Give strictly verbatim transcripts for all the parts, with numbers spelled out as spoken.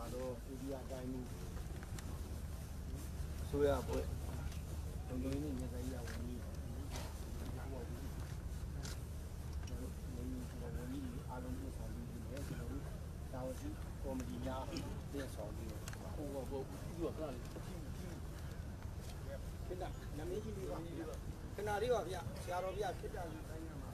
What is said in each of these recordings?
တော့အိန္ဒိယတိုင်းမှုဆိုရပွဲဘုံဘုံနဲ့မြေဆိုင်ရဝင်ကြီးဟုတ်ပါဘူး။မင်းတို့ဝင်ကြီးအားလုံးကိုဆောင်ပြီးတယ်ကျွန်တော်တို့တာဝန်ရှိကော်မတီများပြင်ဆောင်ပြီးဟုတ်ပါဘူး။ဒီကခဏလေးခဏနမည်ကြီးလေးပါခဏလေးပါဗျဆရာတော်ဗျဖြစ်တာယူတိုင်းရမှာ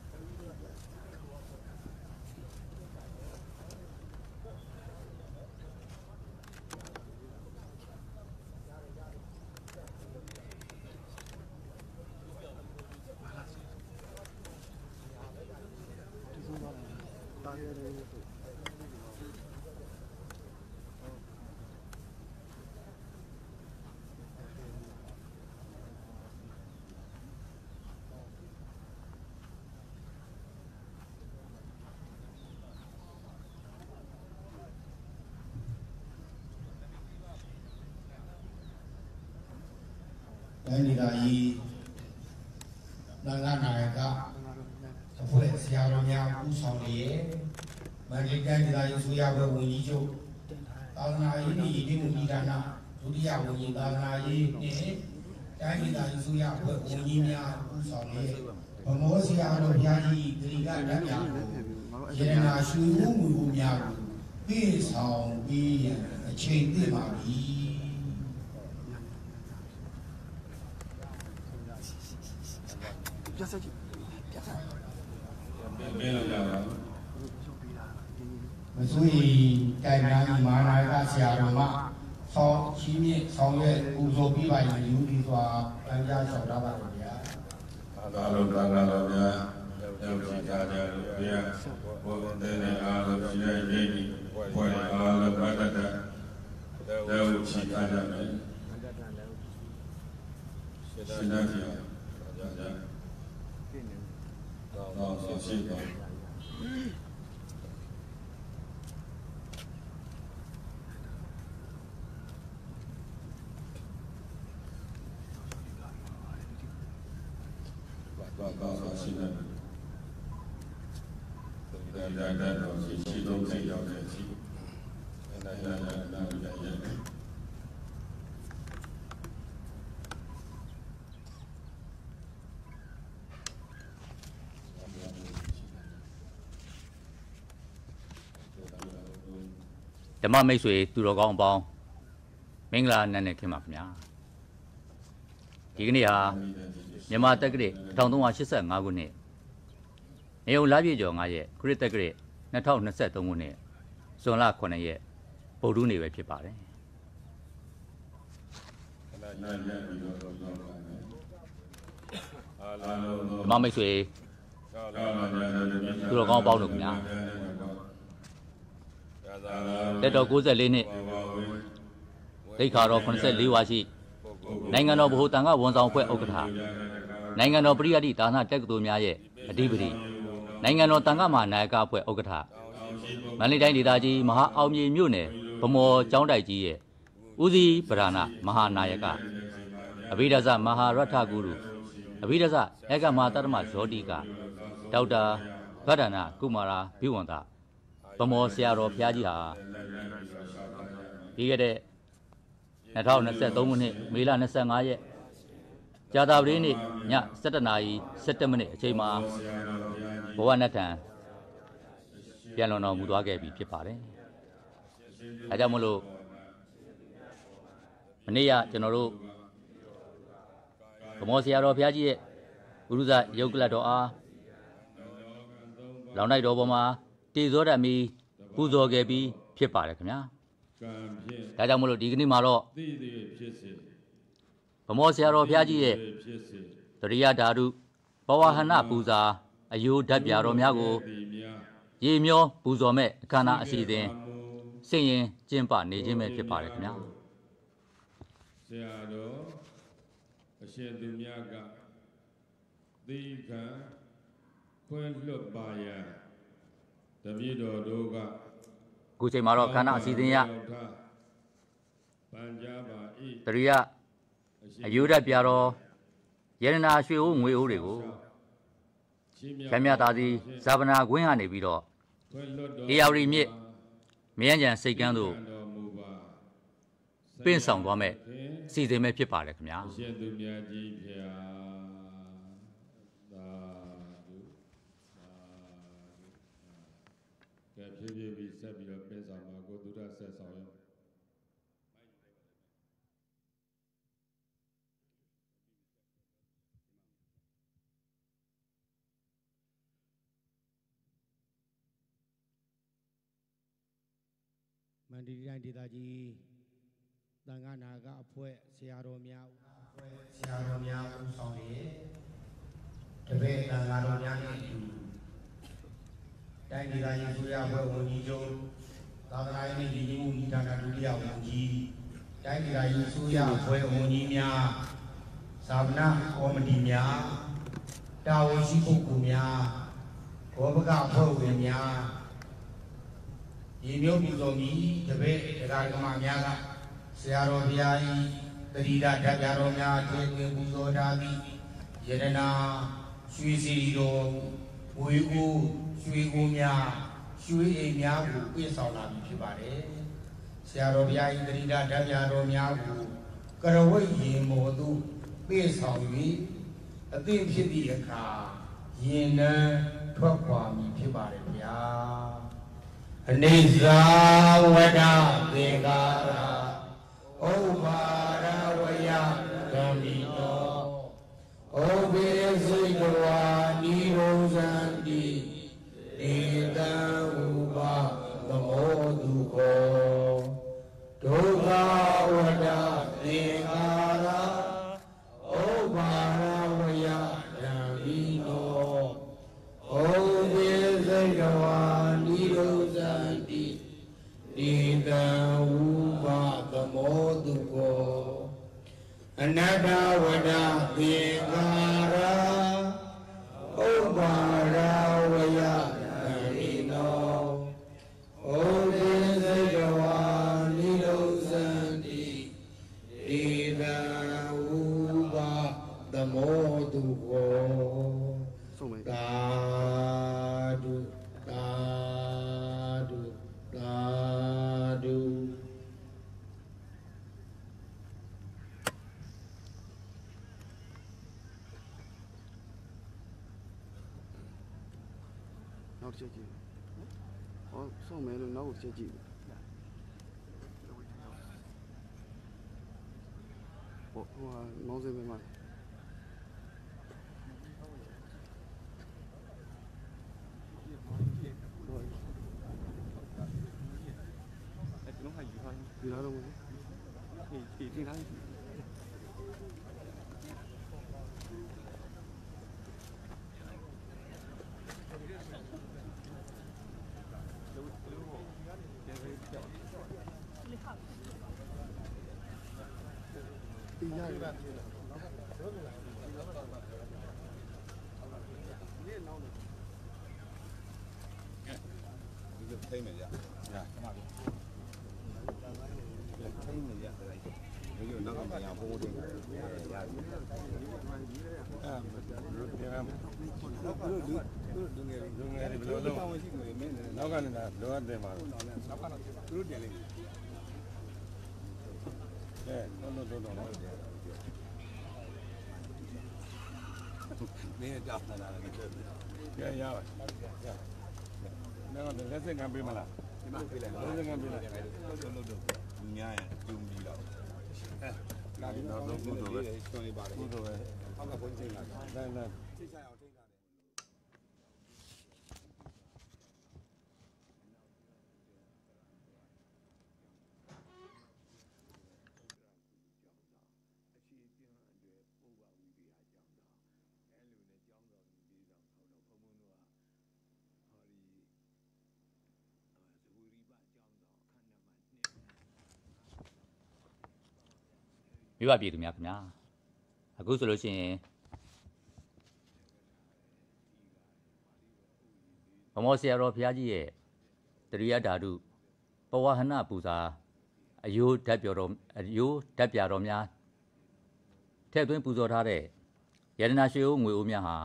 တိုင်းဒေသကြီးနိုင်ငံနိုင်ငံကအဖွဲ့ဆရာတော်များဦးဆောင်နေရဲ့မန္တလေးတိုင်းဒေသကြီးဆိုရဘွယ်ဝန်ကြီးချုပ်သာသနာရေးနှင့်ယဉ်ကျေးမှုဝန်ကြီးဌာနဒုတိယဝန်ကြီးသာသနာရေးနှင့်တိုင်းဒေသကြီးဆိုရဘွယ်ဝန်ကြီးများဦးဆောင်နေဗမောဆရာတော်ဘုရားကြီးဂရိကဓမ္မများကိုရတနာရွှေဦးမှုမှုများကိုပြေဆောင်ပြီးရန်အချိန်သိပါပြီပြတ်စကြည့်ပြတ်စဘယ်လိုလဲမဆိုရင်တိုင်နာကြီးမာနာကဆရာတော်ကဆောင်းချီးမြင့်ဆောင်ရွက်ပူဇော်ပြီးပါရင်ယူပြီးစွာပန်းကြားဆောင်တာပါဗျာအားလုံးသာသာတော်ဗျာရောက်ရှိကြကြလို့ဗျာဘုရားတဲ့နဲ့အားလုံးရှိရည်ကြီးဘွယ်အားလုံးဘာတတ်တဲ့ရောက်ရှိကြကြမယ်ရှင်နာကြီးဗျာတော့ဆက်ရှိတော့တော့တော့ရှိနေတယ်ဒါဒါတော့ရှိရှိတော့ကြည့်ရောက်တယ်ရှိအဲဒါရရနားရရဓမ္မမိတ်ဆွေသူတော်ကောင်းအပေါင်းမင်္ဂလာနံနက်ခင်းပါခင်ဗျာဒီကနေ့ဟာမြန်မာတက္ကရာတစ်ထောင်သုံးရာရှစ်ဆယ့်ငါးခုနှစ်နေုံလပြည့်ကျော်ငါးရက်ခရစ်တက္ကရာနှစ်ထောင်နှစ်ဆယ့်သုံးခုနှစ်ဇွန်လခုနှစ်ရက်ဗုဒ္ဓနေ့ပဲဖြစ်ပါတယ်ဓမ္မမိတ်ဆွေသူတော်ကောင်းအပေါင်းတို့ခင်ဗျာတက်တော်ကိုးဆယ်လေးနှစ်ဒိဋ္ဌာတော်ခုနှစ်ဆယ့်လေးဝါရှိနိုင်ငံတော်ဗဟိုတန်ခဝန်ဆောင်အဖွဲ့ဥက္ကဋ္ဌနိုင်ငံတော်ပရိယတ္တိဒါနတက္ကသိုလ်များရဲ့အဓိပတိနိုင်ငံတော်တန်ခမဟာနာယကအဖွဲ့ဥက္ကဋ္ဌမန္တလေးတိုင်းဒေသကြီးမဟာအောင်မြေမြို့နယ်ဗမော်ကျောင်းတိုက်ကြီးရဲ့ဦးစီးပဓာနမဟာနာယကအဘိဓဇမဟာရထဂုရုအဘိဓဇဧကမဟာတတ္တမဇောတိကဒေါက်တာဗဒ္ဒနာကုမာရာဘိဝန္တဗမော်ဆရာတော်ဘုရားကြီးဟာပြီးခဲ့တဲ့နှစ်ထောင်နှစ်ဆယ့်သုံးခုနှစ်မေလနှစ်ဆယ့်ငါးရက်ကြာသပတေးနေ့ညဆယ့်တစ်နာရီဆယ့်တစ်မိနစ်အချိန်မှာဘဝနတ်ထံပြန်လွန်တော်မူသွားခဲ့ပြီဖြစ်ပါတယ်။အဲကြောင့်မလို့မနေ့ကကျွန်တော်တို့ဗမော်ဆရာတော်ဘုရားကြီးရဲ့ဥရုဇယုတ်ကလတ်တော်အားလောင်တိုက်တော်ပေါ်မှာတေဇောဓမီပူဇော်ခဲ့ပြီးဖြစ်ပါတယ်ခင်ဗျာ။ဒါကြောင့်မလို့ဒီကနေ့မှာတော့ဗမော်ဆရာတော်ဘုရားကြီးရဲ့တရိယာဓာတုပဝဟနာပူဇာအယိုးဓာတ်ပြတော်များကိုရေမျောပူဇော်မဲ့အခမ်းအနားအစီအစဉ်ဆင်ရင်ကျင်းပနေခြင်းပဲဖြစ်ပါတယ်ခင်ဗျာဆရာတော်အရှင်သူများကသီခံခွင့်လွတ်ပါရန်တပည့်တော်တို့ကအခုချိန်မှာတော့ခန္ဓာအစီအစဉ်ရတရိယအယုဒ္ဓပြတော်ယရနာရွှေဦးငွေဦးတွေကိုချမ်းမြသာသည်ဇာဗနာကွင်းကနေပြီးတော့အေယာဝတီမြစ်မယန်းကြံစိတ်ကမ်းတို့ပင့်ဆောင်သွားမဲ့စီစဉ်မဲ့ဖြစ်ပါတယ်ခင်ဗျာအရှင်သူမြတ်ကြီးဖျာသာဓုသာဓုကဲဖြည်းဖြည်းပြီးဆက်ပြီးတော့ပင့်ဆောင်မှာကိုသူရဆက်ဆောင်ရောမန္တလေးတိုင်းဒေသကြီးသံဃာနာကအဖွဲ့ဆရာတော်များအဖွဲ့ဆရာတော်များဦးဆောင်ရဲ့တပည့်သံဃာတော်များနဲ့အတူတိုင်းဒေသကြီးဆိုရအဖွဲ့ဝန်ကြီးချုပ်သာသနာ့ရေးညီညွတ်မှုဌာနဒုတိယဝန်ကြီးတိုင်းဒေသကြီးဆိုရအဖွဲ့ဝန်ကြီးများဇာဝနာကော်မတီများတာဝန်ရှိပုဂ္ဂိုလ်များဘောပကအဖွဲ့ဝင်များဒီမျိုးပူဇော်ပြီးတပည့်တရားဓမ္မများကဆရာတော်ဘုရားကြီးတတိဒဓာတ်ပြတော်များကျေးဇူးပူဇော်ထားပြီးယရနာရွှေစီတော်ဝေဦးရွှေဦးများရွှေအိမ်များကိုပြည့်ဆောင်လာပြီဖြစ်ပါတယ်ဆရာတော်ဘုရားကြီးတတိဒဓာတ်ပြတော်များကိုကရဝိတ်ရင်မောသို့ပြည့်ဆောင်၍အသင့်ဖြစ်သည့်အခါရင်နှံထွက်ခွာမည်ဖြစ်ပါတယ်ဗျာအနေဇာဝဒသင်္ကာရဥပ္ပါရဝယဓမ္မိနောဩဘေစိကဝါနိရောဇန္တိဧတံဥပသမောတုခောဒုက္ခဝဒသင်္ကာရဥပ္ပါရဝယဓမ္မိနောဩဘေစိကဝါနိရောဇန္တိဧတံဥပသမောတုခောအနတ္တဝဒသင်္ကာရဥပ္ပါရဝယဓမ္မိနောဩဘေစိကဝါနိရောဇန္တိဧတံဥပသမောတုခောသာဓုသာဓုသာဓုနောက်ချက်ကြည့်ဟောဆုံးမယ်လို့နောက်ချက်ကြည့်ဟိုဟိုမောင်းစင်းမှာဒီလာတော့မင်းဒီဒီတိုင်းဒီရရထိမ့်မယ်ရရကမှပြီထိမ့်မယ်ရတယ်ဒီလိုနောက်ကပြန်ဟိုးတယ်ရတယ်အဲလူပြန်လူလူလူငယ်လူငယ်ဘယ်လိုလုပ်နောက်ကနေလာလောတယ်မှာနောက်ကတော့သူတို့တင်လိမ့်မယ်အဲတော့တော့တော့မင်းကြောက်နေတာလည်းကြည့်ရရပါရနော်လက်စင်ကပေးမလားဒီမှာပေးလိုက်လက်စင်ကပေးလိုက်လုံးလုံးတော့လူများရင်ကျုံပြီးတော့အဲလာပြီးတော့ကုသိုလ်ပဲကျွန်းနေပါတယ်ကုသိုလ်ပဲအောက်ကဘုန်းကြီးလာတယ်လာထိဆိုင်အောင်ထိလာတယ်မိဘပြည်သူများခင်ဗျာအခုဆိုလို့ရှိရင်ဗမောဆရာတော်ဘုရားကြီးရဲ့တရိယဓာတုပဝဟနပူဇာအယိုးဓာတ်ပြောတော်အယိုးဓာတ်ပြတော်များထည့်သွင်းပူဇော်ထားတဲ့ယရနာရွှေအိုးငွေအိုးများဟာ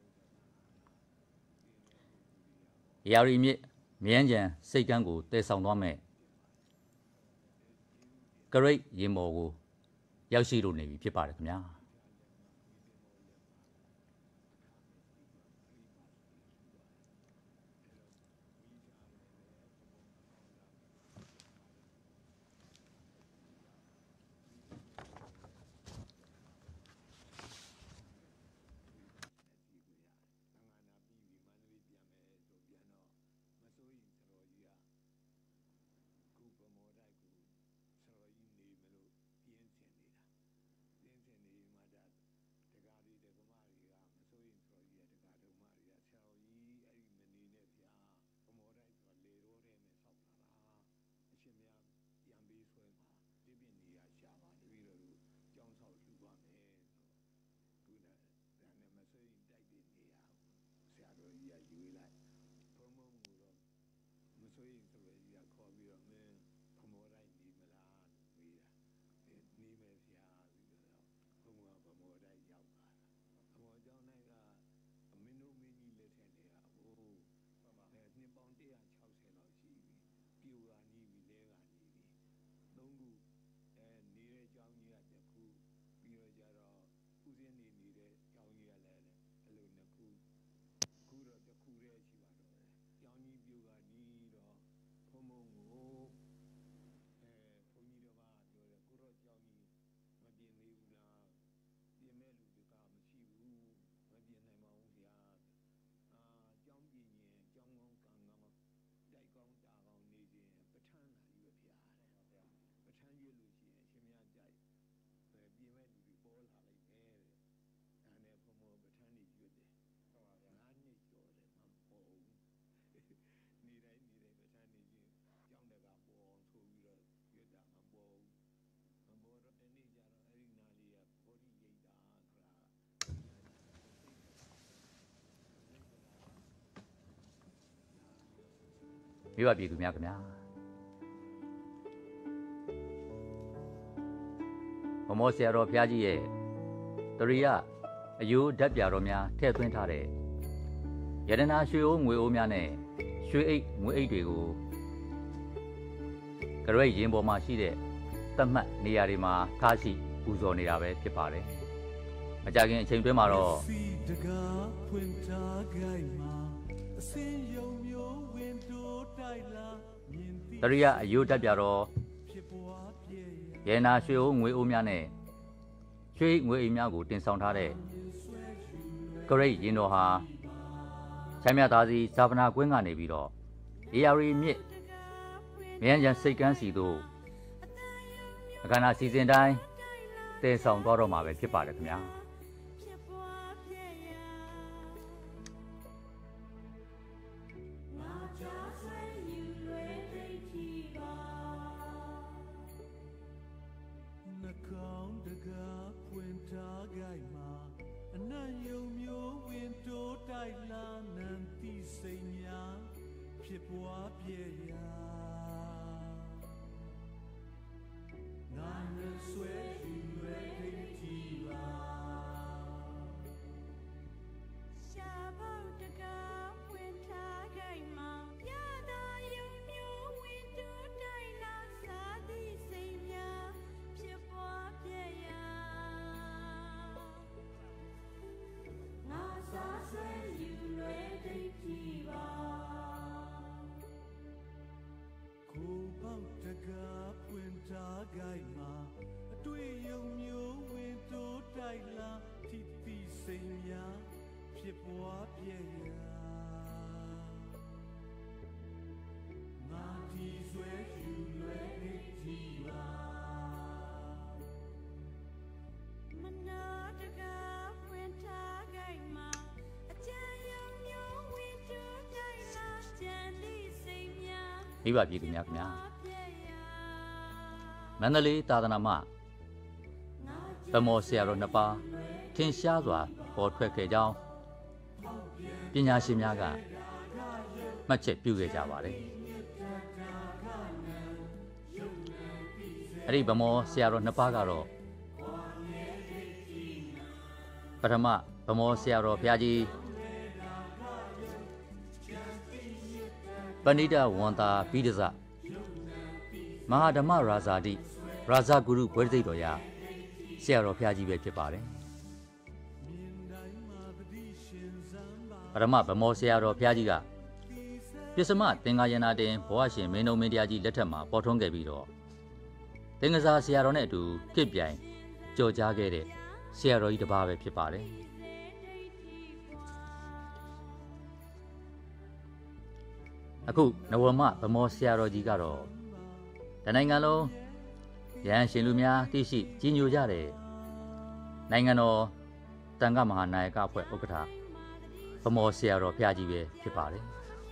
ရာရီမြစ်မြန်းကြံစိတ်ကန်းကိုတည်ဆောင်သွားမယ်ကရိတ်ရင်မော်ကိုရောက်ရှိလို့နေပြီဖြစ်ပါတယ်ခင်ဗျာမိဘပြည်သူများခင်ဗျာဗမောဆရာတော်ဘုရားကြီးရဲ့တရိယအယိုးဓာတ်ပြတော်များထည့်သွင်းထားတဲ့ယတနာရွှေအိုးငွေအိုးများနဲ့ရွှေအိတ်ငွေအိတ်တွေကိုကရိတ်ရင်ပေါ်မှာရှိတဲ့သတ်မှတ်နေရာတွေမှာထားရှိပူဇော်နေတာပဲဖြစ်ပါတယ်မကြခင်အချိန်တွင်းမှာတော့တရိယအယိုးဓာတ်ပြတော်ယတနာရွှေအိုးငွေအိုးများနဲ့ရွှေငွေအိမ်များကိုတင်ဆောင်ထားတဲ့ကရိတ်ရင်တော်ဟာချမ်းမြသာစီဇာပနာကွင်းကနေပြီးတော့အေယာရီမြစ်မြန်ရန်စိတ်ကန်းစီတို့အခမ်းအနားစီစဉ်တိုင်းတည်ဆောင်သွားတော့မှာပဲဖြစ်ပါတယ်ခင်ဗျာမိဘပြည်သူများခင်ဗျာမန္တလေးသာသနာမဗမောဆရာတော်နှစ်ပါးထင်ရှားစွာပေါ်ထွက်ခဲ့ကြောင်းပညာရှင်များကမှတ်ချက်ပြုခဲ့ကြပါတယ်အဲ့ဒီဗမောဆရာတော်နှစ်ပါးကတော့ပထမဗမောဆရာတော်ဘုရားကြီးပဏိတဝန္တာပိဒဇမဟာဓမ္မရာဇာတိရာဇဂုရုဘွဲသိတော်ရဆရာတော်ဖျားကြီးပဲဖြစ်ပါတယ်ပရမဗမောဆရာတော်ဖျားကြီးကပစ္စမသင်္ဃာယနာတင်ဘဝရှင်မင်းတော်မင်းတရားကြီးလက်ထက်မှာပေါ်ထွန်းခဲ့ပြီးတော့သင်္ကစားဆရာတော်နဲ့အတူပြစ်ပြိုင်ကြော်ကြားခဲ့တဲ့ဆရာတော်ကြီးတစ်ပါးပဲဖြစ်ပါတယ်အခုနဝမဗမောဆရာတော်ကြီးကတော့တနိုင်ငံလုံးရဟန်းရှင်လူများသိရှိကြီးညိုကြတဲ့နိုင်ငံတော်တန်ခါမဟာနာယကအဖွဲ့ဥက္ကဋ္ဌဗမောဆရာတော်ဖျားကြီးပဲဖြစ်ပါတယ်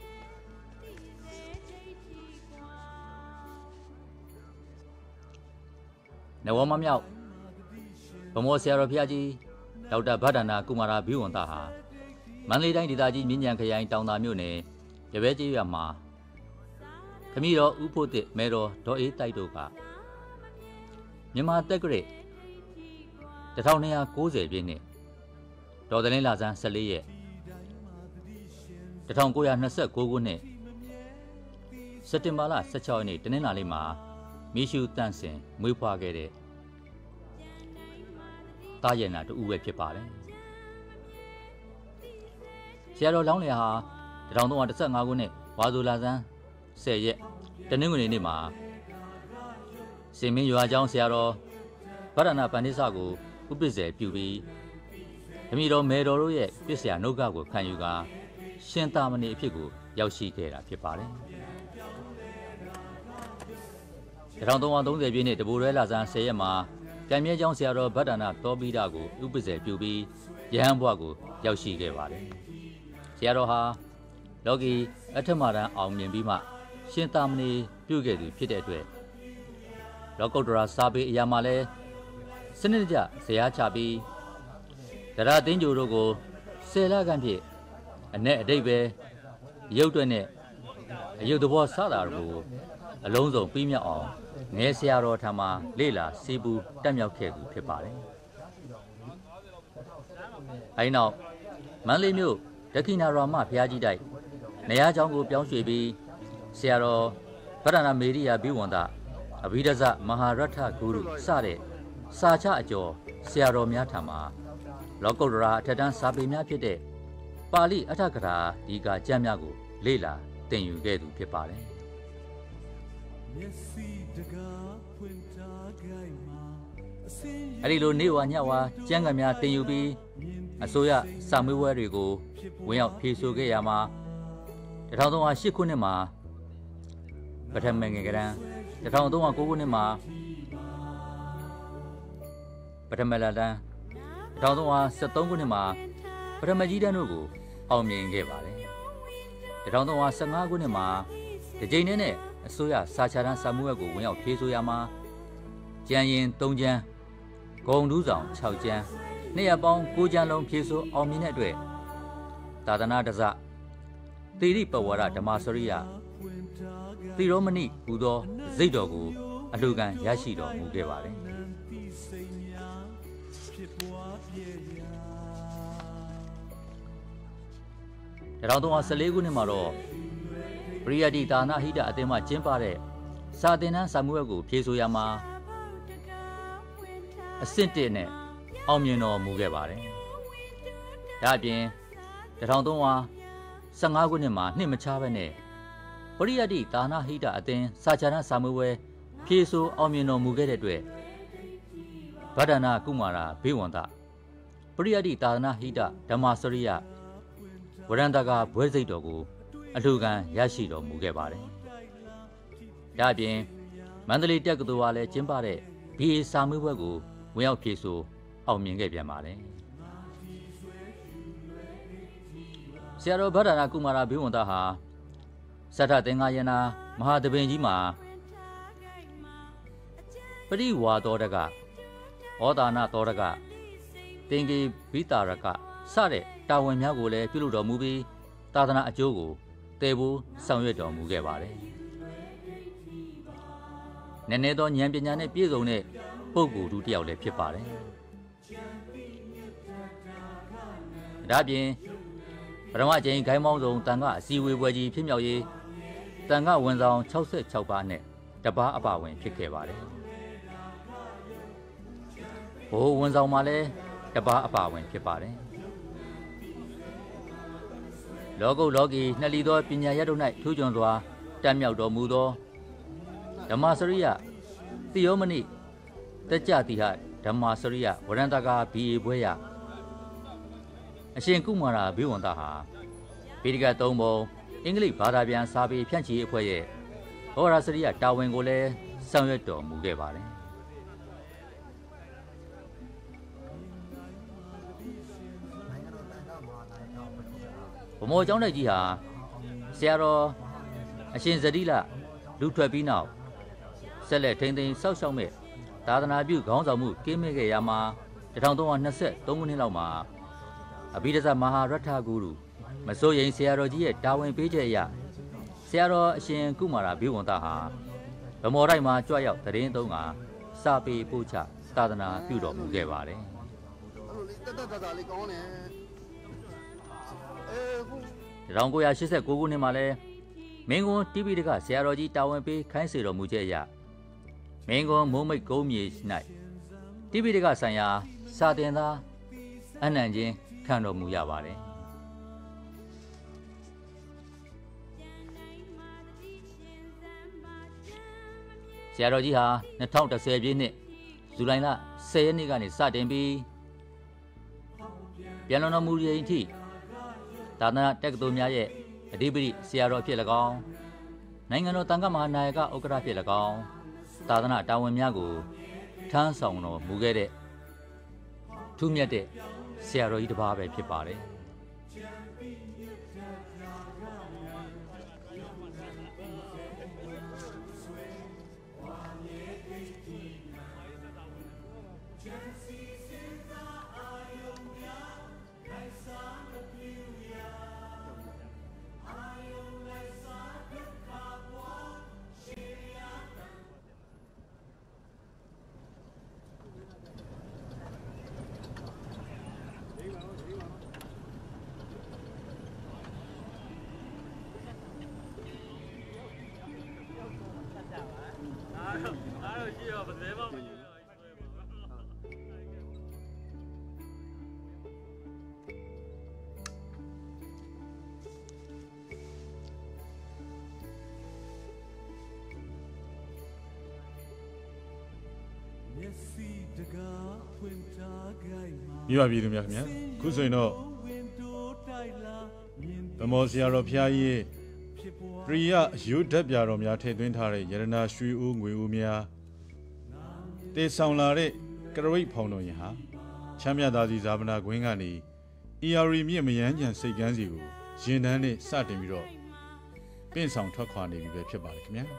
နဝမမြောက်ဗမောဆရာတော်ဖျားကြီးဒေါက်တာဗဒ္ဒနာကုမာရဘိဝန္တဟာမန္တလေးတိုင်းဒေသကြီးမြင်းညံခရိုင်တောင်သာမြို့နယ်ရပဲကျေးရွာမှာခမည်းတော်ဥဖို့တစ်မဲတော်ဒေါ်အေးတိုက်တို့ကမြန်မာတက္ကရာတထောင်နှစ်ရာကိုးဆယ်ပြည့်နှစ်ဒေါ်သလင်းလာဆန်းဆယ်လေးရက်တထောင်ကိုးရာနှစ်ဆယ့်ကိုးခုနှစ်စက်တင်ဘာလဆယ့်ခြောက်ရက်နေ့တနင်္လာနေ့မှာမီရှူတန့်စင်မွေးဖွားခဲ့တဲ့တာရနာတူပဲဖြစ်ပါတယ်ဆရာတော်လောင်းလျာဟာတထောင်သုံးရာတစ်ဆယ့်ငါးခုနှစ်ဝါဆိုလာဆန်းဆယ်ရက်တနင်္ဂနွေနေ့မှာစင်မင်းရွာကျောင်းဆရာတော်ဗဒ္ဒနာပန္နိစကိုဥပ္ပဇ္ဇေပြုပြီးခမည်းတော်မေတော်တို့ရဲ့ပြည့်စရာနှုတ်ကကိုခံယူကာရှင်သာမဏေအဖြစ်ကိုရောက်ရှိခဲ့တာဖြစ်ပါတယ်တထောင်သုံးရာသုံးဆယ်ပြည့်နှစ်တဘူရဲလာဆန်းဆယ်ရက်မှာကြံမြဲကျောင်းဆရာတော်ဗဒ္ဒနာသောပိဒကိုဥပ္ပဇ္ဇေပြုပြီးယဟန်ဘဝကိုရောက်ရှိခဲ့ပါတယ်ဆရာတော်ဟာလောကီအထမတန်းအောင်မြင်ပြီးမှရှင်သာမဏေပြုခဲ့သူဖြစ်တဲ့အတွက်လောကုတ္တရာစာပေအရာမှာလဲစနစ်တကျဇေယျချပြီးတရားသိန်းကျိုတို့ကိုဆယ်လခန့်ဖြင့်အ내အတိတ်ပဲရုပ်တွက်နဲ့အယုတ်သဘောစတာတို့ကိုအလုံးစုံပြီးမြောက်အောင်ငယ်ဆရာတော်ထံမှာလေ့လာစီးပူးတက်မြောက်ခဲ့သူဖြစ်ပါတယ်အဲဒီနောက်မန္တလေးမြို့ဒက္ခိဏရာမဘုရားကြီးတိုက်နေရာကျောင်းကိုပြောင်းရွှေ့ပြီးဆရာတော်ဗဒ္ဒနာမေရိယာဘိဝန္တအဘိဓဇမဟာရထဂုရုစတဲ့စာချအကျော်ဆရာတော်များထံမှာလောကုတ္တရာအထက်တန်းစာပေများဖြစ်တဲ့ပါဠိအဋ္ဌကထာဒီကာကျမ်းများကိုလေ့လာသင်ယူခဲ့သူဖြစ်ပါတယ်အဲဒီလိုနေဝါညဝါကျမ်းဂန်များသင်ယူပြီးအစိုးရစာမေးပွဲတွေကိုဝင်ရောက်ဖြေဆိုခဲ့ရမှာတထောင်သုံးရာရှစ်ခုနှစ်မှာပထမငယ်ကရန်တထောင်သုံးရာကိုးခုနှစ်မှာပထမလာတန်းတထောင်သုံးရာဆယ့်သုံးခုနှစ်မှာပထမကြီးတန်းတို့ကိုအောင်မြင်ခဲ့ပါတယ်တထောင်သုံးရာဆယ့်ငါးခုနှစ်မှာဒီကြိမ်နဲ့အစိုးရစာချတန်းစာမှုဝက်ကိုဝင်ရောက်ဖြေဆိုရမှာကျန်ရင်သုံးကျန်းဂုံဒူးဆောင်ခြောက်ကျန်းနှစ်ရပေါင်းကိုးကျန်းလုံးဖြေဆိုအောင်မြင်တဲ့အတွက်သာသနာတစတိရိပဝရဓမ္မစရိယသီရောမဏိဟူသောဇိတ်တော်ကိုအလှူခံရရှိတော်မူခဲ့ပါတယ်တထောင်သုံးရာဆယ်လေးခုနှစ်မှာတော့ပရိယတိဒါနဟိတအသင်းမှကျင်းပတဲ့စာသင်တန်းစာမှုဝက်ကိုဖြေဆိုရမှာအဆင့်တစ်နဲ့အောင်မြင်တော်မူခဲ့ပါတယ်။ဒါအပြင်တထောင်သုံးရာဆယ့်ငါးခုနှစ်မှာနှစ်မခြားပဲနဲ့ပရိယတိဒါနဟိတအသင်းစာချတန်းစာမှုဝက်ဖြေဆိုအောင်မြင်တော်မူခဲ့တဲ့အတွက်ဗဒ္ဒနာကုမာရဘိဝန္တပရိယတိဒါနဟိတဓမ္မစရိယဝရန္တကဘွဲစိတ်တော်ကိုအလှူခံရရှိတော်မူခဲ့ပါတယ်။ဒါအပြင်မန္တလေးတက္ကသိုလ်ကလည်းကျင်းပတဲ့ ဘီ အေ စာမေးပွဲကိုဝင်ရောက်ဖြေဆိုအောင်မြင်ခဲ့ပြန်ပါတယ်။ဆရာတော်ဗဒ္ဒနာကုမာရဘိဝန္တဟာစထသင်္ဃာယနာမဟာသဘင်ကြီးမှာပရိဝါတော်တကဩဒါနတော်တကသင်္ကေဘိတာရကစတဲ့တာဝန်များကိုလည်းပြုလုပ်တော်မူပြီးသာသနာအကျိုးကိုတည်ဖို့ဆောင်ရွက်တော်မူခဲ့ပါတယ်။နည်းနည်းသောဉာဏ်ပညာနဲ့ပြည့်စုံတဲ့ပုဂ္ဂိုလ်တူတစ်ယောက်လည်းဖြစ်ပါတယ်။ဒါ့အပြင်ပထမကျင်းဂိုင်းမောင်းဆောင်တန်ခအစည်းအဝေးပွဲကြီးဖြစ်မြောက်ရေးတန်ခဝန်ဆောင်၆၆ပါးနဲ့တပါးအပါဝင်ဖြစ်ခဲ့ပါတယ်။ဘိုးဝန်ဆောင်မှာလည်းတပါအပါဝင်ဖြစ်ပါတယ်လောကုတ်လောကီနှစ်လီသောပညာရတို့၌ထူးချွန်စွာတက်မြောက်တော်မူသောဓမ္မစရိယသီယောမဏိတကြတိဟဓမ္မစရိယဝရန္တကာဘီအေဘွဲရအရှင်ကုမာရဘိဝန္တဟာဗေဒကသုံးပုံအင်္ဂလိပ်ဘာသာပြန်စာပေဖြန့်ချီအဖွဲ့ရဲ့ဟောရာစရိယတာဝန်ကိုလည်းဆောင်ရွက်တော်မူခဲ့ပါတယ်ဗမောကျောင်းတိုက်ကြီးဟာဆရာတော်အရှင်ဇတိလလူထွက်ပြီးနောက်ဆက်လက်ထိန်းသိမ်းစောက်ရှောက်မဲ့သာသနာပြုခေါင်းဆောင်မှုကင်းမဲ့ခဲ့ရမှာတစ်ထောင်သုံးရာနှစ်ဆယ်သုံးခုနှစ်လောက်မှာအဘိဓဇမဟာရထဂုရုမစိုးရိမ်ဆရာတော်ကြီးရဲ့တာဝန်ပေးချက်အရဆရာတော်အရှင်ကုမာရဘိဝန္တဟာဗမောတိုက်မှာကြွရောက်တရင်သုံးကစာပေပို့ချသာသနာပြုတော်မူခဲ့ပါတယ်အဲ့လိုလေးတက်တက်တာတာလေးကောင်းတယ်အဲခုတစ်ထောင်ကိုးရာရှစ်ဆယ်ကိုခုနှစ်မှာလဲမင်းကွန်းတိပိဋကဆရာတော်ကြီးတာဝန်ပေးခိုင်းစေတော်မူချက်အရမင်းကွန်းမိုးမိတ်ကုန်းမြေ၌တိပိဋကဆိုင်ရာစာတင်သားအနံ့ချင်းခံတော်မူရပါတယ်ဆရာတော်ကြီးဟာ၂၀၁၀ပြည့်နှစ်ဇူလိုင်လ၁၀ရက်နေ့ကနေစတင်ပြီးပြန်လွန်တော်မူရတဲ့အထိသာသနာတက္ကသိုလ်များရဲ့အဓိပတိဆရာတော်ဖြစ်၎င်းနိုင်ငံတော်တန်ခါမဟာနာယကဥက္ကဋ္ဌဖြစ်၎င်းသာသနာတာဝန်များကိုထမ်းဆောင်တော်မူခဲ့တဲ့ထူးမြတ်တဲ့ဆရာတော်ကြီးတစ်ပါးပဲဖြစ်ပါတယ်မိဘပြည်သူများခင်ဗျာခုဆိုရင်တော့ဗမောဆရာတော်ဖျားကြီးပရိယရုဒ္ဓပြတော်များထည့်သွင်းထားတဲ့ယရနာရွှေဦးငွေဦးများတည်ဆောင်လာတဲ့ကရဝိတ်ဖောင်တော်ရင်ဟာချမ်းမြသာစီဇာပနာကွင်းကနေအီယာရီမြင့်မယန်းကြံစိတ်ကန်းစီကိုရင်တန်းနဲ့စတင်ပြီးတော့ပင့်ဆောင်ထွက်ခွာနေပြီပဲဖြစ်ပါတယ်ခင်ဗျာ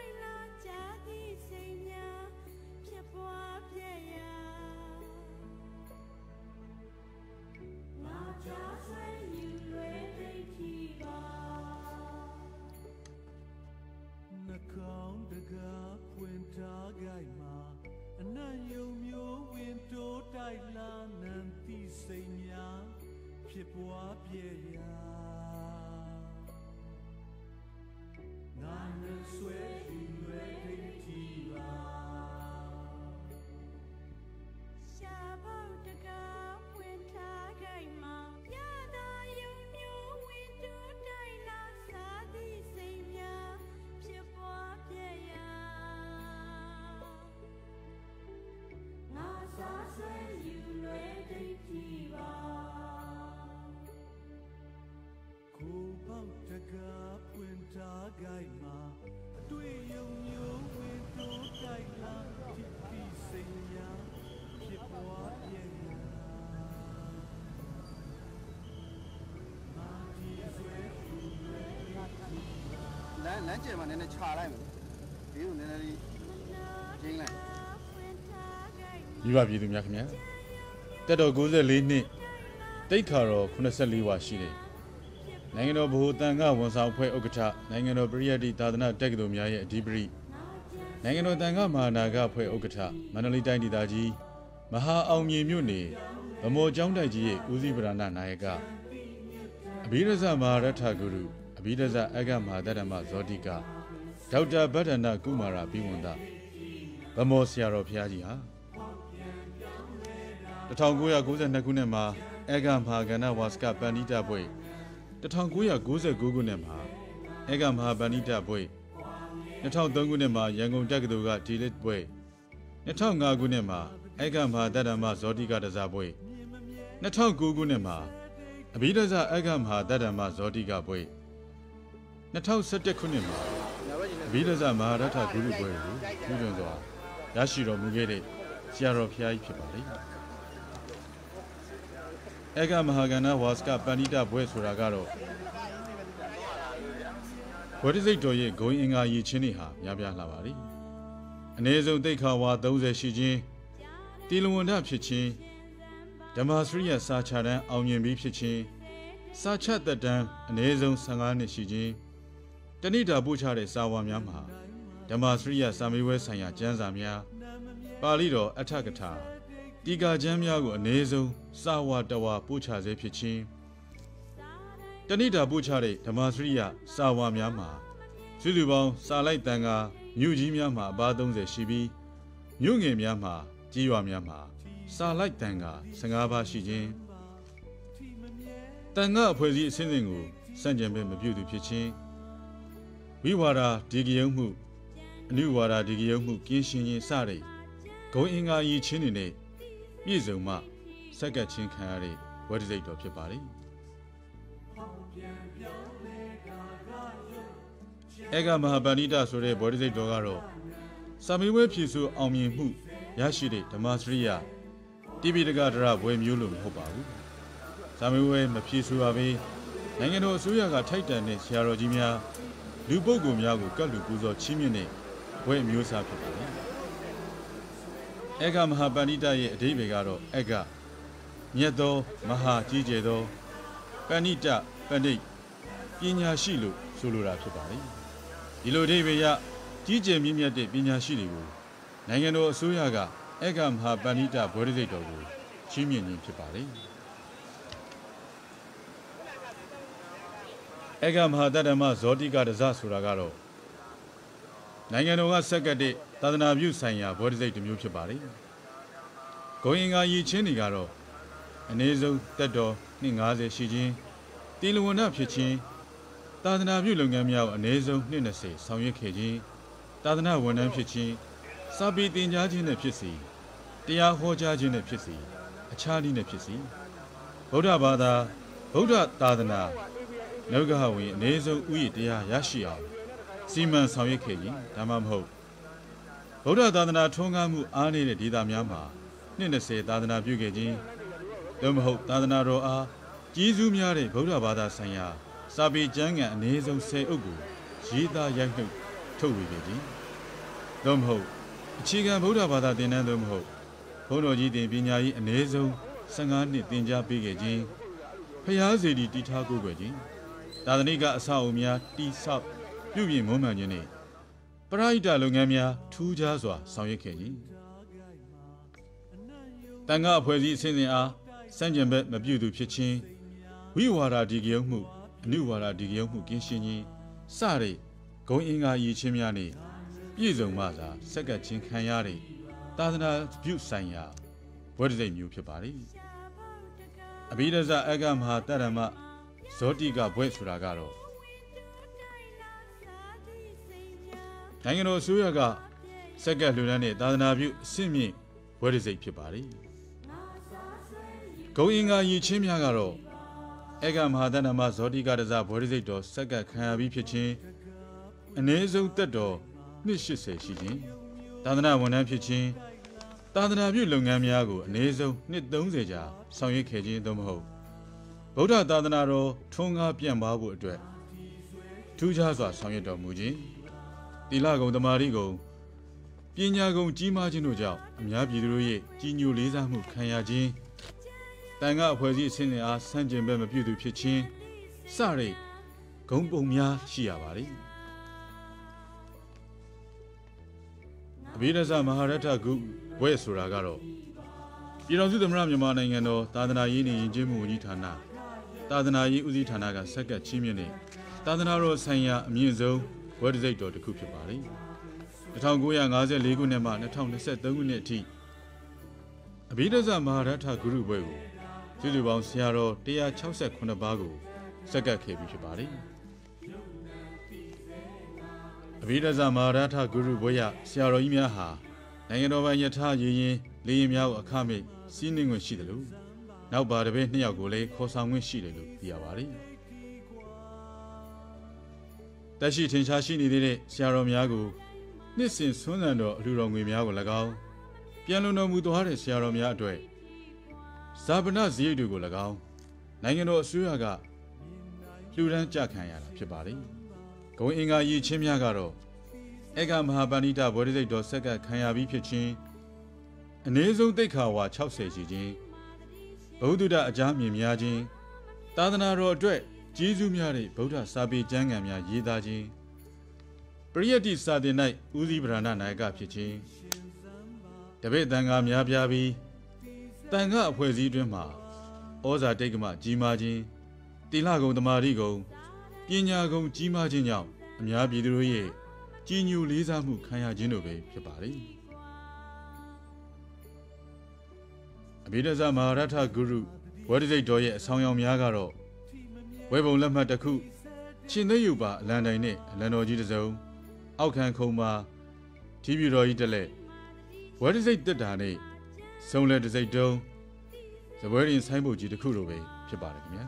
လမ်းကျယ်မှာနည်းနည်းခြာလိုက်မယ်ဒီကိုနည်းနည်းလေးကျင်းလိုက်မိဘပြည်သူများခင်ဗျာတက်တော်၉၄နှစ်တိတ်ခါတော်၈၄ဝါရှိတယ်နိုင်ငံတော်ဗဟိုတန်ခါဝန်ဆောင်အဖွဲ့ဥက္ကဋ္ဌနိုင်ငံတော်ပရိယတ်တိသာသနာတက္ကသိုလ်များရဲ့အဓိပတိနိုင်ငံတော်တန်ခါမဟာနာယကအဖွဲ့ဥက္ကဋ္ဌမန္တလေးတိုင်းဒေသကြီးမဟာအောင်မြေမြို့နယ်ဗမောကျောင်းတိုက်ကြီးရဲ့ဦးစီးပဓာနနာယကအဘိဓဇမဟာရထဂုရုအဘိဓဇအဂမဟာတတ္တမဇောတိကဒေါက်တာဗဒ္ဒနာကုမာရဘိဝန္တဗမောဆရာတော်ဘုရားကြီးဟာတထောင်ကိုးရာကိုးဆယ်နှစ်ခုနှစ်မှာအေဂမဟာကဏ္ဍဝါစကပန္နိတဘွဲတထောင်ကိုးရာကိုးဆယ်ကိုးခုနှစ်မှာအေဂမဟာပန္နိတဘွဲနှစ်ထောင်သုံးခုနှစ်မှာရန်ကုန်တက္ကသိုလ်ကဒီလစ်ဘွဲနှစ်ထောင်ငါးခုနှစ်မှာအေဂမဟာတတ္တမဇောတိကတစားဘွဲနှစ်ထောင်ကိုးခုနှစ်မှာအဘိဓဇအေဂမဟာတတ္တမဇောတိကဘွဲနှစ်ထောင်ဆယ်တစ်ခုနှစ်မှာအဘိဓဇမဟာရထဂုရုဘွဲကိုပြုလွန်စွာရရှိတော်မူခဲ့တဲ့ဆရာတော်ဖျားကြီးဖြစ်ပါလေအေဂမဟာကဏ္ဍဝါစကပန္နိတဘွဲဆိုတာကတော့ဝိစိတ်တော်ရဲ့ဂုံအင်္ဂါရည်ချင်းတွေဟာများပြားလာပါလေအနည်းဆုံးသိက္ခာဝါသုံးဆယ်ရှိခြင်းတိလဝန္ဒဖြစ်ခြင်းဓမ္မစရိယစာချတန်းအောင်မြင်ပြီးဖြစ်ခြင်းစာချသက်တမ်းအနည်းဆုံးဆယ်ငါးနှစ်ရှိခြင်းတဏိတာပို့ချတဲ့စာဝါများမှာဓမ္မစရိယစာမေးပွဲဆိုင်ရာကျမ်းစာများပါဠိတော်အထကထာတီကာကျမ်းများကိုအနည်းဆုံးစာဝါတဝါပို့ချစေဖြစ်ခြင်းတဏိတာပို့ချတဲ့ဓမ္မစရိယစာဝါများမှာစုစုပေါင်းစာလိုက်တန်ကမြို့ကြီးများမှာအပါသုံးဆယ်ရှိပြီးမြို့ငယ်များမှာကြီးရွာများမှာစာလိုက်တန်ကဆယ်ငါးပါးရှိခြင်းတန်ခအဖွဲ့အစည်းအစဉ်စဉ်ကိုစန့်ကျင်ဘက်မပြုသူဖြစ်ခြင်းဝိဝါဒဒီကယုံမှုအနုဝါဒဒီကယုံမှုကင်းရှင်းခြင်းစတဲ့ဂုဏ်အင်္ဂါရည်ချင်းတွေနဲ့ပြည့်စုံမှဆက်ကပ်ခြင်းခံရတဲ့ဝတ္တစိတ်တော်ဖြစ်ပါလေအေဂမဟာပန္နိတဆိုတဲ့ဘောဓိစိတ်တော်ကတော့စာမေးပွဲဖြေဆိုအောင်မြင်မှုရရှိတဲ့ဓမ္မစရိယတိပိဋကဒရဘွဲမျိုးလို့မဟုတ်ပါဘူးစာမေးပွဲမဖြေဆိုပါပဲနိုင်ငံတော်အစိုးရကထိုက်တန်တဲ့ဆရာတော်ကြီးများလူပုဂ္ဂိုလ်များကိုကတ်လူပူဇော်ချီးမြှင့်တဲ့ဘွဲမျိုးစားဖြစ်ပါတယ်အေဂမဟာပန္နိတရဲ့အဓိပ္ပာယ်ကတော့အေဂမြတ်သောမဟာကြီးကျယ်သောပန္နိတပန္နိတ်ပညာရှိလို့ဆိုလိုတာဖြစ်ပါတယ်ဒီလိုအဓိပ္ပာယ်ရကြီးကျယ်မြင့်မြတ်တဲ့ပညာရှိတွေကိုနိုင်ငံတော်အစိုးရကအေဂမဟာပန္နိတဘွဲစိတ်တော်ကိုချီးမြှင့်ခြင်းဖြစ်ပါတယ်အေဂမဟာတတ္တမဇောတိကတဇဆိုတာကတော့နိုင်ငံတော်ကဆက်ကပ်တဲ့သာသနာပြုဆိုင်ရာဘောဓိစိတ်တစ်မျိုးဖြစ်ပါတယ်။ဂုဏ်အင်္ဂါရည်ချင်းတွေကတော့အနည်းဆုံးတက်တော်နှစ်ငါးဆယ်ရှိခြင်းတိလဝန္ဒဖြစ်ခြင်းသာသနာပြုလုပ်ငန်းများကိုအနည်းဆုံးနှစ်၂၀ဆောင်ရွက်ခဲ့ခြင်းသာသနာဝန်ထမ်းဖြစ်ခြင်းစာပေသင်ကြားခြင်းနဲ့ဖြစ်စီတရားဟောကြားခြင်းနဲ့ဖြစ်စီအခြားနည်းနဲ့ဖြစ်စီဗုဒ္ဓဘာသာဗုဒ္ဓသာသနာလောကဝင်အနည်းဆုံးဥယျာဉ်တရားရရှိအောင်စီမံဆောင်ရွက်ခဲ့ခြင်းဒါမှမဟုတ်ဗုဒ္ဓသာသနာထွန်းကားမှုအားနည်းတဲ့ဒေသများမှာနှစ်၂၀သာသနာပြုခဲ့ခြင်းသို့မဟုတ်သာသနာတော်အားကြီးစုများတဲ့ဗုဒ္ဓဘာသာဆိုင်ရာစာပေကျမ်းဂန်အနည်းဆုံး၁၀အုပ်ကိုရေးသားရိုက်နှုတ်ထုတ်ဝေခဲ့ခြင်းသို့မဟုတ်အခြေခံဗုဒ္ဓဘာသာသင်တန်းသို့မဟုတ်ဘုန်းတော်ကြီးတင်ပညာရေးအနည်းဆုံးဆယ်ငါးနှစ်သင်ကြားပေးခဲ့ခြင်းဖျားစေတီတည်ထားကိုးကွယ်ခြင်းသာသနိကအဆောက်အအုံများတည်ဆောက်ပြုပြင်မွမ်းမံခြင်းနဲ့ပရိဟိတလုပ်ငန်းများထူးခြားစွာဆောင်ရွက်ခဲ့ခြင်းတန်ခါအဖွဲ့အစည်းအစဉ်စဉ်အားစန့်ကျင်ဘက်မပြုသူဖြစ်ခြင်းဝိဝါဒဒီကယုံမှုအနုဝါဒဒီကယုံမှုကင်းရှင်းခြင်းစတဲ့ဂုဏ်အင်္ဂါရည်ချင်းများနဲ့ပြည့်စုံမှသာဆက်ကပ်ခြင်းခံရတဲ့သာသနာပြုဆိုင်ရာဝတ္တစိတ်မျိုးဖြစ်ပါလေအဘိဓဇအေဂမဟာတတ္တမဇောတိကဘွဲ့ဆိုတာကတော့နိုင်ငံတော်အစိုးရကစက်ကပ်လှူဒန်းတဲ့သာသနာပြုအဆင့်မြင့်ဝတ္တစိတ်ဖြစ်ပါလေဂုံအင်္ဂါရည်ချင်းများကတော့အေဂမဟာတတ္တမဇောတိကတဇဘွဲ့စိတ်တော်စက်ကပ်ခံရပြီးဖြစ်ခြင်းအနည်းဆုံးသက်တော်နှစ်၈၀ရှိခြင်းသာသနာဝန်ထမ်းဖြစ်ခြင်းသာသနာပြုလုပ်ငန်းများကိုအနည်းဆုံးနှစ်၃၀ကြာဆောင်ရွက်ခဲ့ခြင်းသို့မဟုတ်ဗုဒ္ဓသာသနာတော်ထွန်းကားပြန့်ပွားဖို့အတွက်ထူးခြားစွာဆောင်ရွက်တော်မူခြင်းသီလဂုဏ်သမာဓိဂုဏ်ပညာဂုဏ်ကြီးမားခြင်းတို့ကြောင့်အများပြည်သူတို့ရဲ့ကြီးညိုလေးစားမှုခံရခြင်းတန်ခါအဖွဲ့အစည်းအစဉ်အအားဆန့်ကျင်ဘက်မပြုသူဖြစ်ခြင်းစတဲ့ဂုဏ်ပုံများရှိရပါသည်အဘိဓဇမဟာရထဂုဘွဲ့ဆိုတာကတော့ပြည်တော်စုသမ္မတမြန်မာနိုင်ငံတော်သာသနာရေးနှင့်ယဉ်ကျေးမှုဝန်ကြီးဌာနသာသနာရေးဦးစီးဌာနကဆက်ကပ်ချင်းမြင့်တဲ့သာသနာတော်ဆိုင်ရာအမြင့်ဆုံးဝတ္တစိတ်တော်တစ်ခုဖြစ်ပါလေ၁၉၅၄ခုနှစ်မှ၂၀၂၃ခုနှစ်အထိအဘိဓဇမဟာရထဂုရုဘွဲကိုစုစုပေါင်းဆရာတော်one hundred sixty-nineပါးကိုစက္ကပ်ခဲ့ပြီးဖြစ်ပါတယ်အဘိဓဇမဟာရထဂုရုဘွဲရဆရာတော်ကြီးများဟာနိုင်ငံတော်ပိုင်ယထာရည်ရင်လေရင်များကိုအခမဲ့စီးနှင်းခွင့်ရှိတယ်လို့နောက်ပါတပည့်နှစ်ယောက်ကိုလည်းခေါ်ဆောင်ခွင့်ရှိတယ်လို့သိရပါတယ်တက်ရှိထင်ရှားရှိနေသေးတဲ့ဆရာတော်များကိုနှစ်စဉ်ဆွမ်းဆန်တော်အလှူတော်ငွေများကို၎င်းပြန်လွန်တော်မူသွားတဲ့ဆရာတော်များအတွက်ဇာပနစရိတ်တွေကို၎င်းနိုင်ငံတော်အစိုးရကလှူဒန်းကြခံရတာဖြစ်ပါတယ်ဂုဏ်အင်္ဂါရည်ချင်းများကတော့ဧကမဟာပဏိတဗောဓိစိတ်တော်ဆက်ကခံရပြီးဖြစ်ခြင်းအနည်းဆုံးသိက္ခာဝါsixtyရှိခြင်းဗုဒ္ဓတအကြားမြင်များခြင်းသာသနာတော်အတွက်ကျေးဇူးများတဲ့ဗုဒ္ဓစာပေကျမ်းဂန်များရေးသားခြင်းပရိယတ္တိစာတင်၌ဦးစီးဗရဏနာယကဖြစ်ခြင်းတပည့်တန်ခါများပြားပြီးတန်ခါအဖွဲ့အစည်းအတွင်းမှာဩဇာတိတ်ကမကြီးမားခြင်းတိလကုံတမာရိကုံပညာကုံကြီးမားခြင်းကြောင့်အများပြည်သူတို့ရဲ့ကြီးညိုလေးစားမှုခံရခြင်းတို့ပဲဖြစ်ပါလေအဘိဓဇမဟာရထဂုရုဝဒိစိတ်တော်ရဲ့အဆောင်အယောင်များကတော့ဝဲပုံလက်မှတ်တစ်ခုရှင်သိယုပါအလံတိုင်နဲ့အလံတော်ကြီးတစ်စုံအောက်ခံခုံမှာထီးပြူတော်ကြီးတစ်လက်ဝဒိစိတ်တက်တာနဲ့စုံလက်တစ်စိတ်တုံးဇပွဲရင်ဆိုင်းပုတ်ကြီးတစ်ခုလိုပဲဖြစ်ပါတယ်ခင်ဗျာ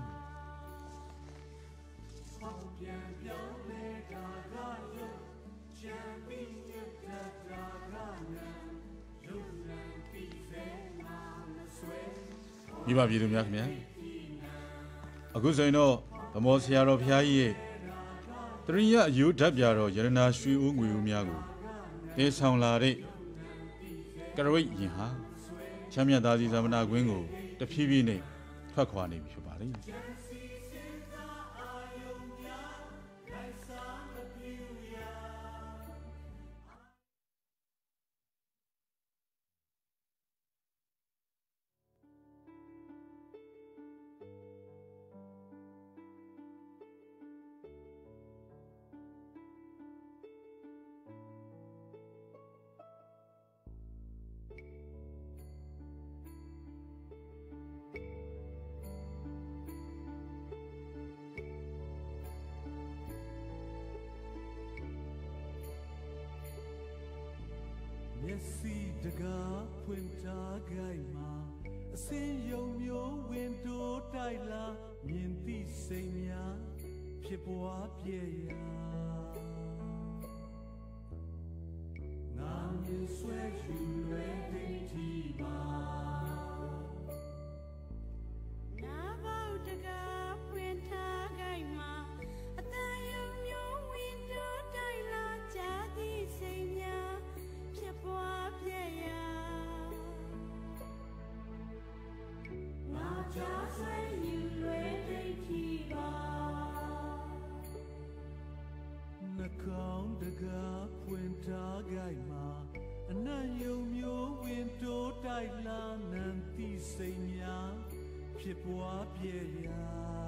မိဘပြည်သူများခင်ဗျာအခုဆိုရင်တော့ဗမောဆရာတော်ဘုရားကြီးရဲ့တရိယအယုဓာတ်ပြတော်ယရနာရွှေဦးငွေဦးများကိုတေဆောင်လာတဲ့ကရဝိတ်ရင်ဟာချမ်းမြတ်သားစီသမဏကွင်းကိုတဖြည်းဖြည်းနဲ့ထွက်ခွာနေပြီဖြစ်ပါလေမျက်စိတကားဖွင့်ထားခိုင်မှာအစင်းယုံမျိုးဝင်တိုးတိုက်လာမြင်သိစိတ်များဖြစ်ပွားပြည့်ရာငါမြင်ဆွဲယူလွယ်သိတိပါနာဘောက်တကားဖွင့်ထားခိုင်မှာအတန်ယုံမျိုးဝင်တိုးတိုက်လာကြသည်စိတ်များဖြစ်ပွားပြည့်ရာငါကြားဆွဲယူလွယ်သိတိပါနှကောင်းတကားဖွင့်ထားခိုင်မှာအနံ့ယုံမျိုးဝင်တိုးတိုက်လာနံတိစိတ်များဖြစ်ပွားပြည့်ရာ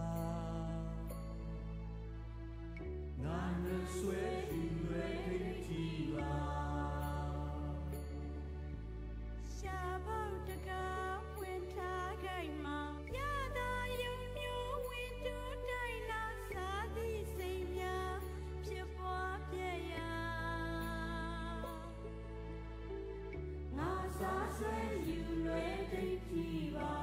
ငါနဲ့ဆွဲယူလွယ်သိတိပါရှာဘောက်တကားဖွင့်ထားခိုင်မှာရတာယုံမျိုးဝင်တိုးတိုက်လာစားသည်စိတ်များဖြစ်ပွားပြည့်ရာငါစားဆွဲယူလွယ်သိတိပါ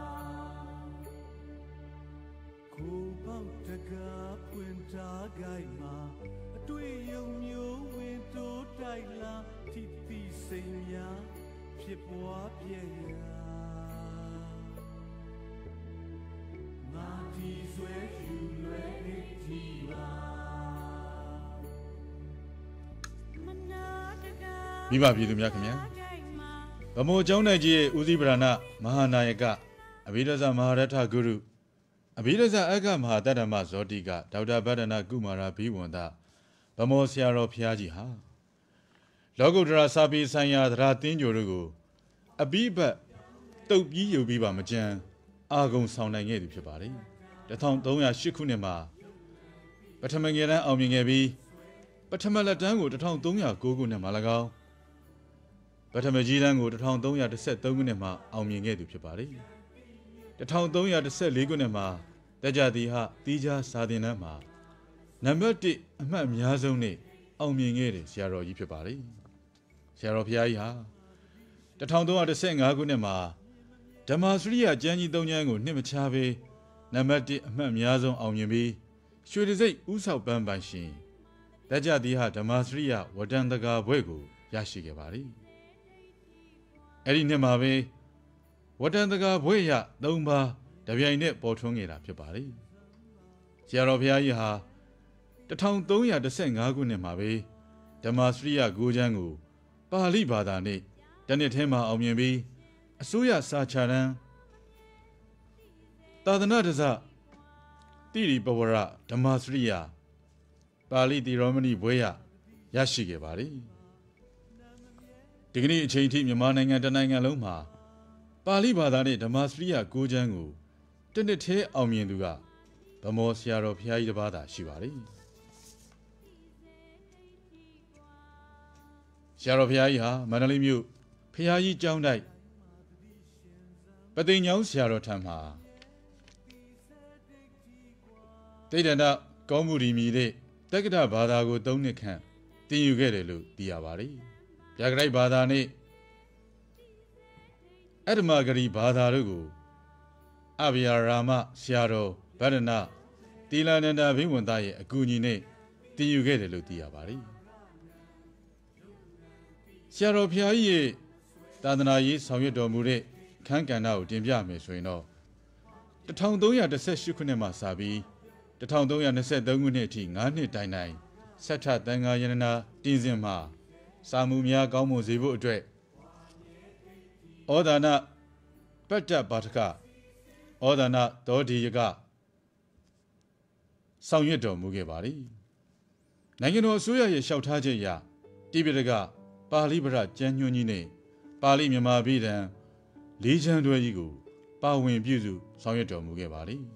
ကိုပေါက်တကားဖွင့်ထားခိုင်မှာအတွေ့ယုံမျိုးဝင်တိုးတိုက်လာထိတိစိတ်များဖြစ်ပွားပြည့်ရာငါဒီဆွဲယူလွယ်သိတိပါမိဘပြည်သူများခင်ဗျာဗမောကျောင်းနိုင်ကြီးရဲ့ဦးစီးဗရဏမဟာနာယကအဘိဓဇမဟာရထဂုရုအဘိဓဇအက္ခမဟာတတ္တမဇောတိကဒေါက်တာဗဒနာကုမာရဘိဝန္တဗမောဆရာတော်ဘုရားကြီးဟာလောကုတ္တရာစာပေဆိုင်ရာသရတင်းကြိုတို့ကိုအဘိဘတ်တုတ်ပြီးယူပြီးပါမကြမ်းအာဂုံဆောင်နိုင်ခဲ့သူဖြစ်ပါတယ်one thousand three hundred eightခုနှစ်မှာပထမငယ်တန်းအောင်မြင်ခဲ့ပြီးပထမလက်တန်းကိုone thousand three hundred nineခုနှစ်မှာ၎င်းပထမကြီးတန်းကိုတစ်ထောင်သုံးရာတစ်ဆယ့်သုံးခုနှစ်မှာအောင်မြင်ခဲ့သူဖြစ်ပါလေတစ်ထောင်သုံးရာတစ်ဆယ့်လေးခုနှစ်မှာတက်ကြသည်ဟာတီးခြားစာသင်တန်းမှာနံပါတ်တစ်အမှတ်အများဆုံးနဲ့အောင်မြင်ခဲ့တဲ့ဆရာတော်ကြီးဖြစ်ပါလေဆရာတော်ဘုရားကြီးဟာတစ်ထောင်သုံးရာတစ်ဆယ့်ငါးခုနှစ်မှာဓမ္မစရိယကျမ်းကြီးသုံးကျမ်းကိုနှစ်မခြားပဲနံပါတ်တစ်အမှတ်အများဆုံးအောင်မြင်ပြီးရွှေတစိတ်ဥဆောက်ပန်းပိုင်ရှင်တက်ကြသည်ဟာဓမ္မစရိယဝတ္တန်တကာဘွဲ့ကိုရရှိခဲ့ပါလေအဲ့ဒီနှစ်မှာပဲဝတ္တန်တကာဘွဲ့ရသုံးပါးတပြိုင်နက်ပေါ်ထွန်းခဲ့တာဖြစ်ပါလေဆရာတော်ဘုရားကြီးဟာတစ်ထောင်သုံးရာတစ်ဆယ့်ငါးခုနှစ်မှာပဲဓမ္မစရိယကိုကျမ်းကိုပါဠိဘာသာနဲ့တနှစ်ထဲမှာအောင်မြင်ပြီးအစိုးရစာချရန်သာသနာတစတိရိပဝရဓမ္မစရိယပါဠိတိရောမဏိဘွဲ့ရရရှိခဲ့ပါလေဒီကနေ့အချိန်ထိမြန်မာနိုင်ငံတနိုင်ငံလုံးမှာပါဠိဘာသာနဲ့ဓမ္မစရိယကိုကျမ်းကိုတနှစ်ထဲအောင်မြင်သူကဗမောဆရာတော်ဘုရားကြီးတစ်ပါးသာရှိပါလေဆရာတော်ဘုရားကြီးဟာမန္တလေးမြို့ဘုရားကြီးကျောင်းတိုက်ပသိမ်ညောင်းဆရာတော်ထံမှာတိဋ္ဌန္တကောမှုရီမြည်တဲ့တက္ကဋဘာသာကိုသုံးနှစ်ခန့်သင်ယူခဲ့တယ်လို့သိရပါတယ်ဗျာဂရိတ်ဘာသာနဲ့အဓမ္မဂရီဘာသာတို့ကိုအဘိယာရာမဆရာတော်ဗဒနာတီလာနန္ဒဘိဝန္တရဲ့အကူအညီနဲ့သင်ယူခဲ့တယ်လို့သိရပါတယ်ဆရာတော်ဘုရားကြီးရဲ့သာသနာရေးဆောင်ရွက်တော်မူတဲ့ခန်းကဏ္ဍကိုတင်ပြမယ်ဆိုရင်တော့တစ်ထောင်သုံးရာတစ်ဆယ့်ရှစ်ခုနှစ်မှစပြီးတစ်ထောင်သုံးရာနှစ်ဆယ့်သုံးခုနှစ်အထိငါးနှစ်တိုင်တိုင်ဆက်ထတန်ဃာယန္တနာတင်းစင်မှာစာမှုများကောင်းမွန်စေဖို့အတွက်ဩဒါနပတ္တပါထကဩဒါနသောဒီယကဆောင်ရွက်တော်မူခဲ့ပါသည်နိုင်ငံတော်အစိုးရရဲ့လျှောက်ထားချက်အရတိပိဋကပါဠိဗရကျမ်းညွှန်းကြီးနဲ့ပါဠိမြန်မာပြည်တံလေးချမ်းတွဲကြီးကိုပါဝင်ပြုစုဆောင်ရွက်တော်မူခဲ့ပါသည်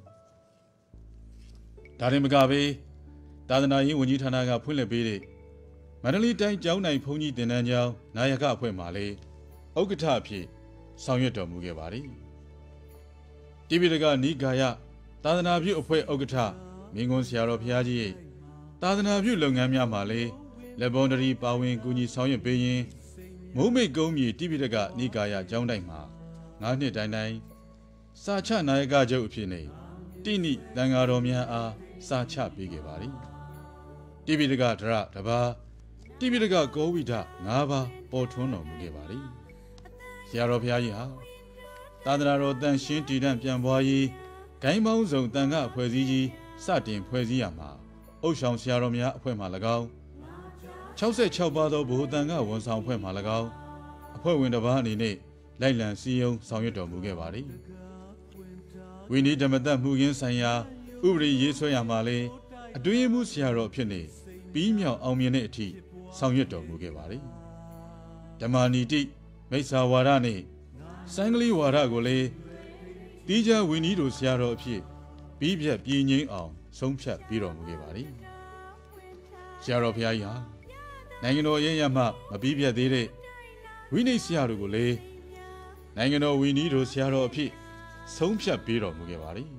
ဒါရင်မကပဲသာသနာရေးဝန်ကြီးဌာနကဖွင့်လှစ်ပေးတဲ့မန္တလေးတိုင်းကျောင်းနိုင်ဘုန်းကြီးတင်တန်းကျောင်းနာယကအဖွဲ့မှလည်းဥက္ကဋ္ဌအဖြစ်ဆောင်ရွက်တော်မူခဲ့ပါသည်တိပိဋကနိဂါယသာသနာပြုအဖွဲ့ဥက္ကဋ္ဌမင်းကွန်းဆရာတော်ဘုရားကြီးရဲ့သာသနာပြုလုပ်ငန်းများမှာလည်းလက်ပွန်တရီပါဝင်ကူညီဆောင်ရွက်ပေးရင်းမိုးမိတ်ကုန်းမြေတိပိဋကနိဂါယကျောင်းတိုက်မှာငါးနှစ်တိုင်တိုင်စာချနာယကချုပ်အဖြစ်နဲ့တိနိတန်ဃာတော်များအားစာချပေးခဲ့ပါသည်တိပိဋကဒရတပါးတိပိဋကကောဝိဒငါးပါးပေါ်ထွန်းတော်မူခဲ့ပါသည်ဆရာတော်ဘုရားကြီးဟာသာသနာတော်တန်ရှင်းတည်တံ့ပြန်ပွားရေးဂိုင်းပေါင်းစုံတန်ခအဖွဲ့အစည်းကြီးစတင်ဖွဲ့စည်းရမှာအုပ်ဆောင်ဆရာတော်များအဖွဲ့မှ၎င်း၆၆ပါးသောဗဟိုတန်ခဝန်ဆောင်အဖွဲ့မှ၎င်းအဖွဲ့ဝင်တစ်ပါးအနေနဲ့လိုက်လံစည်းရုံးဆောင်ရွက်တော်မူခဲ့ပါသည်ဝိနည်းဓမ္မတမှုခင်းဆိုင်ရာဥပဒေရေးဆွဲရမှာလဲအတွင်းမှုဆရာတော်ဖြစ်နေပြီးမြောက်အောင်မြင်တဲ့အထိဆောင်ရွက်တော်မူခဲ့ပါသည်ဓမ္မနီတိမိစ္ဆာဝါဒနဲ့စံကလေးဝါဒကိုလည်းတိကျဝိနည်းတို့ဆရာတော်အဖြစ်ပြီးပြတ်ပြည်ငိမ့်အောင်ဆုံးဖြတ်ပြီးတော်မူခဲ့ပါသည်ဆရာတော်ဘုရားကြီးဟာနိုင်ငံတော်ရဲ့ရမှမပြီးပြတ်သေးတဲ့ဝိနည်းဆရာတို့ကိုလည်းနိုင်ငံတော်ဝိနည်းတို့ဆရာတော်အဖြစ်ဆုံးဖြတ်ပြီးတော်မူခဲ့ပါသည်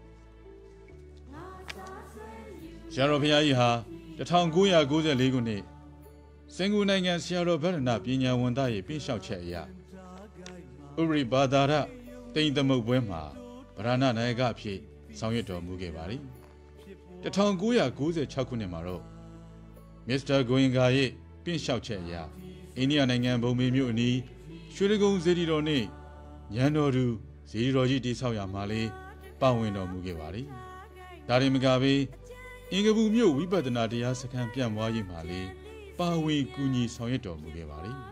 ဆရာတော်ဘုရားကြီးဟာတစ်ထောင်ကိုးရာကိုးဆယ်လေးခုနှစ်စင်ကာပူနိုင်ငံဆရာတော်ဗဒနာပညာဝန်သားရဲ့ပြင်းလျှောက်ချက်အရဥပရိဘာသာရတိန်သမုတ်ပွဲမှာဗရဏနာယကအဖြစ်ဆောင်ရွက်တော်မူခဲ့ပါသည်တစ်ထောင်ကိုးရာကိုးဆယ်ခြောက်ခုနှစ်မှာတော့မစ္စတာဂိုင်ဂါရဲ့ပြင်းလျှောက်ချက်အရအိန္ဒိယနိုင်ငံဘုံမေမြို့အနီးရွှေလကုံဇေဒီတော်နဲ့ညံတော်သူဇေဒီတော်ကြီးတိဆောက်ရမှာလေပါဝင်တော်မူခဲ့ပါသည်ဒါရင်မကပဲအင်္ဂပူမြို့ဝိပဿနာတရားစခန်းပြန့်ပွားရေးမှာလေပါဝင်ကူညီဆောင်ရွက်တော်မူခဲ့ပါသည်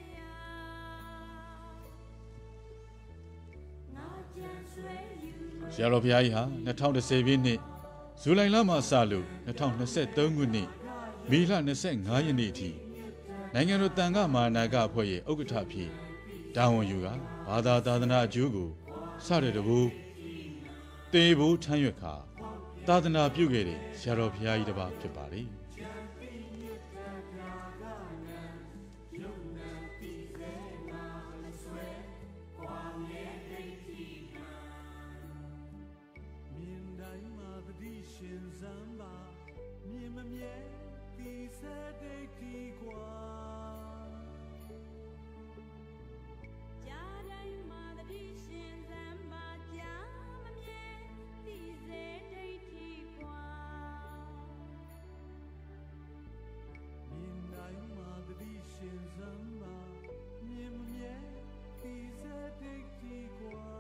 ဆရာတော်ဘုရားကြီးဟာ၂၀၁၀ပြည့်နှစ်ဇူလိုင်လမှစလို့၂၀၂၃ခုနှစ်မေလ၂၅ရက်နေ့အထိနိုင်ငံတော်တန်ခါမာနာကအဖွဲ့ရဲ့ဥက္ကဋ္ဌဖြစ်တာဝန်ယူကဘာသာသာသနာအကျိုးကိုစတဲ့တဘူတေဘူထမ်းရွက်ခါသာသနာပြုခဲ့တဲ့ဆရာတော်ဘုရားကြီးတစ်ပါးဖြစ်ပါလေစမ်းပါမြင်မမြဲဒီစက်ဒိတ်ဒီကွာကြားတိုင်းမှာတတိရှင်စမ်းပါကြားမမြဲဒီစေဒိတ်ဒီကွာမြင်တိုင်းမှာတတိရှင်စမ်းပါမြင်မမြဲဒီစက်ဒိတ်ဒီကွာ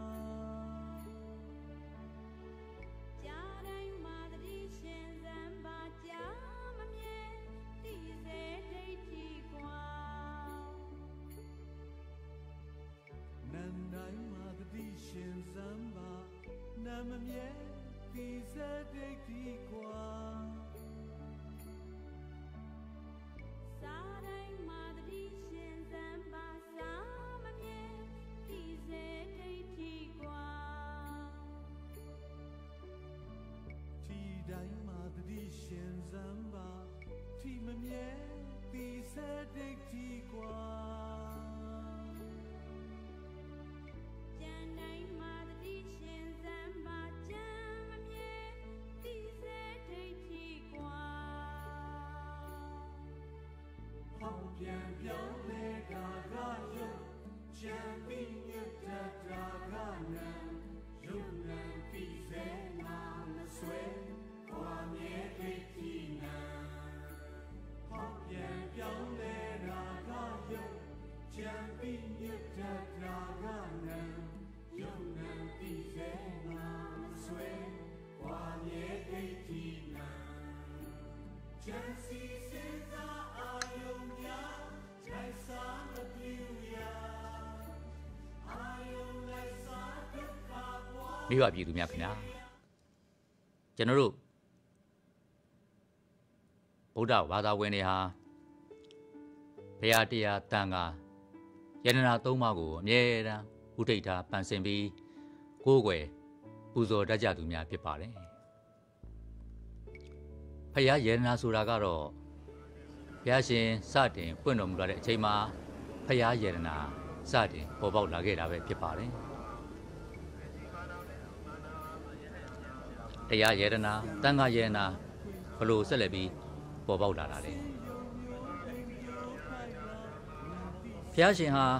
ကြားတိုင်းမှာတတိရှင်စမ်းပါကြားမမြဲဒီစေဒိတ်ဒီကွာနန်းတိုင်းမှာတတိရှင်စမ်းပါနာမမြဲဒီစက်ဒိတ်ဒီကွာစားတိုင်းမှာတတိရှင်စမ်းပါစားမမြဲဒီစေဒိတ်ဒီကွာထီတိုင်းမှာတတိရှင်စမ်းပါထီမမြဲဒီစက်ဒိတ်ဒီကွာကြံတိုင်းမှာတတိရှင်စမ်းပါကြံမမြဲဒီစေဒိတ်ဒီကွာဟောင်းပြန်ပြောင်းလဲတာကရုပ်ချမ်းပြီးမြတ်တာကနံရုပ်နံပြီးစေနာမဆွဲခွာမြဲဒိတ်ဒီနံဟောင်းပြန်ပြောင်းလဲတာကရုပ်ချမ်းပြီးမြတ်တာကနံရုပ်နံပြီးစေနာမဆွဲခွာမြဲဒိတ်ဒီနံချမ်းစီစဉ်သာအာယုံများလိုက်စားမပြူရာအာယုံလိုက်စားဒုက္ခပွားမိဘပြည်သူများခင်ဗျာကျွန်တော်တို့ဗုဒ္ဓဘာသာဝင်တွေဟာဘုရားတရားတန်ခါယန္တနာသုံးပါးကိုအမြဲတမ်းဥထိတ်ထားပန်ဆင်ပြီးကိုးကွယ်ပူဇော်တတ်ကြသူများဖြစ်ပါတယ်ဘုရားယန္တနာဆိုတာကတော့ဘုရားရှင်စတင်ပွင့်တော်မူလာတဲ့အချိန်မှာဘုရားယန္တနာစတင်ပေါ်ပေါက်လာခဲ့တာပဲဖြစ်ပါတယ်တရားယန္တနာတန်ခါယန္တနာဘလို့ဆက်လက်ပြီးပေါ်ပေါက်လာတာလေဘုရားရှင်ဟာ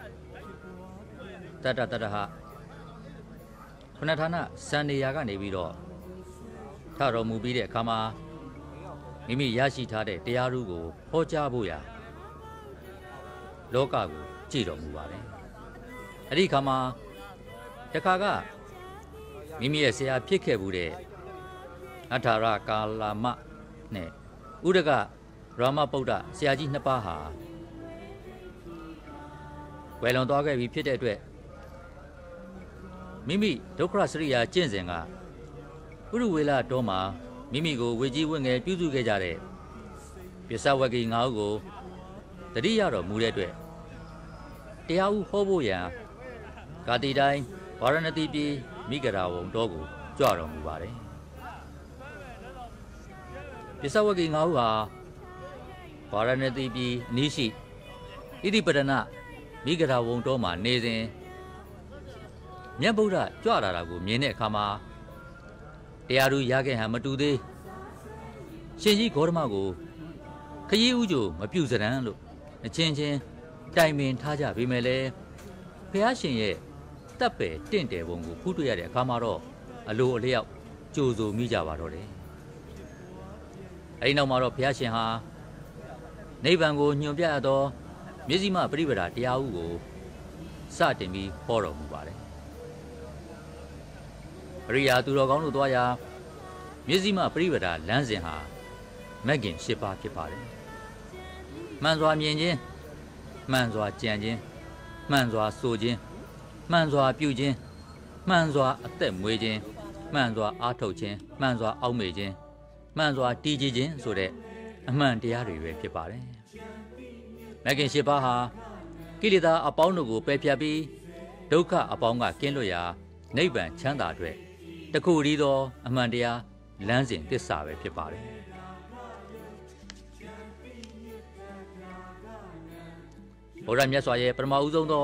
တတ္တတတ္တဟခုနဌာနစံနေရာကနေပြီးတော့ထတော်မူပြီးတဲ့အခါမှာမိမိရရှိထားတဲ့တရားဓုကိုဟောကြားဖို့ရာလောကကိုကြည်တော်မူပါတယ်အဲ့ဒီအခါမှာတခါကမိမိရဲ့ဆရာဖြစ်ခဲ့မှုတဲ့အထာရကာလမနဲ့ဥဒကရမပုဒ္ဒဆရာကြီးနှစ်ပါးဟာဝယ်လွန်သွားခဲ့ပြီဖြစ်တဲ့အတွက်မိမိဒုက္ခစရိယာကျင့်စဉ်ကဥရဝေလတော်မှာမိမိကိုဝေကြီးဝင့်ငယ်ပြုစုခဲ့ကြတဲ့ပစ္စဝဂီငါးဦးကိုတတိယတော်မူတဲ့အတွက်တရားဥဟောဖို့ရန်ကာတိတိုင်းဗာရဏသီပြည်မိဂရာဝုံတော်ကိုကြွတော်မူပါတယ်ပစ္စဝဂီငါးဦးဟာဗာရဏသီပြည်အနီးရှိဣတိပတနမိဂရာဝုံတော်မှာနေစဉ်မြတ်ဗုဒ္ဓကြွလာတာကိုမြင်တဲ့အခါမှာတရားဓုရခဲ့ဟန်မတူသေးရှင်ကြီးဂေါတမကိုခရီးဥကြိုမပြုစရန်လို့အချင်းချင်းတိုင်ပင်ထားကြပေမဲ့လည်းဘုရားရှင်ရဲ့တပ်ပယ်တင့်တယ်ပုံကိုဖူးတွေ့ရတဲ့အခါမှာတော့အလိုအလျောက်ကြိုဆိုမိကြပါတော့တယ်အဲဒီနောက်မှာတော့ဘုရားရှင်ဟာနိဗ္ဗာန်ကိုညွှန်ပြသောမျက်စိမှပရိပဒါတရားဥကိုစတင်ပြီးဟောတော်မူပါတယ်အရိယာသူတော်ကောင်းတို့သွားရာမျက်စိမှပရိပဒါလမ်းစဉ်ဟာမဂ်ကင်၈ပါးဖြစ်ပါတယ်မှန်စွာမြင်ခြင်းမှန်စွာကြံခြင်းမှန်စွာဆိုခြင်းမှန်စွာပြုခြင်းမှန်စွာအသက်မွေးခြင်းမှန်စွာအားထုတ်ခြင်းမှန်စွာအောက်မေ့ခြင်းမှန်စွာတည်ကြည်ခြင်းဆိုတဲ့အမှန်တရားတွေပဲဖြစ်ပါတယ်မဂ်ကင်၈ပါးဟာကိလေသာအပေါင်းတို့ကိုပယ်ဖြတ်ပြီးဒုက္ခအပေါင်းကကင်းလွတ်ရာနိဗ္ဗာန်ချမ်းသာအတွက်တခုတည်းသောအမှန်တရားလမ်းစဉ်သစ္စာပဲဖြစ်ပါတယ်ဘုရားမြတ်စွာရဲ့ပထမဦးဆုံးသော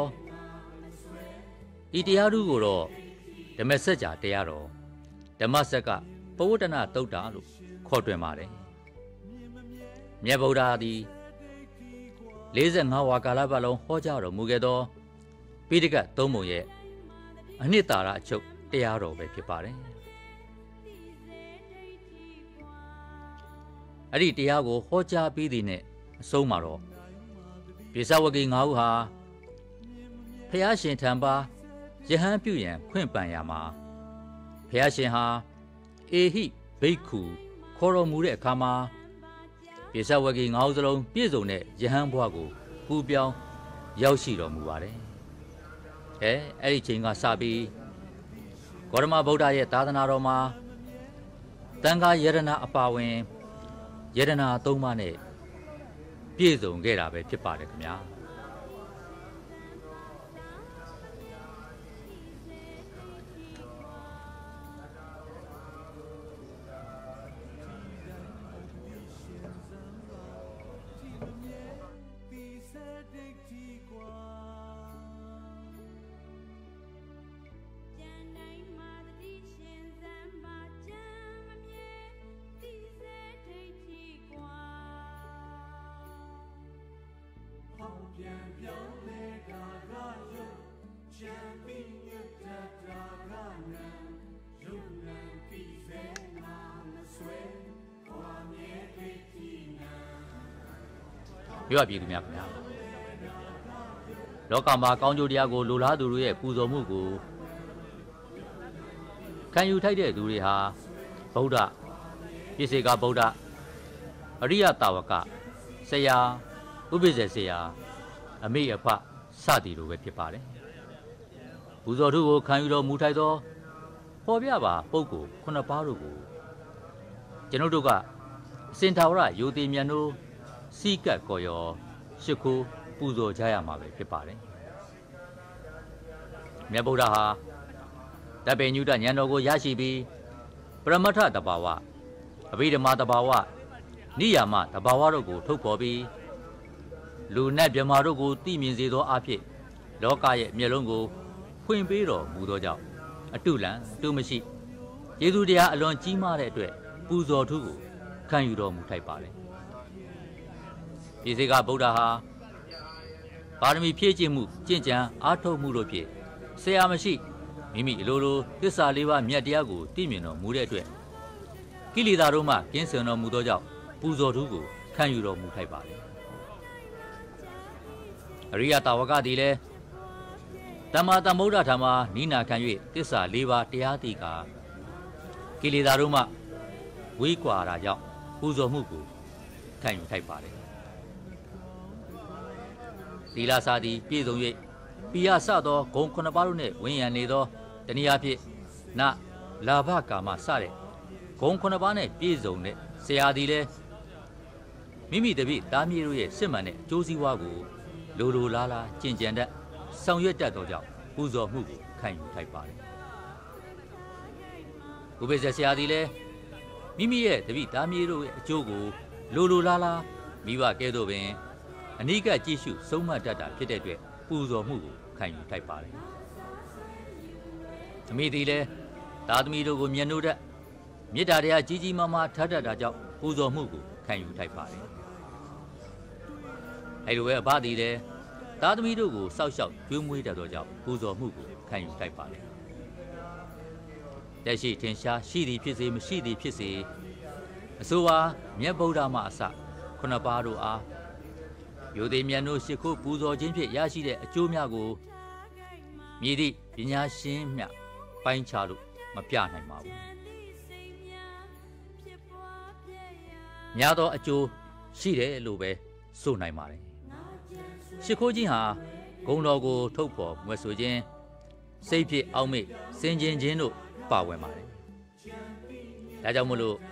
ဤတရားဓုကိုတော့ဓမ္မစကြာတရားတော်ဓမ္မစက်ကပဝတ္တနာတုတ်တာလို့ခေါ်တွင်ပါတယ်မြတ်ဗုဒ္ဓသည်လေးဆယ်ငါးဝါကာလပတ်လုံးဟောကြားတော်မူခဲ့သောပိဋကတ်သုံးပုံရဲ့အနှစ်သာရအချုပ်တရားတော်ပဲဖြစ်ပါတယ်အဲ့ဒီတရားကိုဟောကြားပြီးသည်နဲ့အဆုံးမှာတော့ပိဿဝဂီငါးဦးဟာဖျားရှင်ထံပါယဟန်ပြုရန်ခွင့်ပန်ရမှာဖျားရှင်ဟာအေဟိဘိက္ခုခေါ်တော်မူတဲ့အခါမှာပိဿဝဂီငါးဦးစလုံးပြည့်စုံတဲ့ယဟန်ဘဝကိုကူးပြောင်းရောက်ရှိတော်မူပါတယ်အဲအဲ့ဒီချိန်ကစပြီးဂေါတမဗုဒ္ဓရဲ့သာသနာတော်မှာတန်ခါယရဏအပါဝင်ယရဏသုံးပါးနဲ့ပြည့်စုံခဲ့တာပဲဖြစ်ပါတယ်ခင်ဗျာပြောပြသူများခင်ဗျာလောကမှာကောင်းကျိုးတရားကိုလိုလားသူတို့ရဲ့ပူဇော်မှုကိုခံယူထိုက်တဲ့သူတွေဟာဗုဒ္ဓပြည့်စေကဗုဒ္ဓအရိယတာဝကဆရာဥပိ္ပဇေဆရာအမိအဖစသည်လိုပဲဖြစ်ပါတယ်ပူဇော်ထုကိုခံယူတော်မူထိုက်သောဟောပြပါပုဂ္ဂိုလ်ခုနှစ်ပါးတို့ကိုကျွန်ုပ်တို့ကအစင်ထာဝရယိုတိမြတ်တို့စီကတ်ကော်ရောရှ िख ိုးပူဇော်ကြရမှာပဲဖြစ်ပါတယ်မြတ်ဗုဒ္ဓဟာတပ္ပေညုတဉာဏ်တော်ကိုရရှိပြီးပရမတ္ထတဘာဝအဘိဓမ္မာတဘာဝနိယာမတဘာဝတို့ကိုထုတ်ဖော်ပြီးလူနဲ့မြမာတို့ကိုသိမြင်စေသောအဖြစ်လောကရဲ့မျက်လုံးကိုဖွင့်ပေးတော်မူသောကြောင့်အတုလံအတုမရှိယေရှုတရားအလွန်ကြီးမားတဲ့အတွက်ပူဇော်ထုကိုခံယူတော်မူထိုက်ပါတယ်ဒီစေကဗုဒ္ဓဟာပါရမီဖြည့်ကျင့်မှုကျင့်ကြံအားထုတ်မှုတို့ဖြင့်ဆရာမရှိမိမိအလိုလိုသစ္စာလေးပါးမြတ်တရားကိုသိမြင်တော်မူတဲ့အတွက်ကိလေသာတို့မှကင်းစင်တော်မူသောကြောင့်ပူဇော်ထုကိုခံယူတော်မူထိုက်ပါတယ်အရိယတာဝကသည်လည်းတမ္မာသမ္ဗုဒ္ဓထာမှာနိနာခံ၍သစ္စာလေးပါးတရားသိကာကိလေသာတို့မှဝေးကွာတာကြောင့်ပူဇော်မှုကိုခံယူထိုက်ပါတယ်သီလစာသည်ပြည့်စုံ၍ပိယစသောဂုံခုနှစ်ပါးတို့နှင့်ဝိညာဉ်နေသောတနည်းအားဖြင့်နလာဘကာမစတဲ့ဂုံခုနှစ်ပါးနဲ့ပြည့်စုံတဲ့ဆရာသည်လည်းမိမိတပည့်သားမြေတို့ရဲ့စစ်မှန်တဲ့အကျိုးစီးပွားကိုလိုလိုလားလားကျင့်ကြံတတ်ဆောင်ရွက်တတ်သောကြောင့်ပူဇော်မှုကိုခံယူထိုက်ပါတယ်ဥပိ္ပဇေဆရာသည်လည်းမိမိရဲ့တပည့်သားမြေတို့ရဲ့အကျိုးကိုလိုလိုလားလားမိဘကဲသို့ပင်အနိကကြည့်ရှုဆုံးမတတ်တာဖြစ်တဲ့အတွက်ပူဇော်မှုကိုခံယူထိုက်ပါတယ်အမိသည်လည်းသားသမီးတို့ကိုမျက်နှိုးတတ်မေတ္တာတရားကြီးကြီးမားမားထားတတ်တာကြောင့်ပူဇော်မှုကိုခံယူထိုက်ပါတယ်အဲလိုပဲအဘသည်လည်းသားသမီးတို့ကိုစောက်ရှောက်ကျွေးမွေးတတ်သောကြောင့်ပူဇော်မှုကိုခံယူထိုက်ပါတယ်တက်ရှိထင်ရှားရှိသည်ဖြစ်စေမရှိသည်ဖြစ်စေအဆိုပါမြတ်ဗုဒ္ဓမှအစခုနှစ်ပါးတို့အားယိုသေးမြတ်တို့ရှ िख ိုးပူဇော်ခြင်းဖြင့်ရရှိတဲ့အကျိုးများကိုမြည်သည့်ပညာရှင်မြတ်ပိုင်းခြားလို့မပြနိုင်ပါဘူးများသောအကျိုးရှိတယ်လို့ပဲဆိုနိုင်ပါတယ်ရှ िख ိုးခြင်းဟာဂုဏ်တော်ကိုထုတ်ဖော်မွဲ့ဆိုခြင်းစိတ်ဖြစ်အောက်မေ့စင်ကြင်ခြင်းတို့ပါဝင်ပါတယ်ဒါကြောင့်မို့လို့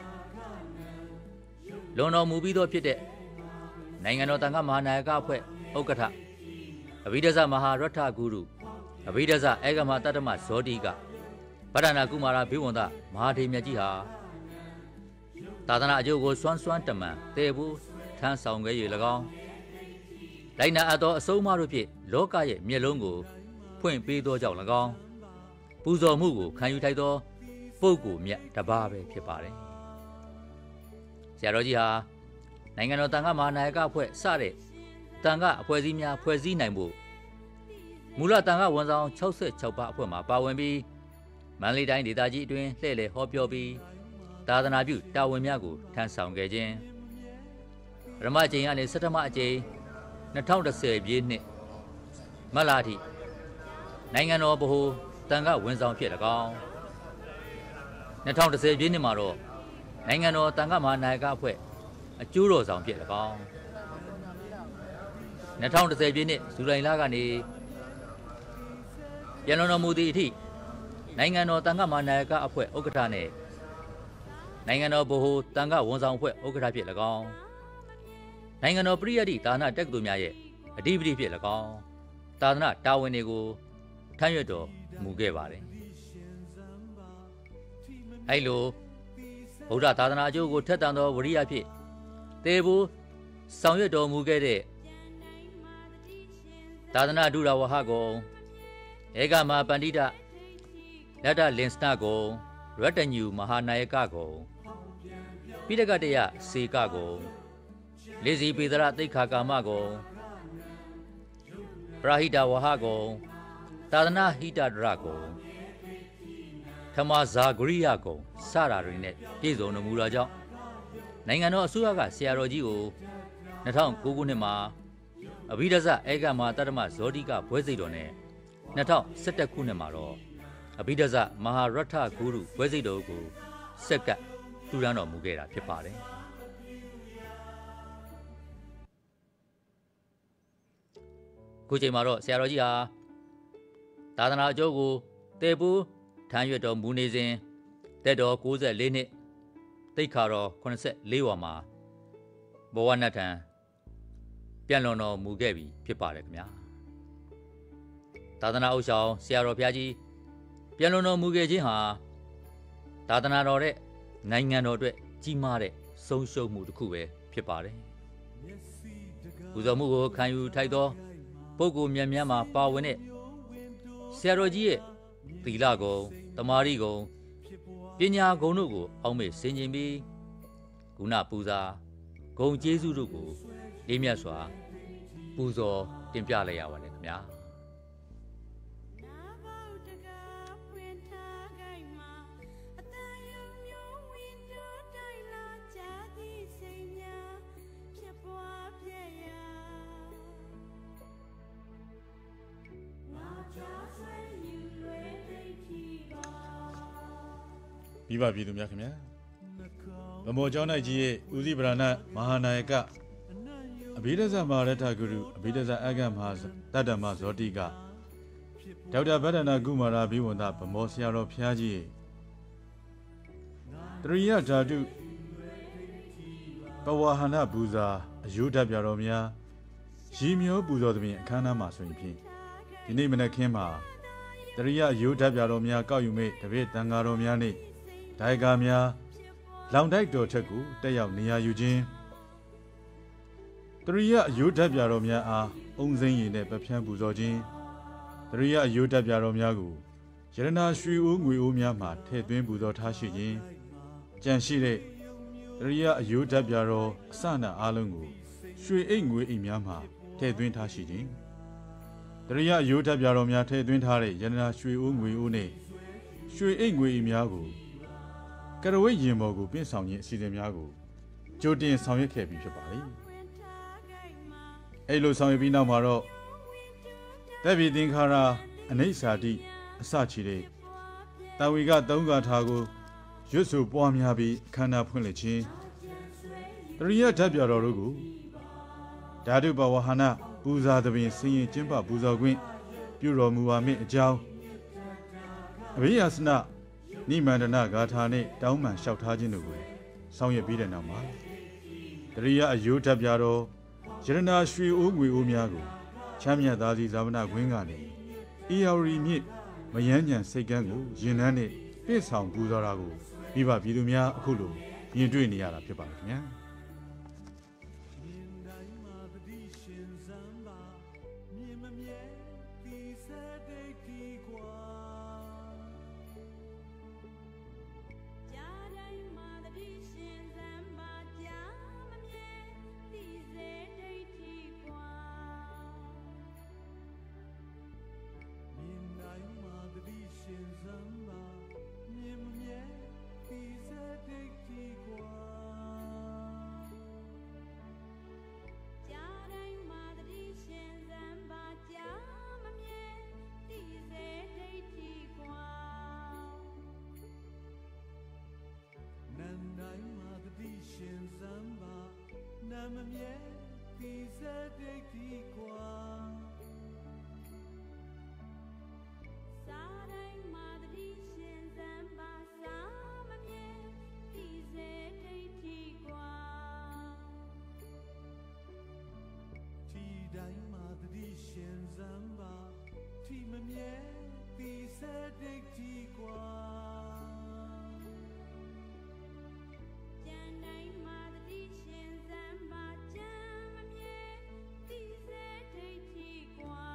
လွန်တော်မူပြီးတော့ဖြစ်တဲ့နိုင်ငံတော်တန်ခါမဟာနာယကအဖွဲ့ဥက္ကဋ္ဌအဘိဓဇမဟာရထဂုရုအဘိဓဇအေကမတတ္တမဇောတိကဗဒ္ဒနာကုမာရဘိဝန္တမဟာဒေမြတ်ကြီးဟာသာသနာအကျိုးကိုစွမ်းစွမ်းတမန်တည်ဖို့ထမ်းဆောင်ခဲ့၍၎င်းလိုက်နာအပ်သောအဆုံးအမတို့ဖြင့်လောကရဲ့မျက်လုံးကိုဖွင့်ပေးသောကြောင့်၎င်းပူဇော်မှုကိုခံယူထိုက်သောပပုဂ္ဂိုလ်မြတ်တပါးပဲဖြစ်ပါတယ်ဆရာတော်ကြီးဟာနိုင်ငံတော်တန်ခါမဟာနာယကအဖွဲ့စတဲ့တန်ခါအဖွဲ့အစည်းများဖွဲ့စည်းနိုင်ဖို့မူလတန်ခါဝန်ဆောင်၆၆ပါးအဖွဲ့မှာပါဝင်ပြီးမန္တလေးတိုင်းဒေသကြီးအတွင်းလှည့်လည်ဟောပြောပြီးသာသနာပြုတာဝန်များကိုထမ်းဆောင်ခဲ့ခြင်းပထမအကြိမ်ကနေဆဋ္ဌမအကြိမ်၂၀၁၀ပြည့်နှစ်မတ်လအထိနိုင်ငံတော်ဗဟိုတန်ခါဝန်ဆောင်ဖြစ်၎င်း၂၀၁၀ပြည့်နှစ်မှာတော့နိုင်ငံတော်တန်ခါမဟာနာယကအဖွဲ့အကျိုးတော်ဆောင်ဖြစ်၎င်း၂၀၁၀ပြည့်နှစ်ဇူလိုင်လကနေပြန်လွန်တော်မူသည့်အထိနိုင်ငံတော်တန်ခါမဟာနာယကအဖွဲ့ဥက္ကဋ္ဌနဲ့နိုင်ငံတော်ဗဟိုတန်ခါဝန်ဆောင်အဖွဲ့ဥက္ကဋ္ဌဖြစ်၎င်းနိုင်ငံတော်ပရိယတ္တိဒါနတက္ကသိုလ်များရဲ့အဓိပတိဖြစ်၎င်းသာသနာတာဝန်တွေကိုထမ်းရွက်တော်မူခဲ့ပါတယ်အဲလိုဗုဒ္ဓသာသနာအကျိုးကိုထက်သန်သောဝရိယဖြင့်သေဖို့ဆောင်ရွက်တော်မူခဲ့တဲ့သာသနာဒုရဝဟကုံဧကမဟာပန္တိတလက်တလင်စနာကုံရတညူမဟာနာယကကုံပိဋကတယစေကကုံလေစီပေဒရသိက္ခာကာမကုံပရာဟိတဝဟကုံသာသနာဟိတဒရကုံธรรมဇာဂရိယကုံစတာတွေနဲ့ပြည့်စုံတော်မူတာကြောင့်နိုင်ငံတော်အစိုးရကဆရာတော်ကြီးကို၂၀၀၉ခုနှစ်မှာအဘိဓဇဧကမဟာတတ္တမဇောတိကဘွဲစိတ်တော်နဲ့၂၀၁၁ခုနှစ်မှာတော့အဘိဓဇမဟာရထဂုရုဘွဲစိတ်တော်ကိုဆက်ကပ်ထူထမ်းတော်မူခဲ့တာဖြစ်ပါတယ်ခုချိန်မှာတော့ဆရာတော်ကြီးဟာသာသနာအကျိုးကိုတည်ပိုးထမ်းရွက်တော်မူနေစဉ်တက်တော်၉၄နှစ်သိက္ခာတော်၈၄ဝါမှာဘဝနတ်ထံပြန်လွန်တော်မူခဲ့ပြီဖြစ်ပါတယ်ခင်ဗျာသာသနာဥဆောင်ဆရာတော်ဘုရားကြီးပြန်လွန်တော်မူခဲ့ခြင်းဟာသာသနာတော်တဲ့နိုင်ငံတော်အတွက်ကြီးမားတဲ့ဆုံးရှုံးမှုတစ်ခုပဲဖြစ်ပါတယ်ပူဇော်မှုကိုခံယူထိုက်သောပုဂ္ဂိုလ်များများမှာပါဝင်တဲ့ဆရာတော်ကြီးရဲ့သီလဂုဏ်တမာရီဂုဏ်ပညာဂုဏ်တို့ကိုအောက်မေ့ဆင်ခြင်ပြီးဂုဏပူဇာဂုဏ်ကျေးဇူးတို့ကိုလေးမြတ်စွာပူဇော်တင်ပြလိုက်ရပါတယ်ခင်ဗျာမိဘပြည်သူများခင်ဗျာဗမောကျောင်း၌ကြီးရဲ့ဦးစီးဗရဏမဟာနာယကအဘိဓဇမဟာရထဂုရုအဘိဓဇအဂမဟာတတ္တမဇောတိကဒေါက်တာဗဒနာကုမာရဘိဝန္တဗမောဆရာတော်ဖျားကြီးတရိယဓာတုပဝဟနာပူဇာအယုဒ္ဓပြတော်များရီမျောပူဇော်သဖြင့်အခမ်းအနားမှာဆိုရင်ဖြင့်ဒီနေ့မနက်ခင်းမှာတရိယအယုဒ္ဓပြတော်များကောက်ယူမိတပည့်တန်ဃာတော်များနှင့်ဒိုင်ကာများလောင်တိုက်တော်ထက်ကိုတက်ရောက်နေရာယူခြင်းတရိယအယုဒ္ဓပြတော်များအားအုံစိမ့်ရည်နဲ့ပဖြန်းပူဇော်ခြင်းတရိယအယုဒ္ဓပြတော်များကိုယရနာရွှေအိုးငွေအိုးများမှထည့်သွင်းပူဇော်ထားရှိခြင်းကြံရှိတဲ့တရိယအယုဒ္ဓပြတော်အစနာအားလုံးကိုရွှေအိတ်ငွေအိတ်များမှထည့်သွင်းထားရှိခြင်းတရိယအယုဒ္ဓပြတော်များထည့်သွင်းထားတဲ့ယရနာရွှေအိုးငွေအိုးနဲ့ရွှေအိတ်ငွေအိတ်များကိုကရဝိတ်ရင်ပေါ်ကိုပြင့်ဆောင်ခြင်းအစီအစဉ်များကိုကြိုတင်ဆောင်ရွက်ခဲ့ပြီးဖြစ်ပါလေအဲ့လိုဆောင်ရွက်ပြီးနောက်မှာတော့တပ်ပြည်သင်္ခါရအနိစ္စာတိအစချီတဲ့တာဝီကသုံးဂါထာကိုရွတ်ဆိုပွားများပြီးခန္ဓာဖွင့်လှစ်ခြင်းတရိယဓာတ်ပြတော်တို့ကိုဓာတုဘဝဟာနပူဇာသဖြင့်ဆင်ရင်ကျင်းပပူဇော်ခွင့်ပြုတော်မူပါမည်အကြောင်းအဘိယစနနိမန္ဒနာဂါထာနှင့်တောင်းပန်လျှောက်ထားခြင်းတို့ကိုဆောင်ရွက်ပြီးတဲ့နောက်မှာတရိယအယုဒ္ဓပြတော်ယရနာရွှေအိုးငွေအိုးများကိုချမ်းမြတ်သားစီဇာမနာခွင်းကနေအေယာဝရီမြစ်မယန်းညံစိတ်ကန်းကိုရင်နှန်းနဲ့ပြည့်ဆောင်ပူဇော်တာကိုမိဘပြည်သူများအခုလိုမြင်တွေ့နေရတာဖြစ်ပါခင်ဗျာမမြဲဒီစက်ဒိတ်ဒီကွာစားတိုင်းမှာတတိရှင်စံပါစားမမြဲဒီစေဒိဋ္ဌိကွာဒီတိုင်းမှာတတိရှင်စံပါဒီမမြဲဒီစက်ဒိတ်ဒီကွာကြံတိုင်းမှာတတိရှင်စံပါကြံမမြဲဒီစေဒိဋ္ဌိကွာ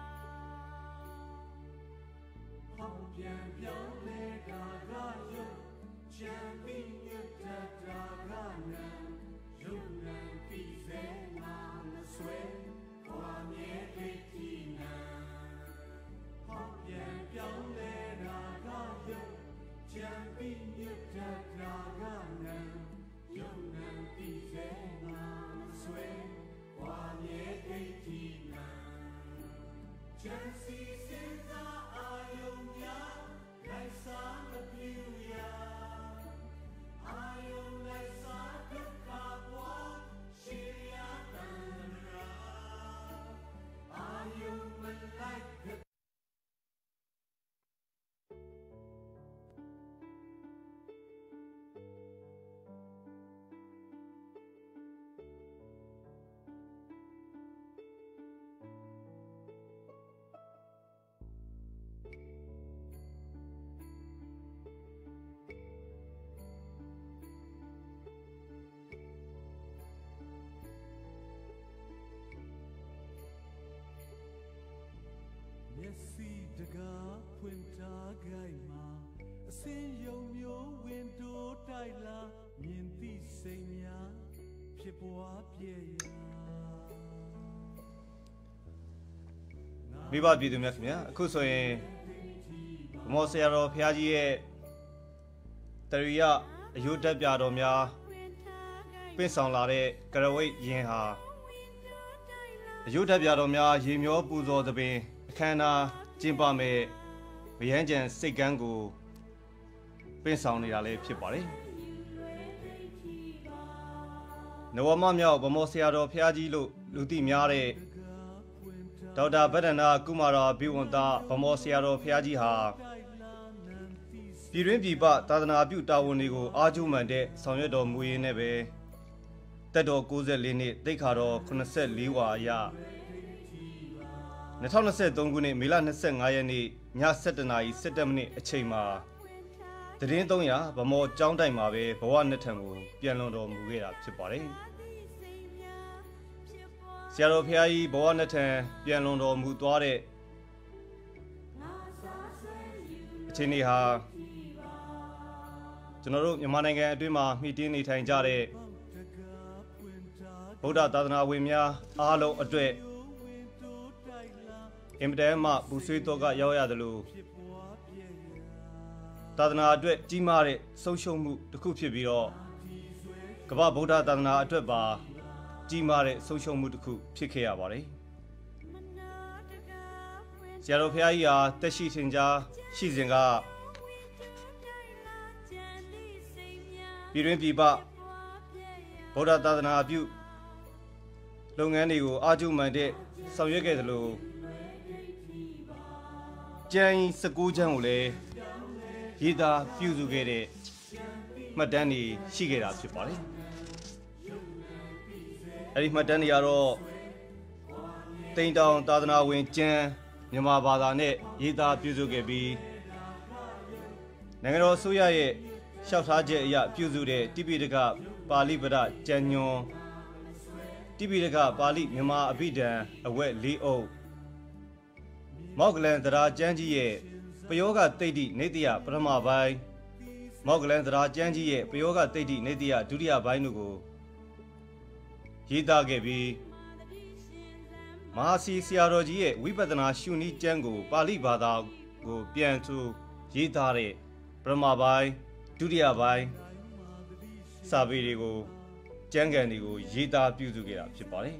ဟောင်းပြန်ပြောင်းလဲတာကယုတ်ချမ်းပြီးမြတ်တာကနံယုတ်နံပြီးစေနာမဆွဲခွာမြဲဒိဋ္ဌိနံဟောင်းပြန်ပြောင်းလဲတာကယုတ်ချမ်းပြီးမြတ်တာကနံယုတ်နံပြီးစေနာမဆွဲခွာမြဲဒိဋ္ဌိနံချမ်းစီစဉ်စားအာယုံများလိုက်စားမပြူရာအာယုံလိုက်စားဒုက္ခဘဝရှိရတန်ရာအာယုံမလိုက်မျက်စိတကားဖွင့်ထားခိုင်မှာအစင်းယုံမျိုးဝင်တိုးတိုက်လာမြင်သိစိတ်များဖြစ်ပွားပြည့်ရာမိဘပြည်သူများခင်ဗျာအခုဆိုရင်ဗမောဆရာတော်ဘုရားကြီးရဲ့တရိယအယုဒ္ဓပြတော်များပင့်ဆောင်လာတဲ့ကရဝိတ်ယင်ဟာအယုဒ္ဓပြတော်များရေမျောပူဇော်သဘင်အခမ်းအနားကျင်းပမဲ့မယန်းကြံစိတ်ကန်းကိုပင့်ဆောင်နေတာလည်းဖြစ်ပါတယ်နဝမမြောက်ဗမောဆရာတော်ဘုရားကြီးလို့လူသိများတဲ့ဒေါက်တာဗဒ္ဒနာကုမာရာဘိဝန္တဗမောဆရာတော်ဘုရားကြီးဟာပြည်တွင်းပြည်ပသာသနာပြုတာဝန်တွေကိုအားကျိုးမှန်တဲ့ဆောင်ရွက်တော်မူရင်းနဲ့ပဲတက်တော်ကိုးဆယ်လေးနှစ်သိက္ခာတော်ခုနှစ်ဆယ်လေးဝါအရ၂၀၂၃ခုနှစ်မေလ၂၅ရက်နေ့ည၁၁နာရီ၁၁မိနစ်အချိန်မှာသတင်းသုံးရာဗမောကျောင်းတိုင်မှာပဲဘဝနှစ်ထံကိုပြန်လွန်တော်မူခဲ့တာဖြစ်ပါတယ်ဆရာတော်ဘုရားကြီးဘဝနှစ်ထံပြန်လွန်တော်မူသွားတဲ့အခြေအနေဟာကျွန်တော်တို့မြန်မာနိုင်ငံအတွင်းမှာမှီတင်းနေထိုင်ကြတဲ့ဗုဒ္ဓသာသနာဝင်များအားလုံးအတွက်အင်မတန်မှပူဆွေးတော့ကရောက်ရတယ်လို့သာသနာအတွက်ကြီးမားတဲ့ဆုံးရှုံးမှုတစ်ခုဖြစ်ပြီးတော့ကမ္ဘာဗုဒ္ဓသာသနာအတွက်ပါကြီးမားတဲ့ဆုံးရှုံးမှုတစ်ခုဖြစ်ခဲ့ရပါတယ်ဆရာတော်ဘုရားကြီးဟာတက်ရှိထင်ရှားရှိစဉ်ကပြည်တွင်းပြည်ပဗုဒ္ဓသာသနာပြုလုပ်ငန်းတွေကိုအားကျိုးမှန်တဲ့ဆောင်ရွက်ခဲ့သလိုကျမ်းစကူးချမ်းကိုလည်းရေးသားပြုစုခဲ့တဲ့မှတ်တမ်းတွေရှိခဲ့တာဖြစ်ပါတယ်အဲဒီမှတ်တမ်းတွေကတော့တိမ်တောင်သာသနာဝင်ကျမ်းမြန်မာဘာသာနဲ့ရေးသားပြုစုခဲ့ပြီးနိုင်ငံတော်အစိုးရရဲ့လျှောက်ထားချက်အရပြုစုတဲ့တိပိဋကပါဠိဗဒကျမ်းညွန်းတိပိဋကပါဠိမြန်မာအဘိဓမ္မာအဝက်လေးအုပ်မောက်ကလန်သရာကျမ်းကြီးရဲ့ပယောဂတိတ်တိနေတိယပထမပိုင်းမောက်ကလန်သရာကျမ်းကြီးရဲ့ပယောဂတိတ်တိနေတိယဒုတိယပိုင်းတို့ကိုရေးသားခဲ့ပြီးမဟာစီဆရာတော်ကြီးရဲ့ဝိပဿနာရှုနည်းကျမ်းကိုပါဠိဘာသာကိုပြန်ထူရေးသားတဲ့ပထမပိုင်းဒုတိယပိုင်းစာပေတွေကိုကျမ်းဂန်တွေကိုရေးသားပြုစုခဲ့တာဖြစ်ပါတယ်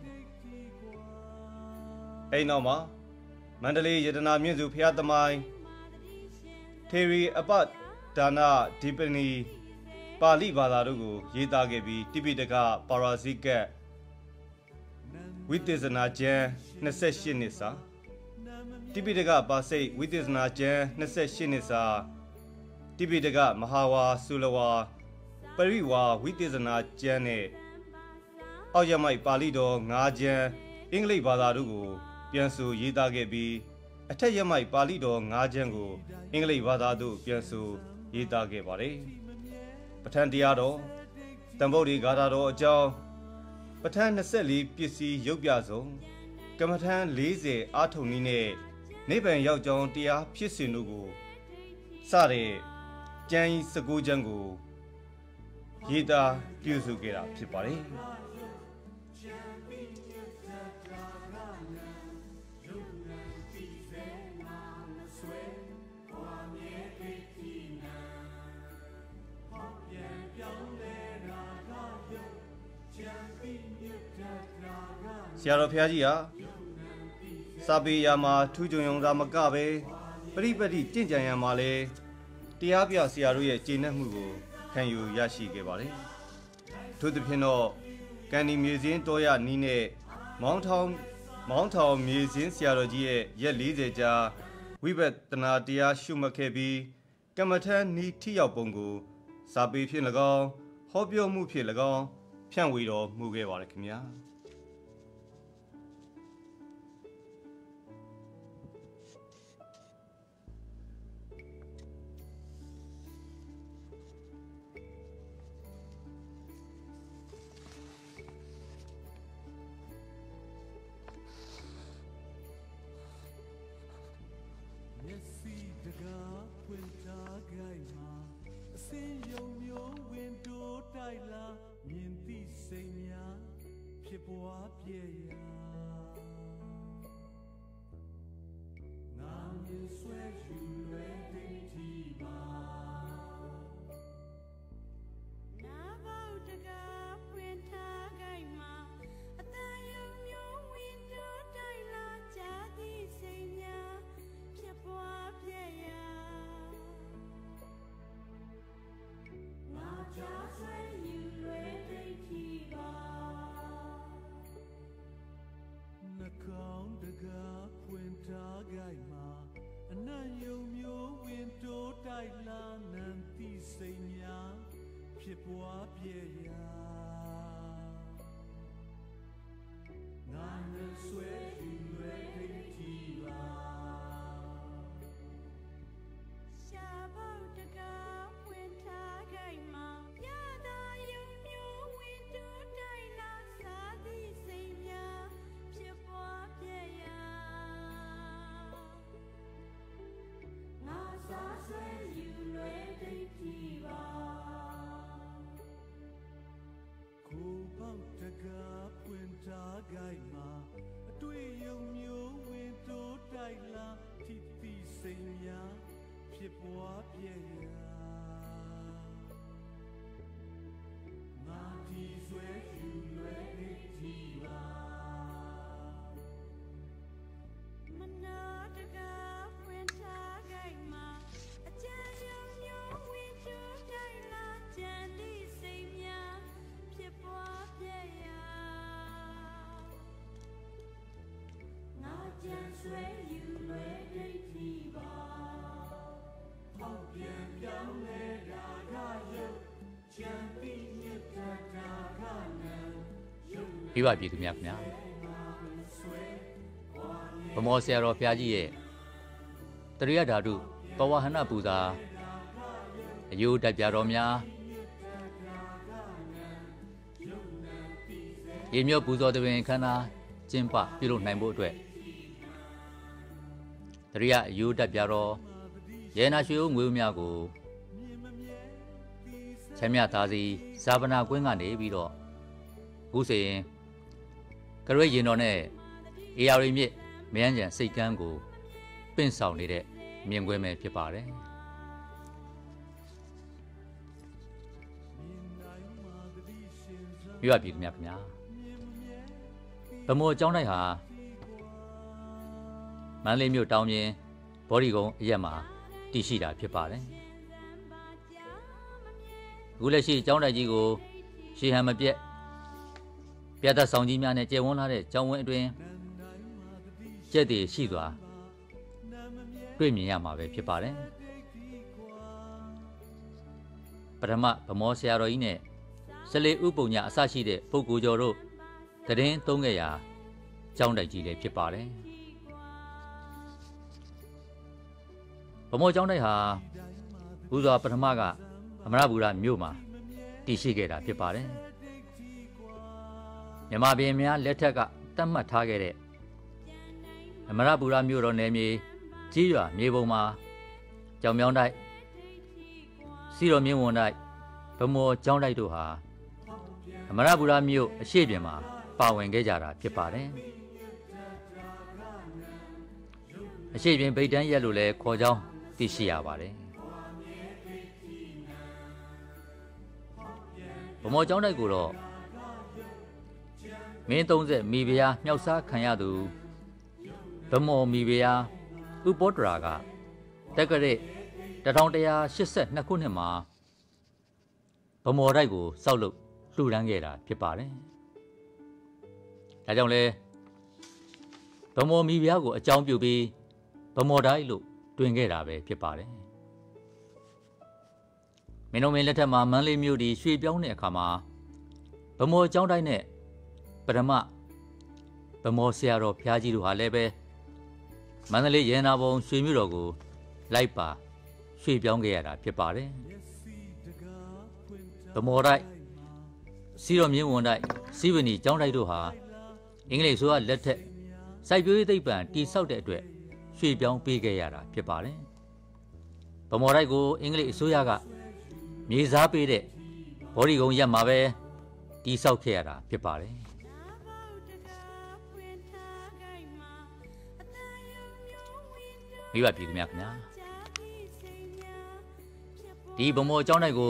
အဲဒီနောက်မှာမန္တလေးရတနာမြင့်စုဖျားသမိုင်းထေရီအပဒါနဒီပနီပါဠိဘာသာတို့ကိုရေးသားခဲ့ပြီးတိပိဋကပါရာဇိကတ်ဝိသေသနာကျမ်းနှစ်ရှစ်နှစ်စာတိပိဋကပါစိတ်ဝိသေသနာကျမ်းနှစ်ရှစ်နှစ်စာတိပိဋကမဟာဝါဆုလဝါပရိဝါဝိသေသနာကျမ်းနဲ့အောက်ရမိုက်ပါဠိတော်၅ကျမ်းအင်္ဂလိပ်ဘာသာတို့ကိုပြန်ဆိုရေးသားခဲ့ပြီးအထက်ရမိုက်ပါဠိတော်၅ကျမ်းကိုအင်္ဂလိပ်ဘာသာသို့ပြန်ဆိုရေးသားခဲ့ပါတယ်ပဋ္ဌာန်းတရားတော်တန်ဗုဒ္ဓေဂါထာတော်အကြောင်းပဋ္ဌာန်းနှစ်၄ပစ္စည်းရုပ်ပြဆုံးကမ္မထမ်း၄၀အာထုံနည်းနဲ့နိဗ္ဗာန်ရောက်ကြောင်းတရားဖြစ်စဉ်တို့ကိုစတဲ့ကျမ်းစကူကျမ်းကိုရေးသားပြုစုခဲ့တာဖြစ်ပါတယ်ဆရာတော်ဖျားကြီးဟာစာပေရာမှာထူးချွန်ရုံသာမကပဲပရိပတ်တိတင့်ကြံရမှာလဲတရားပြဆရာတို့ရဲ့ကျေနပ်မှုကိုခံယူရရှိခဲ့ပါတယ်ထို့သဖြင့်တော့ကန်ဒီမြေစင်းတော်ရနီးနဲ့မောင်းထောင်မောင်းထောင်မြေစင်းဆရာတော်ကြီးရဲ့ရက်၄၀ကြာဝိပဿနာတရားရှုမှတ်ခဲ့ပြီးကမ္မထမ်းနီးထိရောက်ပုံကိုစာပေဖြင့်၎င်းဟောပြောမှုဖြင့်၎င်းဖြန့်ဝေတော်မူခဲ့ပါတယ်ခင်ဗျာဖြစ်ပွားပြည့်ရာငါမြင်ဆွဲယူလွယ်ဒိဋ္ဌိပါနာဘောက်တကားဖွင့်ထားခိုင်မှာအတန်ယုံမျိုးဝင်းတို့တိုက်လာကြသည်စိတ်များဖြစ်ပွားပြည့်ရာငါကြားဆွဲယူလွယ်ဒိဋ္ဌိပါနှကောင်းတကားဖွင့်ထားခိုင်မှာအနံ့ယုံမျိုးဝင်တိုးတိုက်လာနံတိစိတ်များဖြစ်ပွားပြည့်ရာငါနဲ့ဆွဲယူလွယ်ဒိဋ္ဌိပါရှာဘောက်တကားဖွင့်ထားခိုင်မှာရတာယုံမျိုးဝင်တိုးတိုက်လာစားသည်စိတ်များဖြစ်ပွားပြည့်ရာငါစားဆွဲယူလွယ်ဒိဋ္ဌိပါကိုပေါက်တကားဖွင့်ထားခိုင်မှာအတွေ့ယုံမျိုးဝင်တိုးတိုက်လာထိတိစိတ်များဖြစ်ပွားပြည့်ရာငါဒီဆွဲယူလွယ်ဒိဋ္ဌိပါမနာတကားဖွင့်ထားခိုင်မှာအကြံယုံမျိုးဝင်တိုးတိုက်လာကြံသည့်စိတ်များဖြစ်ပွားပြည့်ရာငါကြံဆွဲယူလွယ်ဒိဋ္ဌိပါပေါက်ပြန်ပြောင်းလဲတာကယုတ်ချမ်းသိမြတ်တာကနံယုတ်ပြပါပြီခင်ဗျာခင်ဗျာဗမောဆရာတော်ဘုရားကြီးရဲ့တရိယဓာတုပဝဟနပူဇာအယုတက်ပြတော်များရေမြော့ပူဇော်တပင်ခန္ဓာကျင်းပပြုလုပ်နိုင်ဖို့အတွက်တရိယအယုတက်ပြတော်ရဲနာရွှေဦးငွေဦးများကိုချမ်းမြသားစီဇာပနာကွင်းကနေပြီးတော့အခုဆိုရင်ကရွေရင်တော်နဲ့အေယာရီမြစ်မယန်းကျန်စိတ်ကမ်းကိုပင့်ဆောင်နေတဲ့မြင်ကွင်းပဲဖြစ်ပါတယ်ပြပါပြီခင်ဗျာခင်ဗျာဗမောကျောင်းတိုက်ဟာမန္တလေးမြို့တောင်ပြင်ဘော်ဒီကုန်းအရက်မှာတည်ရှိတာဖြစ်ပါတယ်အခုလက်ရှိကျောင်းတိုက်ကြီးကိုရှေးဟန်မပြက်ပြတ်သက်ဆောင်ကြီးများနဲ့ကျယ်ဝန်းလာတဲ့ကျောင်းဝင်းအတွင်းကျက်တည်ရှိစွာတွေ့မြင်ရမှာပဲဖြစ်ပါတယ်ပထမဗမောဆရာတော်ကြီးနဲ့စလေဥပုံညာအစရှိတဲ့ပုဂ္ဂိုလ်ကျော်တို့တည်င်းသုံးခဲ့ရာကျောင်းတိုက်ကြီးလည်းဖြစ်ပါတယ်ဗမောကျောင်းတိုက်ဟာဦးစွာပထမကအမရပူရမြို့မှာတည်ရှိခဲ့တာဖြစ်ပါတယ်မြန်မာပြည်များလက်ထက်ကတတ်မှတ်ထားခဲ့တဲ့အမရပူရမြို့တော်နယ်မြေကြီးရွာမြေပုံမှာကြောင်မြောင်းတိုက်စီတော်မြင့်ဝန်တိုက်ဗမောကျောင်းတိုက်တို့ဟာအမရပူရမြို့အရှေ့ပြင်မှာပါဝင်ခဲ့ကြတာဖြစ်ပါတယ်အရှေ့ပြင်ဗိတ်တန်းရက်လို့လည်းခေါ်ကြောင်းသိရှိရပါတယ်ဗမောကျောင်းတိုက်ကိုတော့မင်းသုံးဆက်မိဖုရားမြောက်စားခံရသူဗမောမိဖုရားဥပောတရာကတက္ကရာတထောင်တရာရှစ်ဆယ့်နှစ်ခုနှစ်မှာဗမောတိုက်ကိုစောက်လုပ်လှူဒန်းခဲ့တာဖြစ်ပါတယ်ဒါကြောင့်လဲဗမောမိဖုရားကိုအကြောင်းပြုပြီးဗမောတိုက်လို့တွင်ခဲ့တာပဲဖြစ်ပါတယ်မင်းတို့မင်းလက်ထက်မှာမန်းလေးမြို့ဒီရွှေပြောင်းတဲ့အခါမှာဗမောကျောင်းတိုက်နဲ့ပထမဗမောဆရာတော်ဘုရားကြီးတို့ဟာလည်းပဲမန္တလေးရေနာဘုံရွှေမြို့တော်ကိုလိုက်ပါရွှေပြောင်းခဲ့ရတာဖြစ်ပါတယ်ဗမောတိုက်စီတော်မြင့်ဝန်တိုက်စီဝနီကျောင်းတိုက်တို့ဟာအင်္ဂလိပ်ဆိုရလက်ထက်စိုက်ပျိုးရေးသိပ္ပံတိဆောက်တဲ့အတွက်ရွှေပြောင်းပေးခဲ့ရတာဖြစ်ပါတယ်ဗမောတိုက်ကိုအင်္ဂလိပ်အစိုးရကမြေစားပေးတဲ့ဘော်ဒီကုန်းရက်မှာပဲတိဆောက်ခဲ့ရတာဖြစ်ပါတယ်မိဘပြည်သူများခင်ဗျာဒီဗမောကျောင်းတိုက်ကို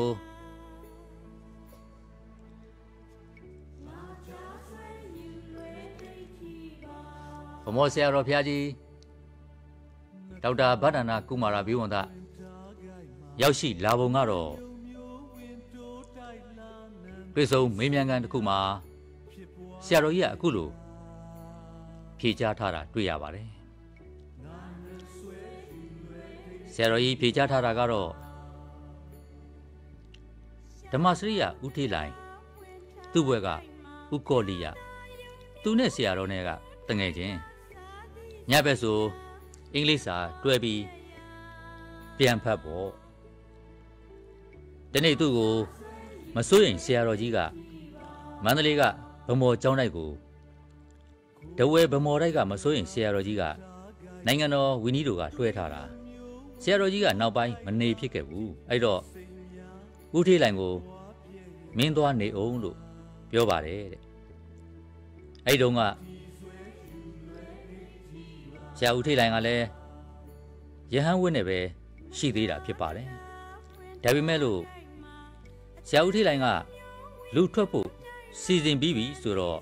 ဗမောဆရာတော်ဘုရားကြီးဒေါက်တာဗဒ္ဒနာကုမာရဘိဝန္တရောက်ရှိလာပုံကတော့ပြည်စုံမေးမြန်းခန်းတစ်ခုမှာဆရာတော်ကြီးကအခုလိုဖြေကြားထားတာတွေ့ရပါတယ်ဆရာတော်ကြီးဖြေကြားထားတာကတော့ဓမ္မစရိယဦးထေးလိုင်သူ့ဘွဲကဥကောလိယသူနဲ့ဆရာတော်နဲ့ကတငယ်ချင်းညဘက်ဆိုအင်္ဂလိပ်စာတွဲပြီးပြန်ဖတ်ဖို့ဒီနေ့သူ့ကိုမစိုးရင်ဆရာတော်ကြီးကမန္တလေးကဗမောကျောင်းတိုက်ကိုတဝဲဗမောတိုက်ကမစိုးရင်ဆရာတော်ကြီးကနိုင်ငံတော်ဝီနီးတို့ကလွှဲထားတာဆရာတော်ကြီးကနောက်ပိုင်းမနေဖြစ်ခဲ့ဘူးအဲ့တော့ဦးထေးလိုင်ကိုမင်းသွားနေအောင်လို့ပြောပါတယ်တဲ့အဲ့တုန်းကဆရာဦးထေးလိုင်ကလည်းရဟန်းဝတ်နဲ့ပဲရှိသေးတာဖြစ်ပါတယ်ဒါပေမဲ့လို့ဆရာဦးထေးလိုင်ကလူထွက်ဖို့စီစဉ်ပြီးပြီဆိုတော့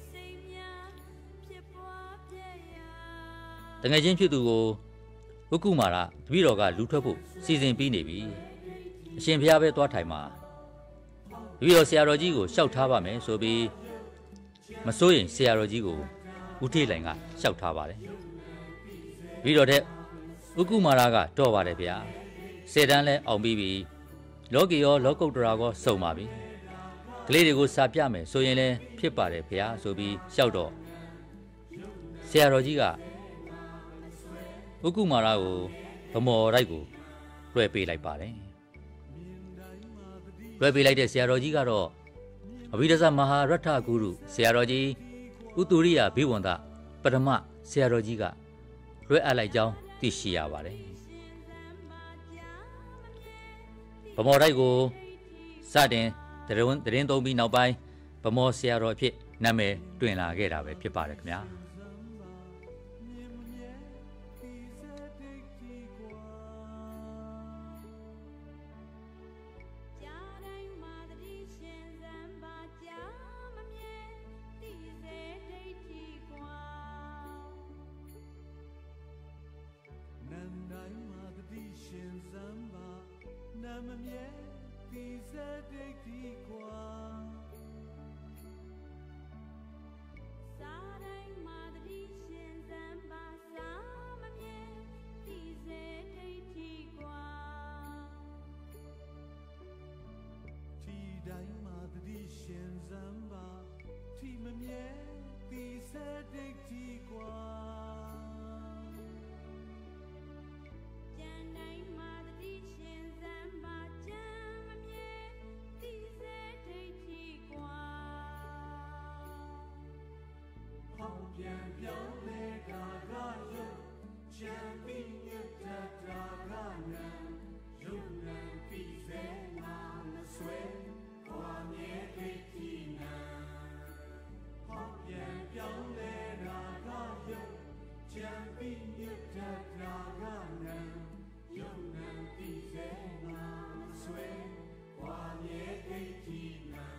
တငယ်ချင်းဖြစ်သူကိုဝကုမာရတပည့်တော်ကလူထွက်ဖို့စီစဉ်ပြီးနေပြီအရှင်ဘုရားပဲသွားထိုင်မှာတပည့်တော်ဆရာတော်ကြီးကိုလျှောက်ထားပါမယ်ဆိုပြီးမစိုးရင်ဆရာတော်ကြီးကိုဦးထေးလိုင်ကလျှောက်ထားပါတယ်တပည့်တော်တဲ့ဝကုမာရကတော့ပါတယ်ဗျာစေတန်းလဲအောင်ပြီးပြီလောကီရောလောကုတ္တရာကောစုံပါပြီကလေးတွေကိုစာပြမယ်ဆိုရင်လည်းဖြစ်ပါတယ်ဗျာဆိုပြီးလျှောက်တော့ဆရာတော်ကြီးကဥက္ကုမာရကိုဗမောတိုက်ကိုလွှဲပေးလိုက်ပါတယ်လွှဲပေးလိုက်တဲ့ဆရာတော်ကြီးကတော့အဘိဓဇမဟာရထဂုရုဆရာတော်ကြီးဥတုရိယဘိဝန္တပထမဆရာတော်ကြီးကလွှဲအပ်လိုက်ကြောင်းသိရှိရပါတယ်ဗမောတိုက်ကိုစတင်တရင်တရင်သုံးပြီးနောက်ပိုင်းဗမောဆရာတော်အဖြစ်နာမည်တွင်လာခဲ့တာပဲဖြစ်ပါတယ်ခင်ဗျာပြန်ပြောင်းလဲတာကရုပ်ချမ်းပြီးညတ်တာကနံရုပ်နံပြီးစေနာမဆွဲခွာမြဲဒိဋ္ဌိနံဟောပြန်ပြောင်းလဲတာကရုပ်ချမ်းပြီးညတ်တာကနံရုပ်နံပြီးစေနာမဆွဲခွာမြဲဒိဋ္ဌိနံ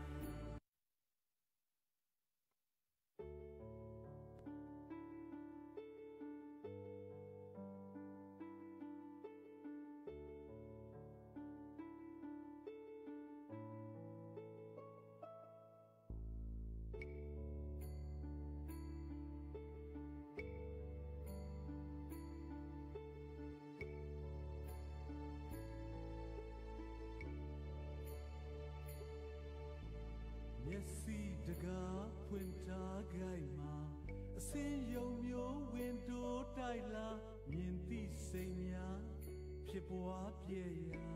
မျက်စိတကားဖွင့်ထားကြိုက်မှာအစင်းယုံမျိုးဝင်တိုးတိုက်လာမြင်သိစိတ်များဖြစ်ပွားပြည့်ရာ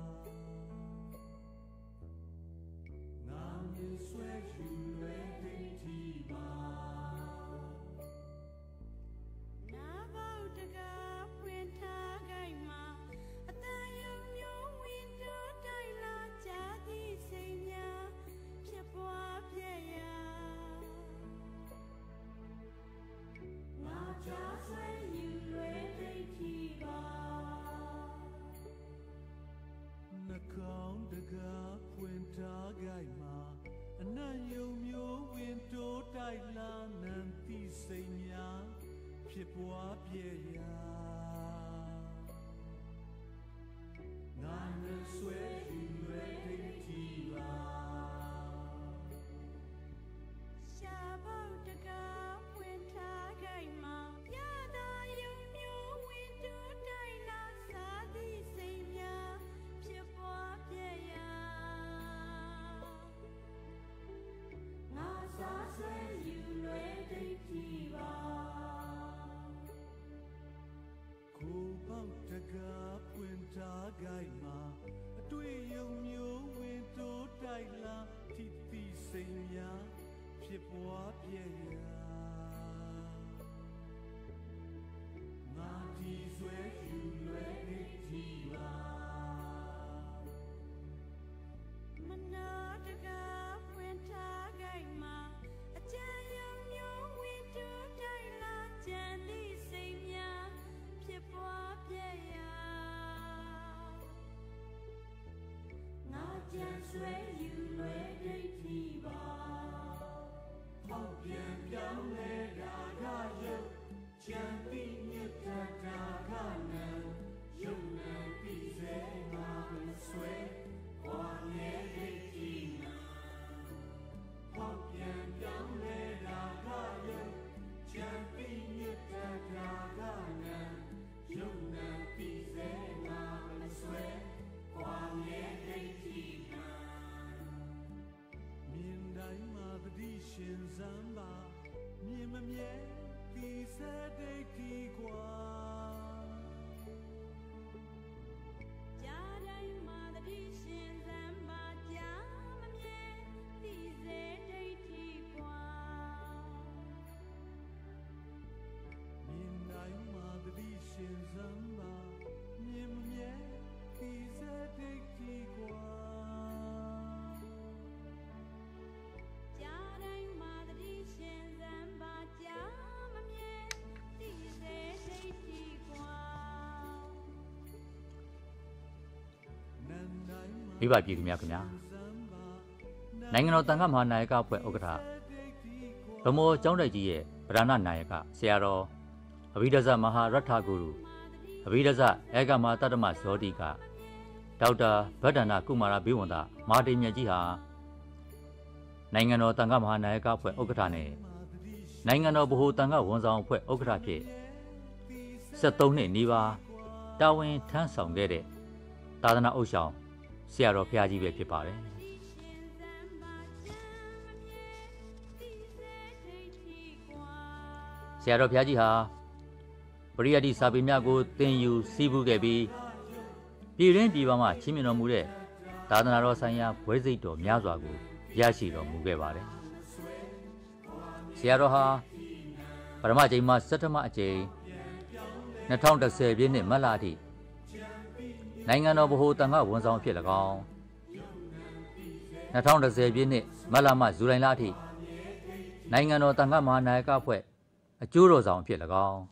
ငါမြင်ဆွဲယူလွယ်ဒိဋ္ဌိပါနာဘောက်တကားဖွင့်ထားကြိုက်မှာအတန်ယုံမျိုးဝင်တိုးတိုက်လာကြသည်စိတ်များဖြစ်ပွားပြည့်ရာငါချဆွဲယူလွယ်ဒိဋ္ဌိပါနှကောင်းတကားဖွင့်ထားကြိုက်မှာအနံ့ယုံမျိုးဝင်တိုးတိုက်လာနံသိစိတ်များဖြစ်ပွားပြည့်ရာငါနဲ့ဆွဲယူလွယ်ဒိဋ္ဌိပါရှာဘောက်တကားဖွင့်ထားကြိုက်မှာရတာယုံမျိုးဝင်တိုးတိုက်လာစားသည်စိတ်များဖြစ်ပွားပြည့်ရာငါစားဆွဲယူလွယ်ဒိဋ္ဌိပါကိုပေါက်တကားဖွင့်ထားကြိုက်မှာအတွေ့ယုံမျိုးဝင်တိုးတိုက်လာထိတိစိတ်များဖြစ်ပွားပြည့်ရာငါဒီဆွဲယူလွယ်ဒိဋ္ဌိပါမနာတကားဖွင့်ထားကြိုက်မှာအကြံယုံမျိုးဝင်တိုးတိုက်လာကြံသည်စိတ်များဖြစ်ပွားပြည့်ရာငါကြံဆွဲယူလွယ်ဒိဋ္ဌိပါဟောက်ပြန်ပြောင်းလဲတာကရုပ်ချမ်းပြီးညတ်တာကနံရုပ်နံပြီးစေငါမဆွဲခွာမြဲဒိဋ္ဌိနံဟောက်ပြန်ပြောင်းလဲတာကရုပ်ချမ်းပြီးညတ်တာကနံရုပ်နံပြီးစေငါမဆွဲခွာမြဲဒိဋ္ဌိနံမြင်တိုင်းမှာတတိရှင်စမ်းပါမြင်မမြဲဒီစဒိဋ္ဌိကွာကြားတိုင်းမှာတတိရှင်စံပါကြားမမြဲသိစေဒိဋ္ဌိကွာမြင်တိုင်းမှာတတိရှင်စမ်းပါမြင်မမြဲဒီစဒိဋ္ဌိကွာကြားတိုင်းမှာတတိရှင်စံပါကြားမမြဲသိစေဒိဋ္ဌိကွာမိဘပြည်သူများခင်ဗျာနိုင်ငံတော်တန်ခါမဟာနာယကအဖွဲ့ဥက္ကဋ္ဌဗမောကျောင်းတိုက်ကြီးရဲ့ဗရဏနာယကဆရာတော်အဘိဓဇမဟာရထဂုရုအဘိဓဇဧကမတတ္တမဇောတိကဒေါက်တာဗဒ္ဒနာကုမာရဘိဝန္တမာတိမြတ်ကြီးဟာနိုင်ငံတော်တန်ခါမဟာနာယကအဖွဲ့ဥက္ကဋ္ဌနဲ့နိုင်ငံတော်ဗဟိုတန်ခါဝန်ဆောင်အဖွဲ့ဥက္ကဋ္ဌဖြစ်ဆက်သုံးနှစ်နီးပါးတာဝန်ထမ်းဆောင်ခဲ့တဲ့သာသနာ့ဥဆောင်ဆရာတော်ဘုရားကြီးပဲဖြစ်ပါတယ်ဆရာတော်ဘုရားကြီးဟာပရိယတ္တိစာပေများကိုသင်ယူစည်းပူးခဲ့ပြီးပြည်တွင်းပြည်ပမှချီးမြှင့်တော်မူတဲ့သာသနာတော်ဆိုင်ရာဘွဲ့စိတ်တော်များစွာကိုရရှိတော်မူခဲ့ပါတယ်ဆရာတော်ဟာပထမချိန်မှာစက်ထမအကြိမ်၂၀၁၀ပြည့်နှစ်မတ်လအထိနိုင်ငံတော်ဗဟိုတန်ခါဝန်ဆောင်ဖြစ်၎င်း၂၀၁၀ပြည့်နှစ်မတ်လမှဇူလိုင်လအထိနိုင်ငံတော်တန်ခါမဟာနာယကအဖွဲ့အကျိုးတော်ဆောင်ဖြစ်၎င်း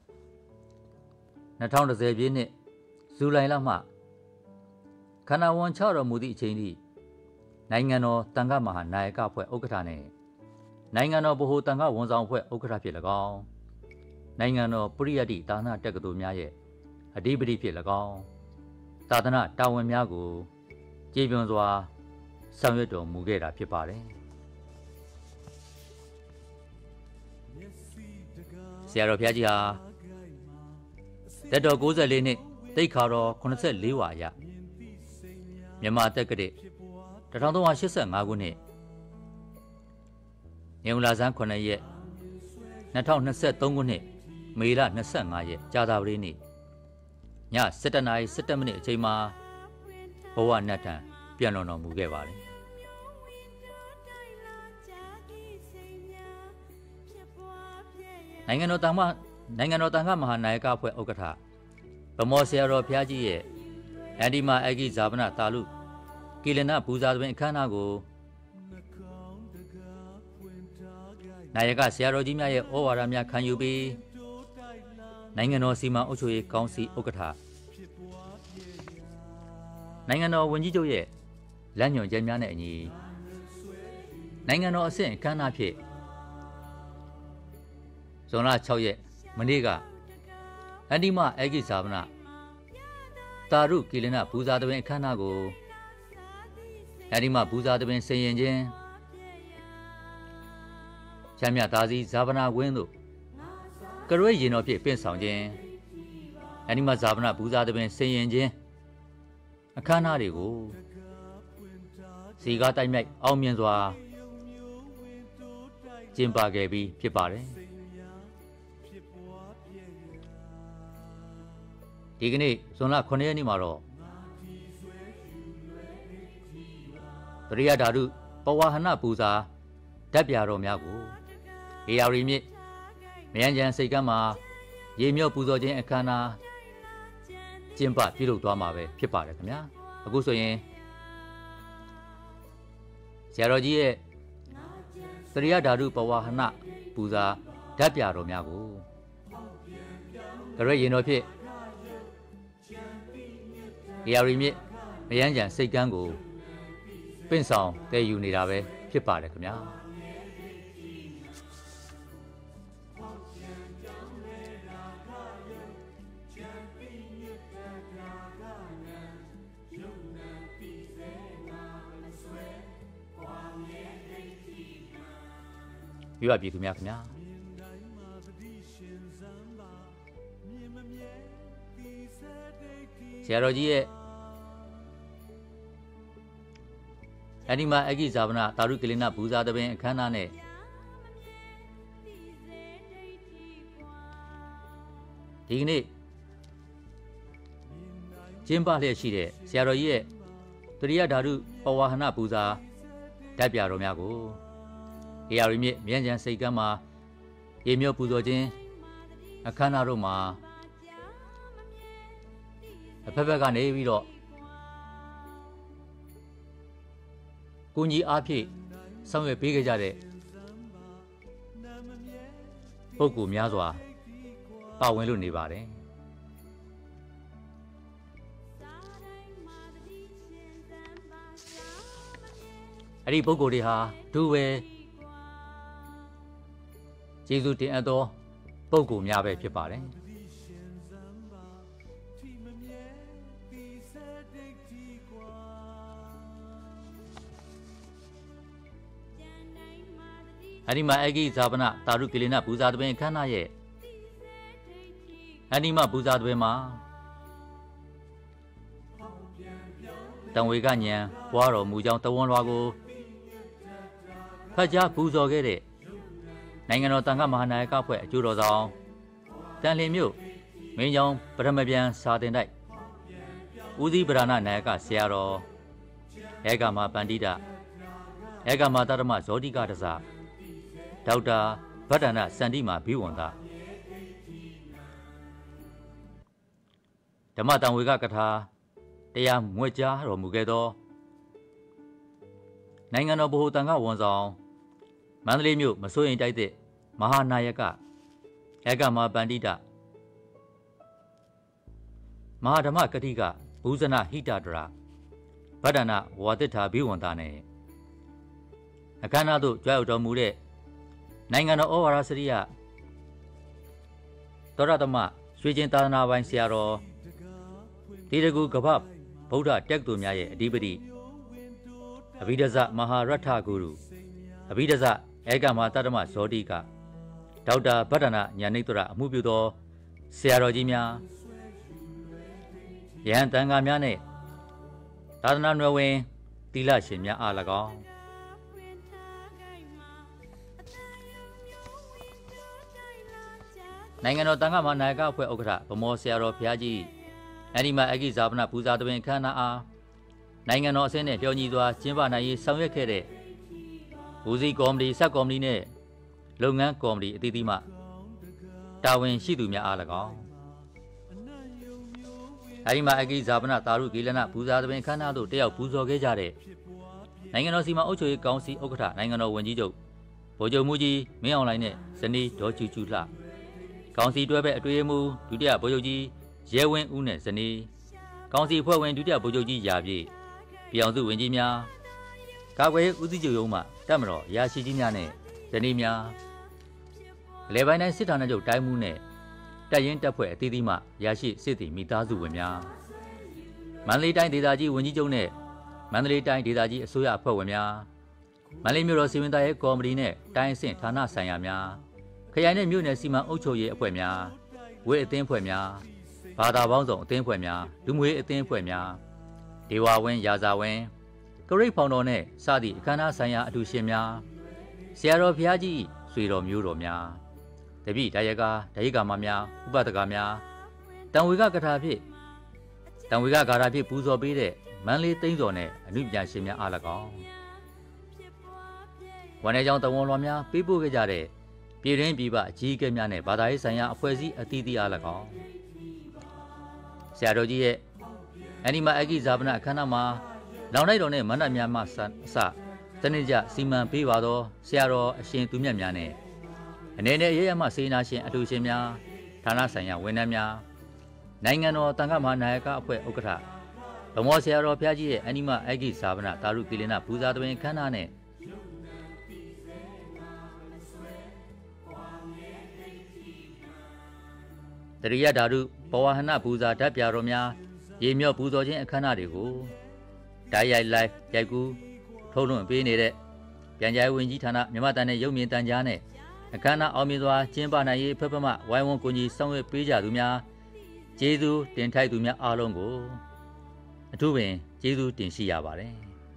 ၂၀၁၀ပြည့်နှစ်ဇူလိုင်လမှခန္ဓာဝန်ချတော်မူသည့်အချိန်ထိနိုင်ငံတော်တန်ခါမဟာနာယကအဖွဲ့ဥက္ကဋ္ဌနှင့်နိုင်ငံတော်ဗဟိုတန်ခါဝန်ဆောင်အဖွဲ့ဥက္ကဋ္ဌဖြစ်၎င်းနိုင်ငံတော်ပရိယတ္တိသာသနာတက္ကသိုလ်များရဲ့အဓိပတိဖြစ်၎င်းသာသနာတာဝန်များကိုကျေပွန်စွာဆောင်ရွက်တော်မူခဲ့တာဖြစ်ပါတယ်ဆရာတော်ဘုရားကြီးဟာတက်တော်၉၄နှစ်တိတ်ခါတော်၈၄ဝါအရမြန်မာတက္ကတိ၁၃၈၅ခုနှစ်နေဦးလာဆန်းခုနှစ်ရက်၂၀၂၃ခုနှစ်မေလ၂၅ရက်ကြာသပတေးနေ့ည၁၁နာရီ၁၁မိနစ်အချိန်မှာဘဝနတ်ထံပြန်လွန်တော်မူခဲ့ပါတယ်နိုင်ငံတော်တန်ခါနိုင်ငံတော်တန်ခါမဟာနာယကအဖွဲ့ဥက္ကဋ္ဌဗမောဆရာတော်ဘုရားကြီးရဲ့အန္တိမအဂိဇာပနတာလူကီလနပူဇာသဘင်အခမ်းအနားကိုနာယကဆရာတော်ကြီးများရဲ့ဩဝါဒများခံယူပြီးနိုင်ငံတော်စီမံအုပ်ချုပ်ရေးကောင်စီဥက္ကဋ္ဌနိုင်ငံတော်ဝန်ကြီးချုပ်ရဲ့လမ်းညွှန်ချက်များနဲ့အညီနိုင်ငံတော်အဆင့်အခမ်းအနားဖြင့်ဇွန်လ၆ရက်မနေ့ကအန္တိမအဂိဇာပနတာရုကီလနပူဇာသဘင်အခမ်းအနားကိုအန္တိမပူဇာသဘင်ဆင်ရင်ခြင်းချမ်းမြသာစီဇာပနာဝင်းတို့ကရွေးရင်တော်ဖြင့်ပင့်ဆောင်ခြင်းအန္တိမဇာပနာပူဇာသဘင်ဆင်ရင်ခြင်းအခမ်းအနားတွေကိုစီကားတိုက်မြိုက်အောင်မြင်စွာကျင်းပခဲ့ပြီးဖြစ်ပါတယ်ဒီကနေ့ဇွန်လခုနှစ်ရက်နေ့မှာတော့တရိယဓာတုပဝါဟနပူဇာဓာတ်ပြတော်များကိုဧရာဝတီမြစ်မယန်းကျန်စိတ်ကမ်းမှာရေမြော့ပူဇော်ခြင်းအခမ်းအနားကျင်းပပြုလုပ်သွားမှာပဲဖြစ်ပါတယ်ခင်ဗျာအခုဆိုရင်ဆရာတော်ကြီးရဲ့တရိယဓာတုပဝါဟနပူဇာဓာတ်ပြတော်များကိုကြရွေရင်တော်ဖြင့်ဧရာဝတီမြစ်မယန်းကျန်စိတ်ကမ်းကိုပင့်ဆောင်တည်ယူနေတာပဲဖြစ်ပါတယ်ခင်ဗျာပြရပြီခင်ဗျာခင်ဗျာဆရာတော်ကြီးရဲ့အန္တိမအဂိဇာပနတာရုကလိနပူဇာသဘင်အခမ်းအနားနဲ့ဒီကနေ့ကျင်းပလျက်ရှိတဲ့ဆရာတော်ကြီးရဲ့တရိယဓာတုပဝါဟနပူဇာဓာတ်ပြတော်များကိုဧရာဝတီမြစ်မြန်းကျန်စိတ်ကမ်းမှာရေမြော့ပူဇော်ခြင်းအခမ်းအနားတို့မှာအဖက်ဖက်ကနေပြီးတော့ကိုကြီးအားဖြင့်ဆောင်ရွက်ပေးခဲ့ကြတဲ့ပုဂ္ဂိုလ်များစွာပါဝင်လို့နေပါတယ်အဲ့ဒီပုဂ္ဂိုလ်တွေဟာဒုဝဲကျေးဇူးတင်အပ်သောပုဂ္ဂိုလ်များပဲဖြစ်ပါတယ်အန္တိမအဂိဇာပနတာရုကလိနပူဇာသဘင်အခမ်းအနားရဲ့အန္တိမပူဇာသဘင်မှာတံဝေကညံပွားတော်မူကြောင်းတဝန်လွာကိုဖတ်ကြားပူဇော်ခဲ့တဲ့နိုင်ငံတော်တန်ခါမဟာနာယကအဖွဲ့အကျိုးတော်ဆောင်တန်လင်းမြို့မင်းကြောင်ပထမပြန်စာတင်တိုက်ဦးစီးပဓာနနာယကဆရာတော်ဧကမပန္တိတဧကမတရမဇောတိကတစဒေါက်တာဗဗဒ္ဒနာစန္ဒီမာဘိဝန္တာဓမ္မတံဝေကကထာတရားမွေကြားတော်မူခဲ့သောနိုင်ငံတော်ဗဟိုတန်ခဝန်ဆောင်မန္တလေးမြို့မစိုးရင်တိုက်တဲ့မဟာနာယကဧကမပန္တိတမဟာဓမ္မကတိကဘူဇနာဟိတတရာဗဒ္ဒနာဝါတိထာဘိဝန္တာနဲ့အခမ်းအနားသို့ကြွရောက်တော်မူတဲ့နိုင်ငံတော်ဩဝါဒစရိယသောရသမရွှေကျင်သာသနာပိုင်ဆရာတော်တေရကူကပ္ပဗုဒ္ဓတက်သူများရဲ့အဓိပတိအဘိဓဇမဟာရထဂုရုအဘိဓဇဧကမတတ္တမဇောတိကဒေါက်တာဗဒ္ဒနာညာနိတ္တရအမှုပြုသောဆရာတော်ကြီးများယဟန်တန်ဃာများနဲ့သာသနာ့နွယ်ဝင်သီလရှင်များအား၎င်းနိုင်ငံတော်တန်ခါးမဟာနာယကအဖွဲ့ဥက္ကဋ္ဌဗမောဆရာတော်ဘုရားကြီးအနိမအဂိဇာပနပူဇာသဘင်ခန္ဓာအားနိုင်ငံတော်အဆင့်နဲ့လျော်ညီစွာကျင်းပနိုင်ရေးဆောင်ရွက်ခဲ့တဲ့ဘူစီကော်မတီစက်ကော်မတီနဲ့လုပ်ငန်းကော်မတီအသီးသီးမှတာဝန်ရှိသူများအား၎င်းအနိမအဂိဇာပနတာရုဂေလနာပူဇာသဘင်ခန္ဓာတို့တယောက်ပူဇော်ခဲ့ကြတဲ့နိုင်ငံတော်စီမံအုပ်ချုပ်ရေးကောင်စီဥက္ကဋ္ဌနိုင်ငံတော်ဝန်ကြီးချုပ်ဗိုလ်ချုပ်မှုကြီးမင်းအောင်လှိုင်နဲ့ဇနီးဒေါ်ကျူကျူလှကောင်စီတွဲဘက်အတွေ့အမှုဒုတိယဗိုလ်ချုပ်ကြီးရဲဝင်းဦးနဲ့ဇနီးကောင်စီအဖွဲ့ဝင်ဒုတိယဗိုလ်ချုပ်ကြီးရာပြည့်ပြည်အောင်စုဝင်ကြီးများကာကွယ်ရေးဦးစီးချုပ်ရုံးမှတပ်မတော်ရာရှိကြီးများနဲ့ဇနီးများလေပိုင်းတိုင်းစစ်ဌာနချုပ်တိုင်းမှုနဲ့တပ်ရင်းတပ်ဖွဲ့အသီးသီးမှရာရှိစစ်သည်မိသားစုဝင်များမန္တလေးတိုင်းဒေသကြီးဝန်ကြီးချုပ်နဲ့မန္တလေးတိုင်းဒေသကြီးအစိုးရအဖွဲ့ဝင်များမန္တလေးမြို့တော်စီမံသားရေးကော်မတီနဲ့တိုင်းအဆင့်ဌာနဆိုင်ရာများခရိုင်နဲ့မြို့နယ်စီမံအုပ်ချုပ်ရေးအဖွဲ့များဝေအသင်းအဖွဲ့များဘာသာပေါင်းစုံအသင်းအဖွဲ့များလူမှုရေးအသင်းအဖွဲ့များဒေဝဝင်းရာဇဝင်းကရိတ်ဖောင်တော်နဲ့စသည့်အခမ်းအနားဆိုင်ရာအထူးရှင်များဆရာတော်ဘုရားကြီးဆွေတော်မျိုးတော်များတပိဒါယကဒိဋ္ဌိကာမများဥပဒကများတံဝေကကထာဖြင့်တံဝေကဂါထာဖြင့်ပူဇော်ပေးတဲ့မန္တလေးသိန်းစော်နဲ့အနုပညာရှင်များအား၎င်းဝန်ထဲကြောင့်တဝန်လွန်များပေးပို့ခဲ့ကြတဲ့ပြည်တွင်းပြည်ပအကြီးအကဲများနဲ့ဘာသာရေးဆိုင်ရာအဖွဲ့အစည်းအသီးသီးအား၎င်းဆရာတော်ကြီးရဲ့အနိမအဂိဇာပနအခမ်းအနားမှာလောင်လိုက်တော်နဲ့မန္တများမှအစတနေ့ကျစီမံပေးပါသောဆရာတော်အရှင်သူမြတ်များနဲ့အနေနဲ့ရရမှစေနာရှင်အထူးရှင်များဌာနဆိုင်ရာဝန်ထမ်းများနိုင်ငံတော်တန်ခါးမဟာနာယကအဖွဲ့ဥက္ကဋ္ဌဗမောဆရာတော်ဘုရားကြီးရဲ့အနိမအဂိဇာပနတာရုကိလေနပူဇာသဘင်ခန္ဓာနဲ့တရိယဓာတုဘဝဟနပူဇာဓာတ်ပြတော်များရေမြော့ပူဇော်ခြင်းအခမ်းအနားတွေကိုဓာတ်ရိုက်လိုက်ရိုက်ကူးထုတ်လွှင့်ပေးနေတဲ့ပြန်ကြားဝင်ကြီးဌာနမြန်မာတန်တဲ့ရုပ်မြင်တန်ကြားနဲ့အခမ်းအနားအောင်မြင်စွာကျင်းပနိုင်ရေးဖက်ဖက်မှဝိုင်းဝန်းကူညီဆောင်ရွက်ပေးကြသူများကျေးဇူးတင်ထိုက်သူများအားလုံးကိုအထူးပင်ကျေးဇူးတင်ရှိရပါတယ်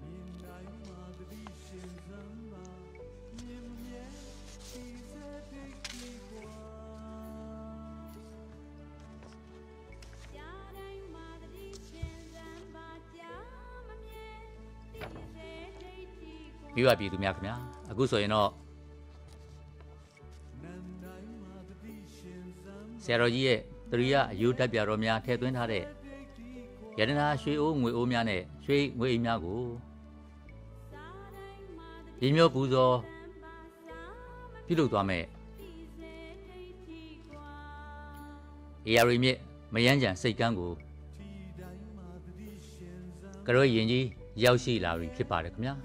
မိဘပြည်သူများခင်ဗျာအခုဆိုရင်တော့ဆရာတော်ကြီးရဲ့တရိယအယုဓာတ်ပြတော်များထည့်သွင်းထားတဲ့ယတနာရွှေအိုးငွေအိုးများနဲ့ရွှေငွေအိမ်များကိုဒီမျိုးပူဇော်ပြုလုပ်သွားမယ်အေယာရီမြစ်မယန်းကြံစိတ်ကမ်းကိုကရောရင်ကြီးရောက်ရှိလာပြီဖြစ်ပါတယ်ခင်ဗျာ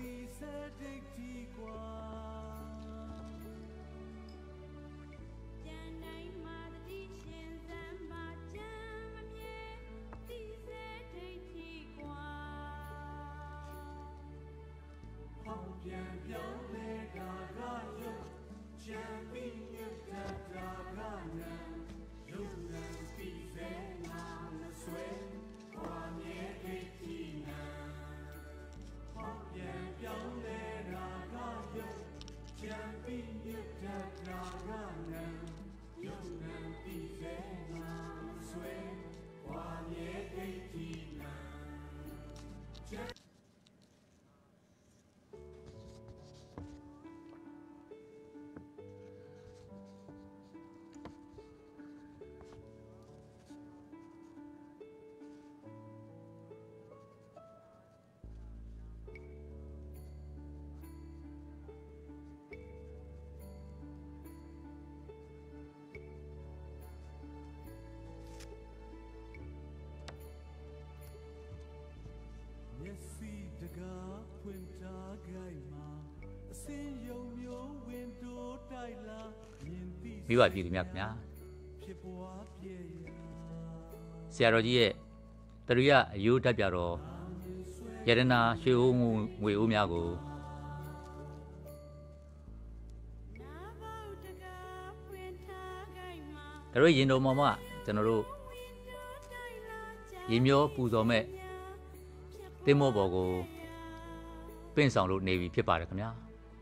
မိဘပြည်သူများခင်ဗျာဆရာတော်ကြီးရဲ့တရိယအယုဓာတ်ပြတော်ယရနာရွှေဦးငွေဦးများကိုတို့ရင်တော်မှာမှကျွန်တော်တို့ရေမျောပူဇော်မဲ့တင်းမောဘော်ကိုပင့်ဆောင်လို့နေပြီဖြစ်ပါတယ်ခင်ဗျာ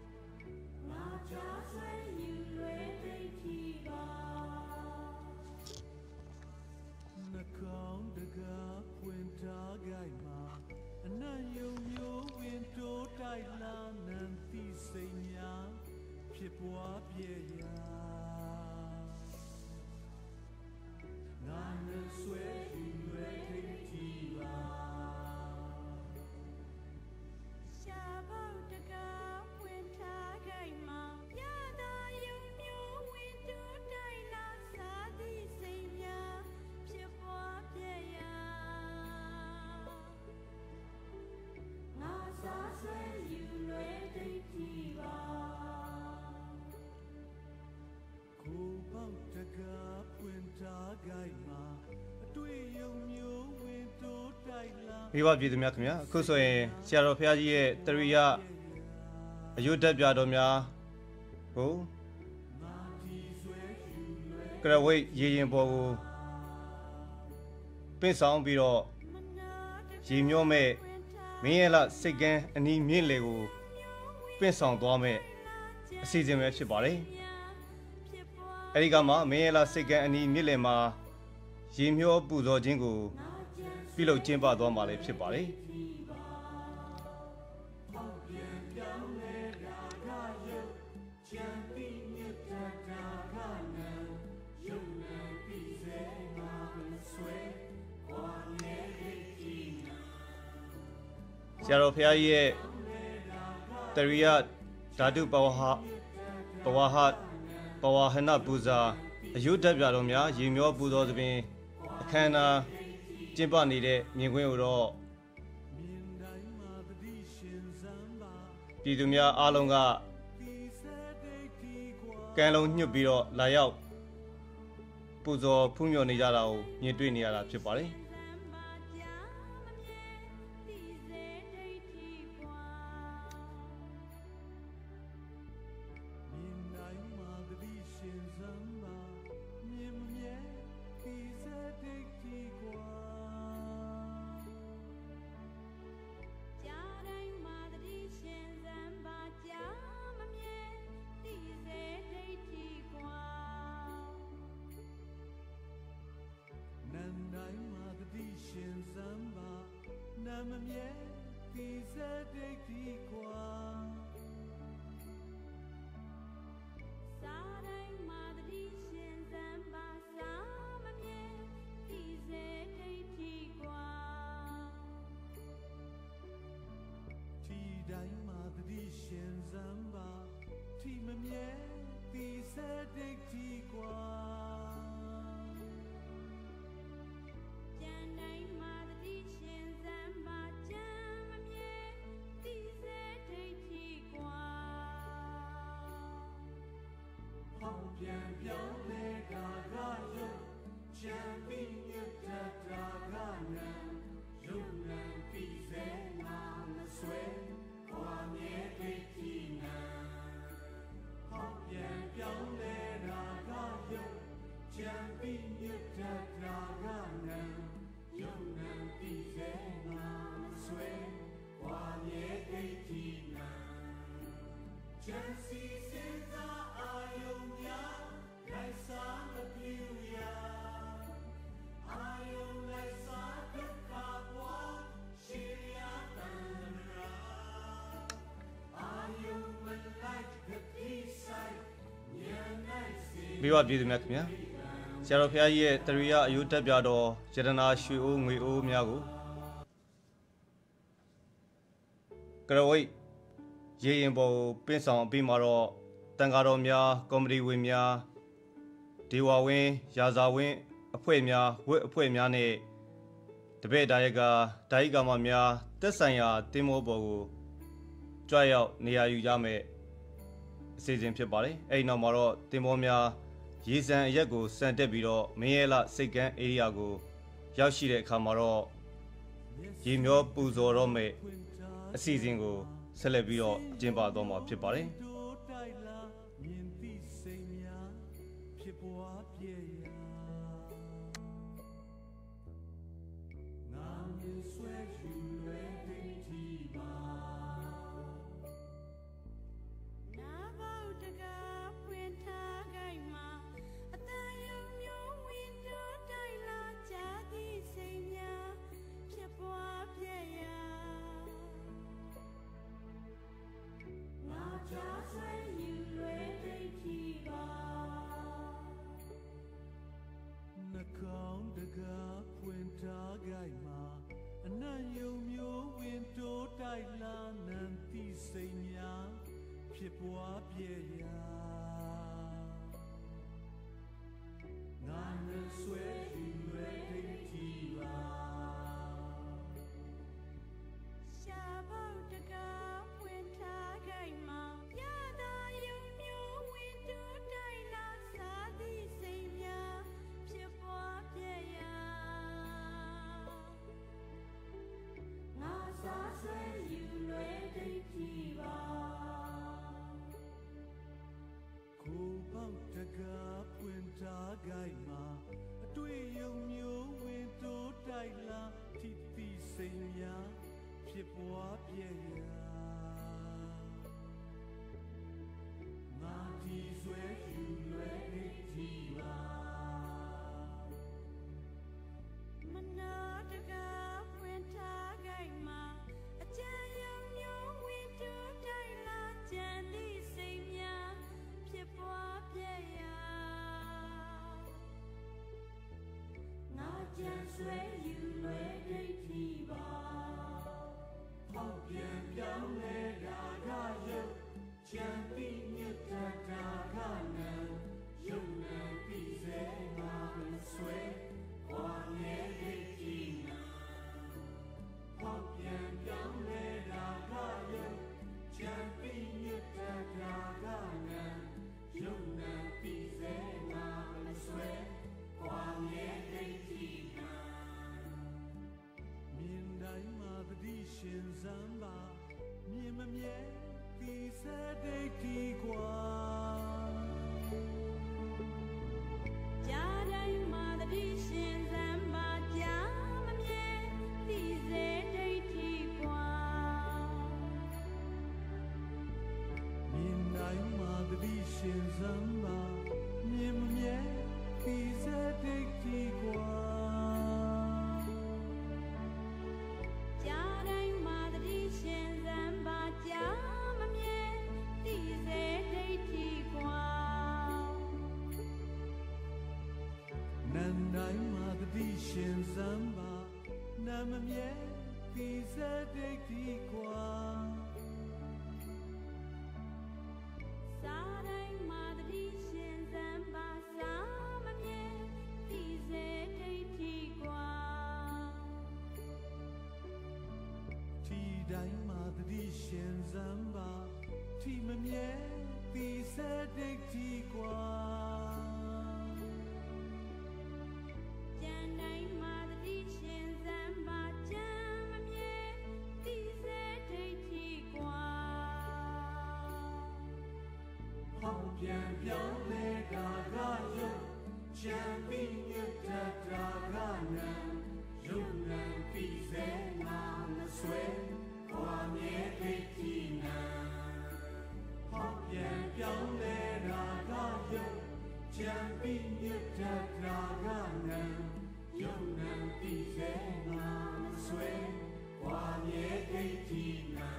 မိဘပြည်သူများခင်ဗျာအခုဆိုရင်ဆရာတော်ဘုရားကြီးရဲ့တရိယအယုဓာတ်ပြတော်များကိုကရဝိတ်ရေရင်ပေါ်ကိုပင့်ဆောင်ပြီးတော့ရေမျောမဲ့မင်းရဲ့လစိတ်ကန်းအနီးမြင့်လေကိုပင့်ဆောင်သွားမဲ့အစီအစဉ်ပဲဖြစ်ပါတယ်အဲဒီကမှမင်းရဲ့လစိတ်ကန်းအနီးမြင့်လေမှာရေမျောပူဇော်ခြင်းကိုပြုလုပ်ကျင်းပသွားမှာလည်းဖြစ်ပါတယ်ဆရာတော်ဘုရားကြီးရဲ့တရိယဓာတုပဝဟပဝဟပဝဟနပူဇာအယုဓာတ်ပြတော်များရေမျောပူဇော်သဖြင့်အခမ်းအနားကျင်းပနေတဲ့မြင်ကွင်းကိုတော့ပြည်သူများအားလုံးကကံလုံးညှစ်ပြီးတော့လာရောက်ပူဇော်ဖူးမြော်နေကြတာကိုမြင်တွေ့နေရတာဖြစ်ပါတယ်မိဘပြည်သူများခင်ဗျာဆရာတော်ဘုရားကြီးရဲ့တရိယအယုဓာတ်ပြတော်ယရနာရွှေအိုးငွေအိုးများကိုကရဝိတ်ရေရင်ပေါ်ကိုပင့်ဆောင်ပြီးမှတော့တန်ဃာတော်များကော်မတီဝင်များဒေဝဝင်းရာဇာဝင်းအဖွဲ့များဝတ်အဖွဲ့များနဲ့တပည့်ဒါယကဓာယိကာမများသက်ဆိုင်ရာတင်မောပေါ်ကိုကြွရောက်နေရာယူကြမယ်အစီအစဉ်ဖြစ်ပါတယ်အဲ့ဒီနောက်မှာတော့တင်မောများရေစံအရက်ကိုစံတက်ပြီးတော့မင်းရဲလစိတ်ကန်း area ကိုရောက်ရှိတဲ့အခါမှာတော့ရေမျောပူဇော်တော့မယ်အစီအစဉ်ကိုဆက်လက်ပြီးတော့ကျင်းပသွားမှာဖြစ်ပါတယ်ဖြစ်ပွားပြည့်ရာငါနဲ့ဆွဲယူလွယ်ဒိဋ္ဌိပါရှာပေါတကားဖွင့်ထားကြိုင်မှာရတာယုံမျိုးဝင်တိုးတိုင်းလာစားသည့်စိတ်များဖြစ်ပွားပြည့်ရာငါစားဆွဲယူလွယ်ဒိဋ္ဌိပါကိုပေါတကားပွင့်ထားကြိုင်မှာအတွေ့ယုံမျိုးဝင်တိုးတိုက်လာထိတိစိတ်များဖြစ်ပွားပြည့်ရာငါဒီဆွဲယူလွယ်ဒိဋ္ဌိပါမနာတကားပွင့်ထားကြိုင်မှာအကြံယုံမျိုးဝင်တိုးတိုက်လာကြံသည့်စိတ်များဖြစ်ပွားပြည့်ရာငါကြံဆွဲယူလွယ်ဒိဋ္ဌိပါပေါက်ပြန်ပြောင်းလဲတာကရုပ်ချမ်းပြီးမြတ်တာကနံယုံနာပြီးစေငါမဆွဲဝါနေဒိဋ္ဌိနာပေါက်ပြန်ပြောင်းလဲတာကရုပ်ချမ်းပြီးမြတ်တာကနံယုံနာပြီးစေငါမဆွဲဝါနေဒိဋ္ဌိနာမြင်တိုင်းမှာတတိရှင်စံပါမြင်မမြဲဒီစေဒိဋ္ဌိကွာကြားတိုင်းမှာတတိရှင်စံပါကြားမမြဲဒီစေဒိဋ္ဌိကွာမြင်တိုင်းမှာတတိရှင်စံပါမြင်မမြဲဒီစေဒိဋ္ဌိကွာကြားတိုင်းမှာတတိရှင်စံပါကြားမမြဲဒီစေဒိဋ္ဌိကွာနန်းတိုင်းမှာတတိရှင်စံပါနာမမြဲဒီစေဒိဋ္ဌိကွာစားတိုင်းမှာတတိရှင်စံပါစားမမြဲဒီစေဒိဋ္ဌိကွာထီတိုင်းမှာတတိရှင်စံပါထီမမြဲဒီစေဒိဋ္ဌိကွာကြံတိုင်းမှာတတိရှင်စံပါကြံမမြဲဒီစေဒိဋ္ဌိကွာဟောက်ပြန်ပြောင်းလဲတာကယုတ်ချမ်းပြီးမြတ်တာကနံယုံနာပြီးစေငါမဆွဲဝါမြဲဒိဋ္ဌိနာဟောက်ပြန်ပြောင်းလဲတာကယုတ်ချမ်းပြီးမြတ်တာကနံယုံနာပြီးစေငါမဆွဲဝါမြဲဒိဋ္ဌိနာ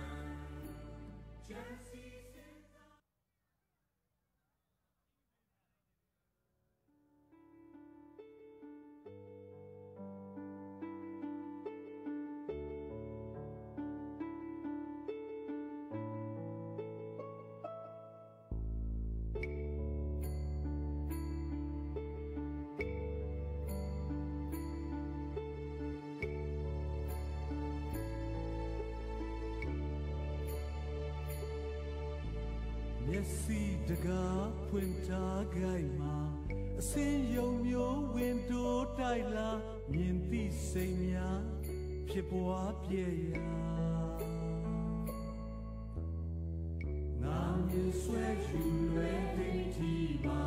စီတကားဖွင့်ထားခိုင်မှာအစင်းယုံမျိုးဝင်တိုးတိုက်လာမြင်သိစိတ်များဖြစ်ပွားပြည့်ရာငါမြင်ဆွဲယူလွယ်သိတိပါ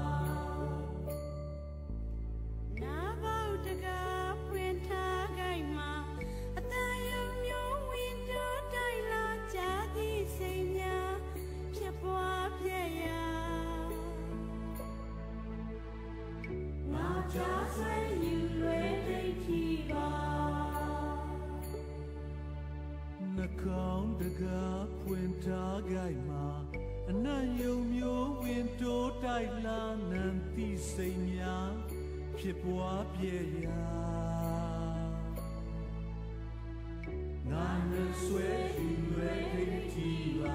နာဘောက်တကားဖွင့်ထားခိုင်မှာအတန်ယုံမျိုးဝင်တိုးတိုက်လာကြသည်စိတ်များဖြစ်ပွားပြည့်ရာငါကြဆွဲယူလွယ်သိတိပါနှကောင်းတကားဖွင့်ထားခိုင်မှာအနံ့ယုံမျိုးဝင်တိုးတိုက်လာနံသိစိတ်များဖြစ်ပွားပြည့်ရာငါနဲ့ဆွဲယူလွယ်သိတိပါ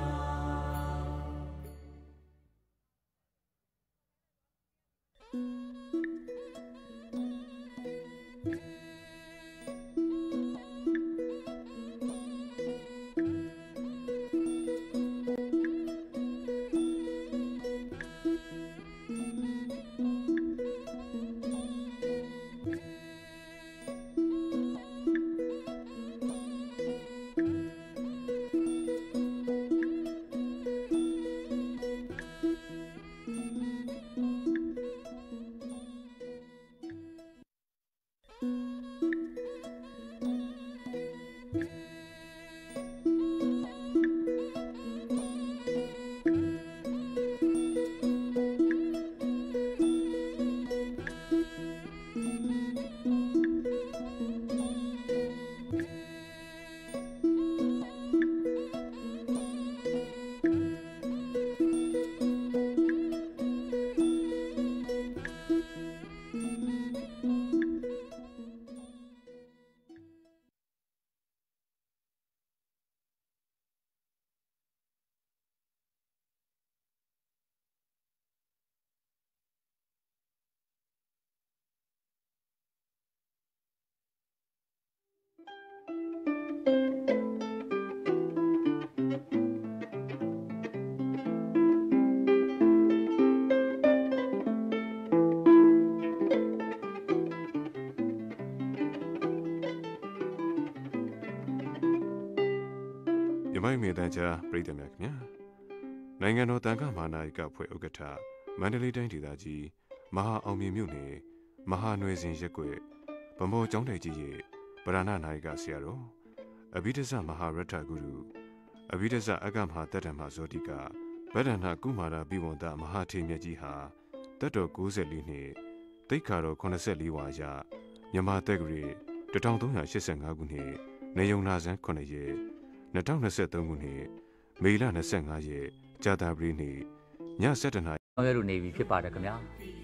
မြမိုက်မေတန်းချာပြည်သူများခင်ဗျာနိုင်ငံတော်တန်ခါမာနာယကဖွဲ့ဥက္ကဋ္ဌမန္တလေးတိုင်းဒေသကြီးမဟာအောင်မြင်မြို့နယ်မဟာနွယ်စဉ်ရက်ကွယ်ဗမော်ကျောင်းတိုင်ကြီးရဲ့ဗရဏနာယကဆရာတော်အဘိဓဇမဟာရထဂုရုအဘိဓဇအကမဟာတတ္တမဇောတိကဗဒ္ဒနာကုမာရဘိဝန္တမဟာထေမြတ်ကြီးဟာတတ်တော်ကိုးဆယ်လေးနှစ်တိတ်ခါတော်ခုနှစ်ဆယ်လေးဝါရမြန်မာတက္ကရာတစ်ထောင်သုံးရာရှစ်ဆယ်ငါးခုနှစ်နေယုံနာဇန်ခုနှစ်ရက်နှစ်ထောင်နှစ်ဆယ်သုံးခုနှစ်မေလနှစ်ဆယ်ငါးရက်ကြာသပတေးနေ့ညဆယ်တနာရီဆောင်ရွက်လို့နေပြီဖြစ်ပါတယ်ခင်ဗျာ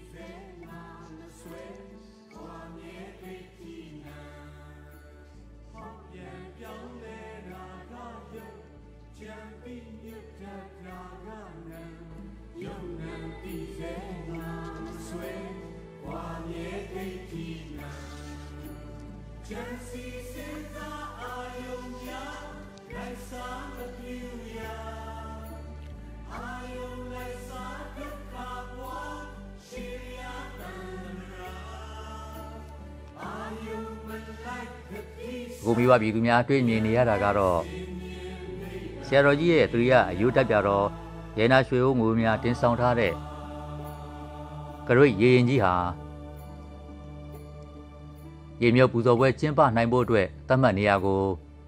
ကိုမိဘပြည်သူများတွေ့မြင်နေရတာကတော့ဆရာတော်ကြီးရဲ့သူရအယုတက်ပြတော်ရဲနာရွှေဦးငွေများတင်ဆောင်ထားတဲ့ကရွေရေရင်ကြီးဟာရေမြောက်ပူဇော်ပွဲကျင်းပနိုင်ဖို့အတွက်သတ်မှတ်နေရာကို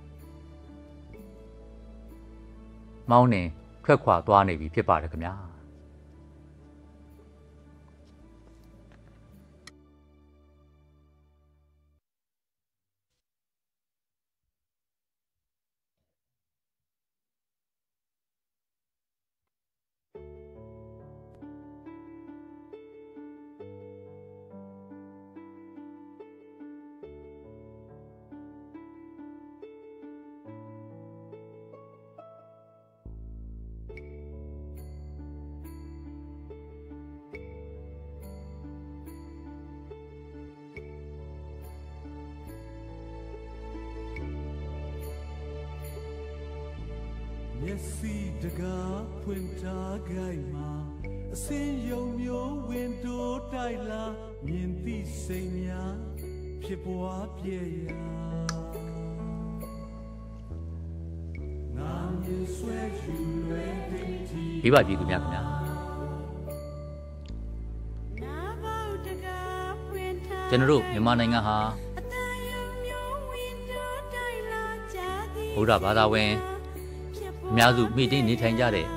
မောင်းနှင်ထွက်ခွာသွားနေပြီဖြစ်ပါတယ်ခင်ဗျာမျက်စိတကားဖွင့်ထားခိုင်မှာအစင်းယုံမျိုးဝင်တိုးတိုက်လာမြင်သိစိတ်များဖြစ်ပွားပြည့်ရာနာမည်ဆွဲယူလွယ်တဲ့ဒီမိဘပြည်သူများခင်ဗျာကျွန်တော်တို့မြန်မာနိုင်ငံဟာဗုဒ္ဓဘာသာဝင်အများစုမိတင်းနေထိုင်ကြတဲ့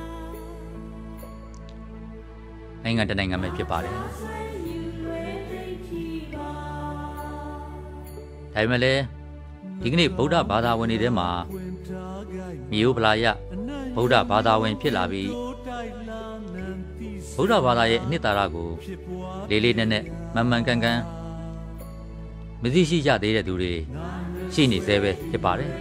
နိုင်ငံတစ်နိုင်ငံပဲဖြစ်ပါတယ်ဒါပေမဲ့လည်းဒီကနေ့ဗုဒ္ဓဘာသာဝင်တွေထဲမှာမြေဥပလာယဗုဒ္ဓဘာသာဝင်ဖြစ်လာပြီးဗုဒ္ဓဘာသာရဲ့အနှစ်သာရကိုလေးလေးနက်နက်မှန်မှန်ကန်ကန်မသိရှိကြသေးတဲ့သူတွေရှိနေသေးပဲဖြစ်ပါတယ်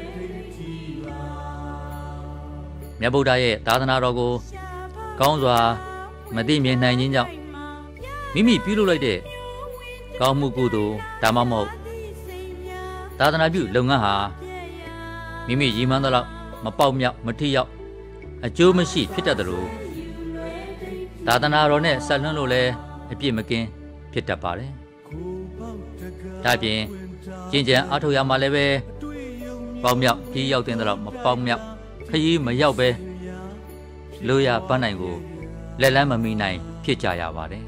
မြတ်ဗုဒ္ဓရဲ့သာသနာတော်ကိုကောင်းစွာမသိမြင်နိုင်ခြင်းကြောင့်မိမိပြုလုပ်လိုက်တဲ့ကောင်းမှုကုသိုလ်ဒါမှမဟုတ်သာသနာပြုလုပ်ငန်းဟာမိမိရည်မှန်းသလောက်မပေါက်မြောက်မထိရောက်အကျိုးမရှိဖြစ်တတ်တယ်လို့သာသနာတော်နဲ့ဆက်လွန်းလို့လည်းအပြစ်မကင်းဖြစ်တတ်ပါတယ်ဒါပြင်ကျင့်ကြံအားထုတ်ရမှလည်းပဲပေါက်မြောက်ကြီးရောက်တဲ့တော့မပေါက်မြောက်ခရီးမရောက်ပဲလိုရပန်းနိုင်ကိုလက်လန်းမမီနိုင်ဖြစ်ကြရပါတယ်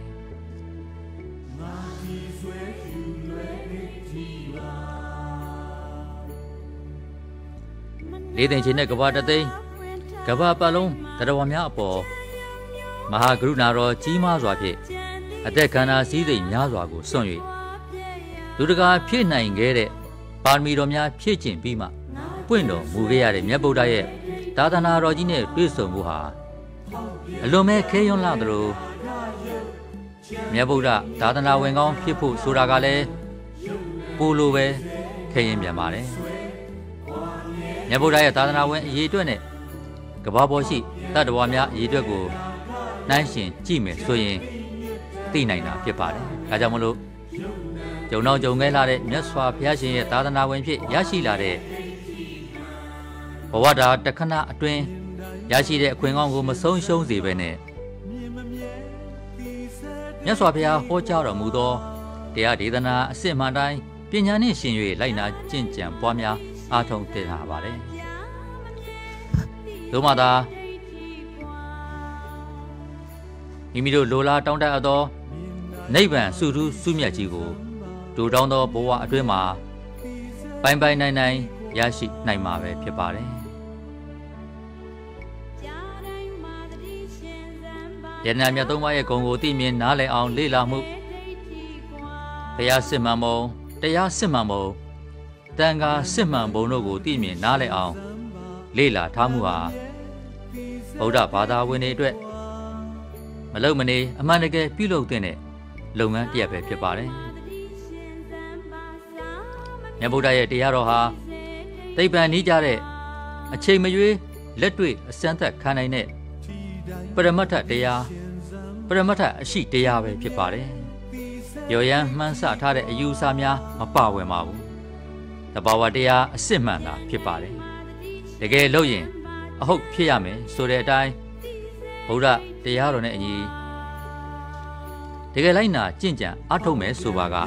လေးသိန်းချင်းနဲ့ကဘာတသိန်းကဘာပတ်လုံးတရားဝများအပေါ်မဟာကရုဏာတော်ကြီးမားစွာဖြင့်အသက်ခန္ဓာစည်းစိမ်များစွာကိုစွန့်၍လူတကာဖြည့်နိုင်ခဲ့တဲ့ပါရမီတော်များဖြည့်ကျင့်ပြီးမှပွင့်တော်မူခဲ့ရတဲ့မြတ်ဗုဒ္ဓရဲ့သာသနာတော်ကြီးနဲ့တွေ့ဆုံမှုဟာအလွန်ပဲခဲယွန်းလာသလိုမြတ်ဗုဒ္ဓသာသနာဝင်ကောင်းဖြစ်ဖို့ဆိုတာကလည်းပိုလိုပဲခဲရင်ပြန်ပါတယ်မြတ်ဗုဒ္ဓရဲ့သာသနာဝင်အရေးအတွက်နဲ့ကမ္ဘာပေါ်ရှိတတ္တဝါများအရေးအတွက်ကိုနှိုင်းယှဉ်ကြည့်မယ်ဆိုရင်သိနိုင်တာဖြစ်ပါတယ်ဒါကြောင့်မလို့ဂျုံတော်ဂျုံခဲလာတဲ့မြတ်စွာဘုရားရှင်ရဲ့သာသနာဝင်ဖြစ်ရရှိလာတဲ့ဘဝတာတခဏအတွင်းရရှိတဲ့အခွင့်ကောင်းကိုမဆုံးရှုံးစေဘဲနဲ့မြတ်စွာဘုရားဟောကြားတော်မူသောတရားဒေသနာအစစ်မှန်တိုင်းပညာနှင့်ရှင်၍လိုက်နာကျင့်ကြံပွားများအားထုတ်သင့်တာပါလေသို့မှသာမိမိတို့လိုလားတောင်းတအပ်သောနိဗ္ဗာန်စုထူးစုမြတ်ကြီးကိုဒူတောင်းသောဘဝအတွင်းမှာပိုင်ပိုင်နိုင်နိုင်ရရှိနိုင်မှာပဲဖြစ်ပါတယ်ယန္နာမြတ်သုံးပါးရဲ့ဂုဏ်ကိုသိမြင်နားလည်အောင်လေ့လာမှုတရားစစ်မှန်ပုံတရားစစ်မှန်ပုံတန်ခါစစ်မှန်ပုံတို့ကိုသိမြင်နားလည်အောင်လေ့လာထားမှုဟာဗုဒ္ဓဘာသာဝင်တွေအတွက်မလုံမနေအမှန်တကယ်ပြုလုပ်တဲ့လုပ်ငန်းတစ်ရပ်ပဲဖြစ်ပါတယ်မြတ်ဗုဒ္ဓရဲ့တရားတော်ဟာသိပ္ပံနီးကြတဲ့အချိန်မရွေးလက်တွေ့အစမ်းသက်ခံနိုင်တဲ့ပရမတ္ထတရားပရမတ္ထအရှိတရားပဲဖြစ်ပါတယ်။ရော်ရမ်းမှန်းဆထားတဲ့အယူအဆများမပါဝင်ပါဘူး။တဘာဝတရားအစစ်မှန်တာဖြစ်ပါတယ်။တကယ်လို့ရင်အဟုတ်ဖြစ်ရမယ်ဆိုတဲ့အတိုင်းဗုဒ္ဓတရားတော်နဲ့အညီတကယ်လိုက်နာကျင့်ကြံအားထုတ်မယ်ဆိုပါက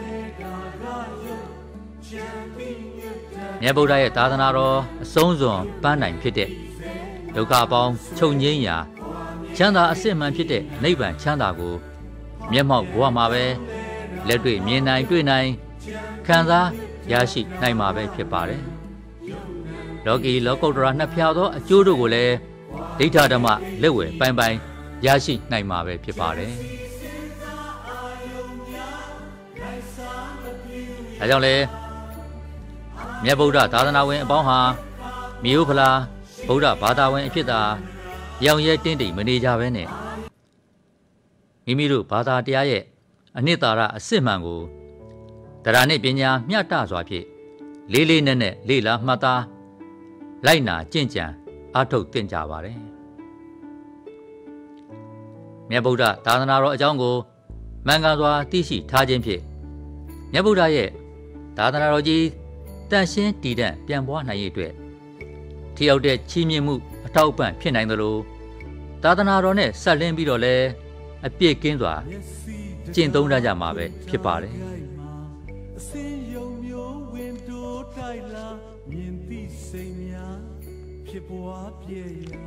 မြတ်ဗုဒ္ဓရဲ့သာသနာတော်အဆုံးစွန်ပန်းနိုင်ဖြစ်တဲ့ဒုက္ခပေါင်းချုပ်ငြိမ်းရာချမ်းသာအစစ်မှန်ဖြစ်တဲ့နိဗ္ဗာန်ချမ်းသာကိုမျက်မှောက်ဘဝမှာပဲလက်တွေ့မြင်နိုင်တွေ့နိုင်ခံစားရရှိနိုင်မှာပဲဖြစ်ပါတယ်။လောကီလောကုတ္တရာနှစ်ဖြာသောအကျိုးတို့ကိုလည်းဒိဋ္ဌဓမ္မလက်ဝယ်ပိုင်ပိုင်ရရှိနိုင်မှာပဲဖြစ်ပါတယ်။ဒါကြောင့်လေမြတ်ဗုဒ္ဓသာသနာဝင်အပေါင်းဟာမြေဥဖလားဗုဒ္ဓဘာသာဝင်အဖြစ်သာရောင်ရဲတင်းတိမ်မနေကြဘဲနဲ့မိမိတို့ဘာသာတရားရဲ့အနှစ်သာရအစစ်မှန်ကိုတရားနှင့်ပညာမျှတစွာဖြင့်လေးလေးနက်နက်လေ့လာမှတ်သားလိုက်နာကျင့်ကြံအားထုတ်သင့်ကြပါတယ်မြတ်ဗုဒ္ဓသာသနာတော်အကြောင်းကိုမှန်ကန်စွာသိရှိထားခြင်းဖြင့်မြတ်ဗုဒ္ဓရဲ့သာသနာတော်ကြီးတန်ရှင်းတည်တံ့ပြန်ပွားနိုင်ရေးအတွက်ထိရောက်တဲ့ချီးမြှင့်မှုအထောက်အပံ့ဖြစ်နိုင်သလိုသာသနာတော်နဲ့ဆက်လင်းပြီးတော့လည်းအပြည့်ကင်းစွာကျင့်သုံးရကြမှာပဲဖြစ်ပါတယ်အစင်ယုံမျိုးဝင်တိုးတိုက်လာမြင်သိစိတ်များဖြစ်ပွားပြည့်ရာ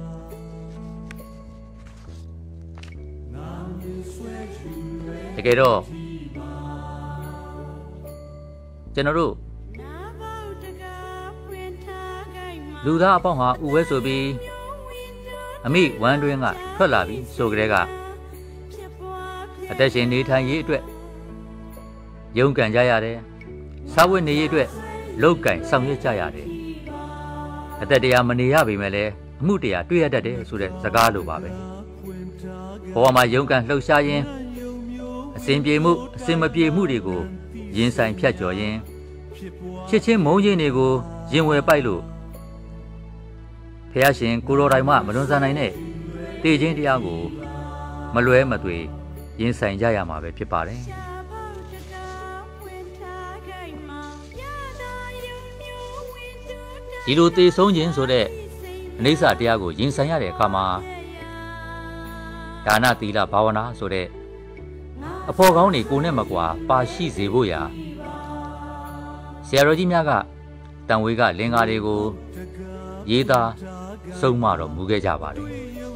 တကယ်တော့ကျွန်တော်တို့လူသားအပေါင်းဟာဥဝဲဆိုပြီးအမိဝမ်းတွင်းကထွက်လာပြီးဆိုကြတဲ့ကအသက်ရှင်နေထိုင်ရေးအတွက်ရုန်းကန်ကြရတယ်။စားဝတ်နေရေးအတွက်လုပ်ကင်ဆောင်ရွက်ကြရတယ်။အသက်တရားမနေရပေမဲ့လည်းအမှုတရားတွေ့ရတတ်တယ်ဆိုတဲ့စကားလိုပါပဲ။ဘဝမှာရုန်းကန်လှုပ်ရှားရင်းအစဉ်ပြေမှုအစဉ်မပြေမှုတွေကိုရင်ဆိုင်ဖြတ်ကျော်ရင်းချစ်ချင်းမုန်းခြင်းတွေကိုရင်ဝယ်ပိုက်လို့ဖះရှင်ကိုတော်တိုင်မှမလွန်ဆန်နိုင်တဲ့တည်ခြင်းတရားကိုမလွဲမသွေရင်ဆိုင်ကြရမှာပဲဖြစ်ပါတယ်ဒီလိုသေဆုံးခြင်းဆိုတဲ့အနိစ္စတရားကိုရင်ဆိုင်ရတဲ့အခါမှာဒါနသီလဘာဝနာဆိုတဲ့အဖို့ကောင်းတွေကိုနဲ့မကွာပါရှိစေဖို့ရာဆရာတော်ကြီးများကတန်ဝေးကလင်္ကာတွေကိုရေးသားဆုံးမတော်မူခဲ့ကြပါတယ်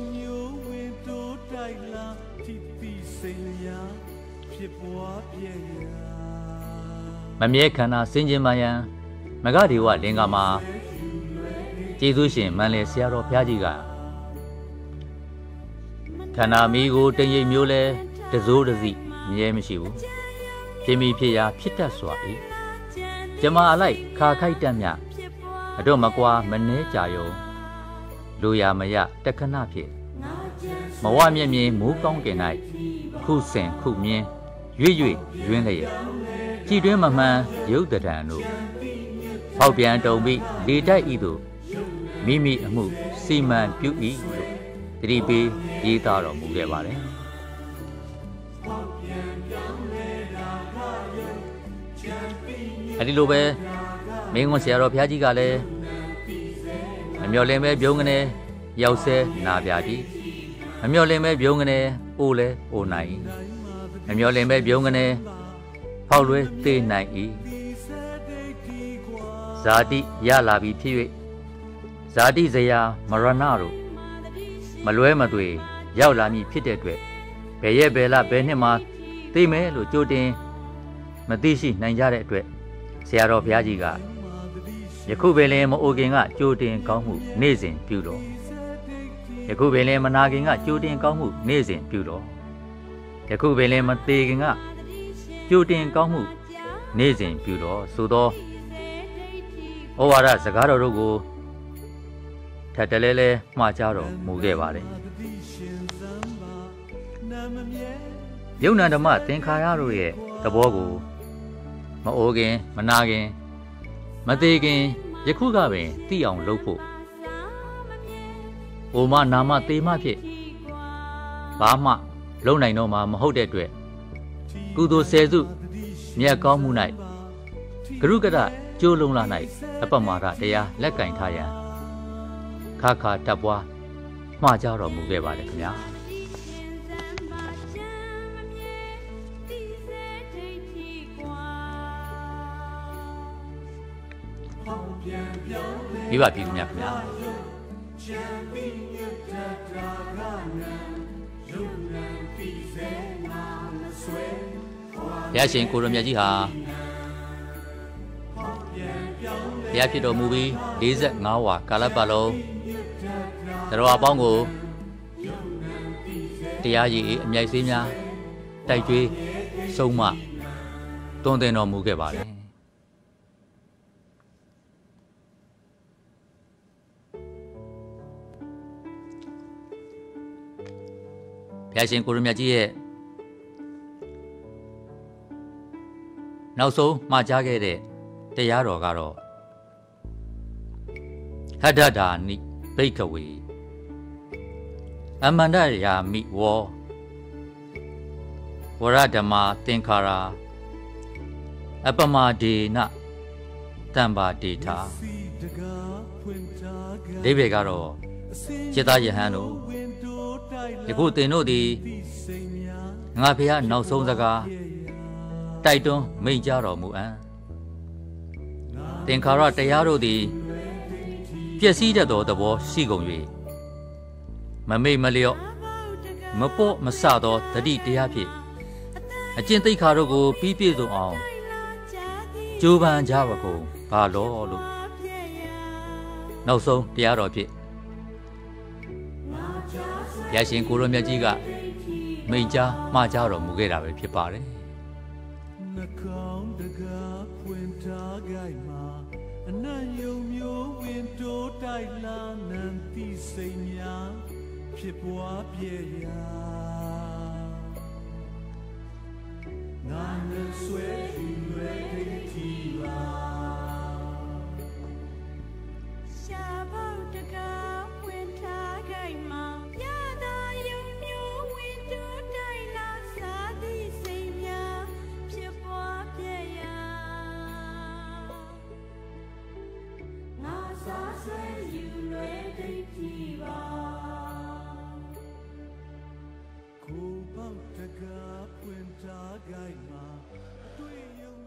မမြဲခန္ဓာစင်ကြင်မှန်ရန်မဂဒေဝလင်္ကာမှာကျေးဇူးရှင်မန်လေဆရာတော်ဘုရားကြီးကခန္ဓာမီးကိုတင်ရိပ်မျိုးလဲတစိုးတစီမြဲမရှိဘူးဖြစ်မိဖြစ်ရာဖြစ်တတ်စွာ၏ကျမအလိုက်ခါခိုက်တတ်မြအတော့မကွာမနှဲကြယုံလူရမရတခဏဖြစ်မဝမျက်မြင်မိုးကောင်းကင်၌ခုစင်ခုမြင်းရွေ့ရွေ့ရွင်းလျက်ကြည်တွင်းမမှန်ရုပ်တံတို့ဖောက်ပြန်တုံပြီးလေတိုက်ဤသို့မိမိအမှုစီမံပြု၏လို့တတိပေးရေးသားတော်မူခဲ့ပါတယ်အဲဒီလိုပဲမင်းကွန်ဆရာတော်ဘုရားကြီးကလည်းမမျော်လင့်ပဲပြုံးကနေရောက်ဆဲနာပြတိမမျော်လင့်ပဲပြုံးကနေအိုလဲအိုနိုင်မမျော်လင့်ပဲပြုံးကနေဖောက်လွဲသေးနိုင်၏ဇာတိရလာပြီးဖြစ်၍ဇာတိဇရာမရဏတို့မလွဲမသွေရောက်လာမည်ဖြစ်တဲ့အတွက်ဘယ်ရဲ့ဘယ်လဘယ်နှစ်မှာသိမယ်လို့ကြိုတင်မသိရှိနိုင်ကြတဲ့အတွက်ဆရာတော်ဘုရားကြီးကယခုပင်လည်းမအိုခင်ကကြိုတင်ကောင်းမှုနေ့စဉ်ပြုတော်ယခုပင်လည်းမနာခင်ကကြိုတင်ကောင်းမှုနေ့စဉ်ပြုတော်ယခုပင်လည်းမသေးခင်ကကြိုတင်ကောင်းမှုနေ့စဉ်ပြုတော်ဆိုသောဩဝါဒစကားတော်တို့ကိုထပ်တလဲလဲမှားကြတော်မူခဲ့ပါတယ်ယုံနာဓမ္မသင်္ခါရတို့ရဲ့သဘောကိုမအိုခင်မနာခင်မသေးခင်ယခုကပင်သိအောင်လုပ်ဖို့အိုမနာမသေမဖြစ်ဘာမှလုံနိုင်တော့မှာမဟုတ်တဲ့အတွက်ကုသိုလ်ဆယ်စုမြတ်ကောင်းမှု၌ဂရုကရကျိုးလုံးလာ၌အပမာဒတရားလက်ကင်ထားရန်ခါခါတပ်ပွားမှားကြတော်မူခဲ့ပါတယ်ခင်ဗျာမိဘပြည်သူများခင်ဗျာဘုရားရှင်ကိုရမြတ်ကြီးဟာဘုရားဖြစ်တော်မူပြီး၄၅ဝါကာလပတ်လုံးတရားအပေါင်းကိုတရားရည်အမြိုက်စေးများတိုက်ကြွေးဆုံးမတွန်းတင်တော်မူခဲ့ပါတယ်ဘုရားရှင်ကိုရမြတ်ကြီးရဲ့နောက်ဆုံးမှာကြားခဲ့တဲ့တရားတော်ကတော့ဟဒ္ဒဒါနိဘိက္ခဝေအမန္တရာမိဝောဝရဓမ္မာသင်္ခါရာအပမဒေနတံပါဒေထာဒီဘေကတော့จิตသားယဟန်တို့ယခုသင်တို့သည်ငါဖေဟာနောက်ဆုံးစကားတိုက်တွန်းမိန့်ကြားတော်မူအံ့သင်္ခါရတရားတို့သည်ပျက်စီးတတ်သောသဘောရှိကုန်၍မမိတ်မလျော့မပေါ့မဆသောတတိတရားဖြင့်အကျင့်သိက္ခာတို့ကိုပြီးပြည့်စုံအောင်ကြိုးပမ်းကြပါကုန်ပါလောလို့နောက်ဆုံးတရားတော်ဖြင့်ဘုရားရှင်ကိုရောမြတ်ကြီးကမိန့်ကြားမှားကြားတော်မူခဲ့တာပဲဖြစ်ပါတယ်နှကောင်းတကားဖွင့်ထားကြမှာအနံ့ယုံမျိုးဝင်တိုးတိုက်လာနံတိစိတ်များဖြစ်ပွားပြည့်ရာငါနဲ့ဆွဲယူရွယ်ဒိဋ္ဌိပါရှာဖို့တကားဖွင့်ထားကြမှာရတာယုံမျိုးဝင်တိုးတိုက်လာစာသည်စိတ်များဖြစ်ပွားပြည့်ရာငါစားဆွဲယူရွယ်ဒိဋ္ဌိပါကိုပေါက်တကားဖွင့်ထားကြမှာအတွေ့ယုံ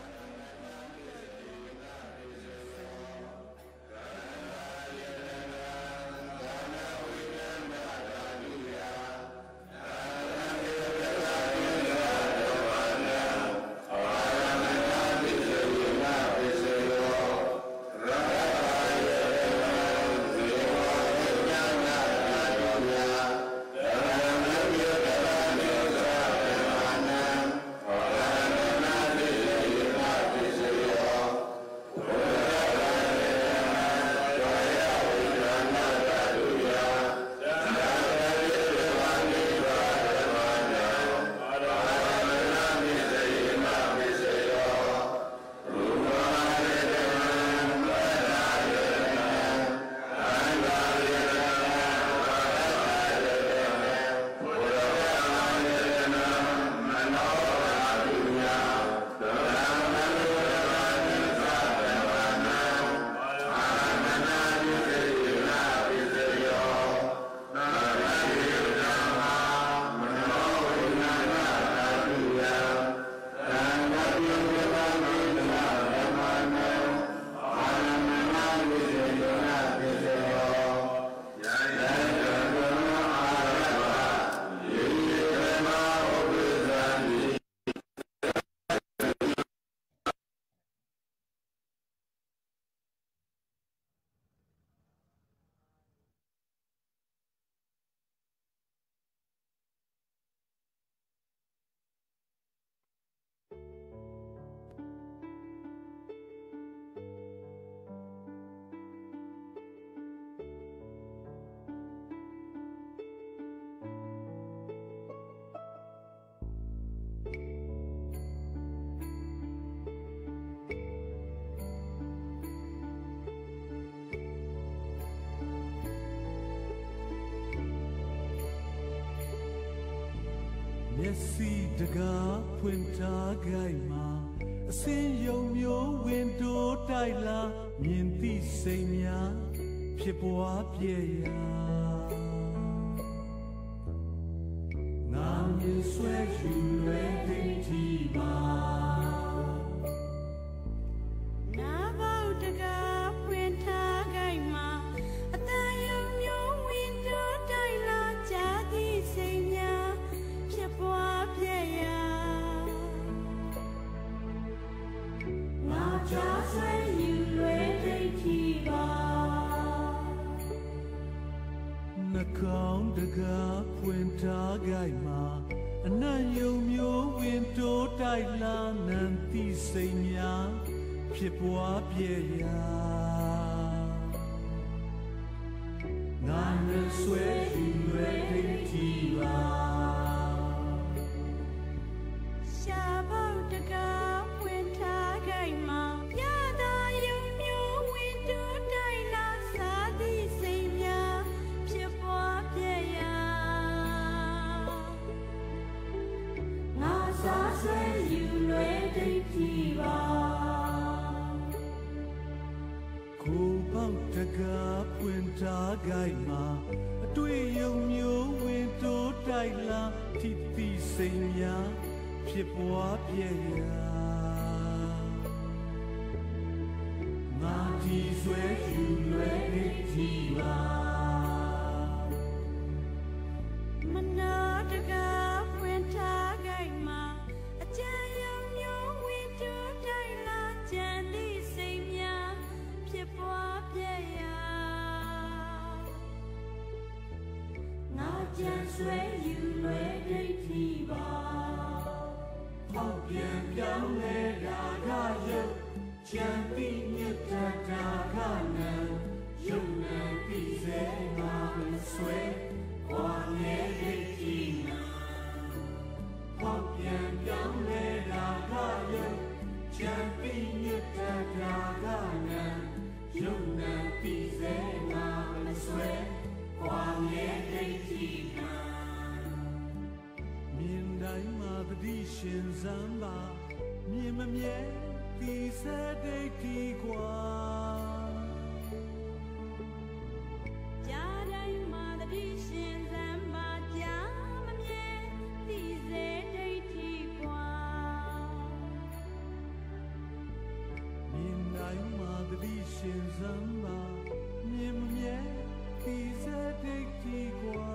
မျက်စိတကားဖွင့်ထားကြမှာအစင်းယုံမျိုးဝင်တိုးတိုက်လာမြင်သိစိတ်များဖြစ်ပွားပြည့်ရာငါမြင်ဆွဲယူလွယ်ဒိဋ္ဌိပါနာဘောက်တကားဖွင့်ထားကြမှာအတန်ယုံမျိုးဝင်တိုးတိုက်လာကြသည်စိတ်များဖြစ်ပွားပြည့်ရာငါချာဆွဲယူလွယ်ဒိဋ္ဌိပါနှကောင်းတကားဖွင့်ထားကြမှာအနံ့ယုံမျိုးဝင်တိုးတိုက်လာနံတိစိတ်များဖြစ်ပွားပြည့်ရာငါနဲ့ဆွဲယူလွယ်ဒိဋ္ဌိပါရှာဖို့တကားဖွင့်ထားကြမှာရတာယုံမျိုးဝင်တိုးတိုက်လာစာသည်စိတ်များဖြစ်ပွားပြည့်ရာငါစားဆွဲယူလွယ်ဒိဋ္ဌိပါကိုပေါက်တကားပွင့်ထားကြိုက်မှာအတွေ့ယုံမျိုးဝင်တိုးတိုက်လာထိတိစိမ်များဖြစ်ပွားပြည့်ရာငါဒီဆွဲယူလွယ်နေကြည်ပါမနာတကားဖွင့်ထားကြိုက်မှာအကြံယုံမျိုးဝင်တိုးတိုက်လာကြံသည့်စိမ်များဖြစ်ပွားပြည့်ရာငါကြံဆွဲယူလွယ်ဒိဋ္ဌိပါဟောက်ပြန်ပြောင်းလဲတာကရုပ်ချမ်းပြီးမြတ်တာကနံယုံနာပြီးစေမှာဆွဲခွာနေပြီဟောက်ပြန်ပြောင်းလဲတာကရုပ်ချမ်းပြီးမြတ်တာကနံယုံနာပြီးစေမှာဆွဲခွာနေပြီမြင်တိုင်းမှာတတိရှင်စံပါမြင်မမြဲဒီစတဲ့ဒီကွာကြားတိုင်းမှာတတိရှင်စံပါကြားမမြဲဒီစေဒိဋ္ဌိကွာမြင်တိုင်းမှာတတိရှင်စံပါမြင်မမြဲဒီစတဲ့ဒီကွာ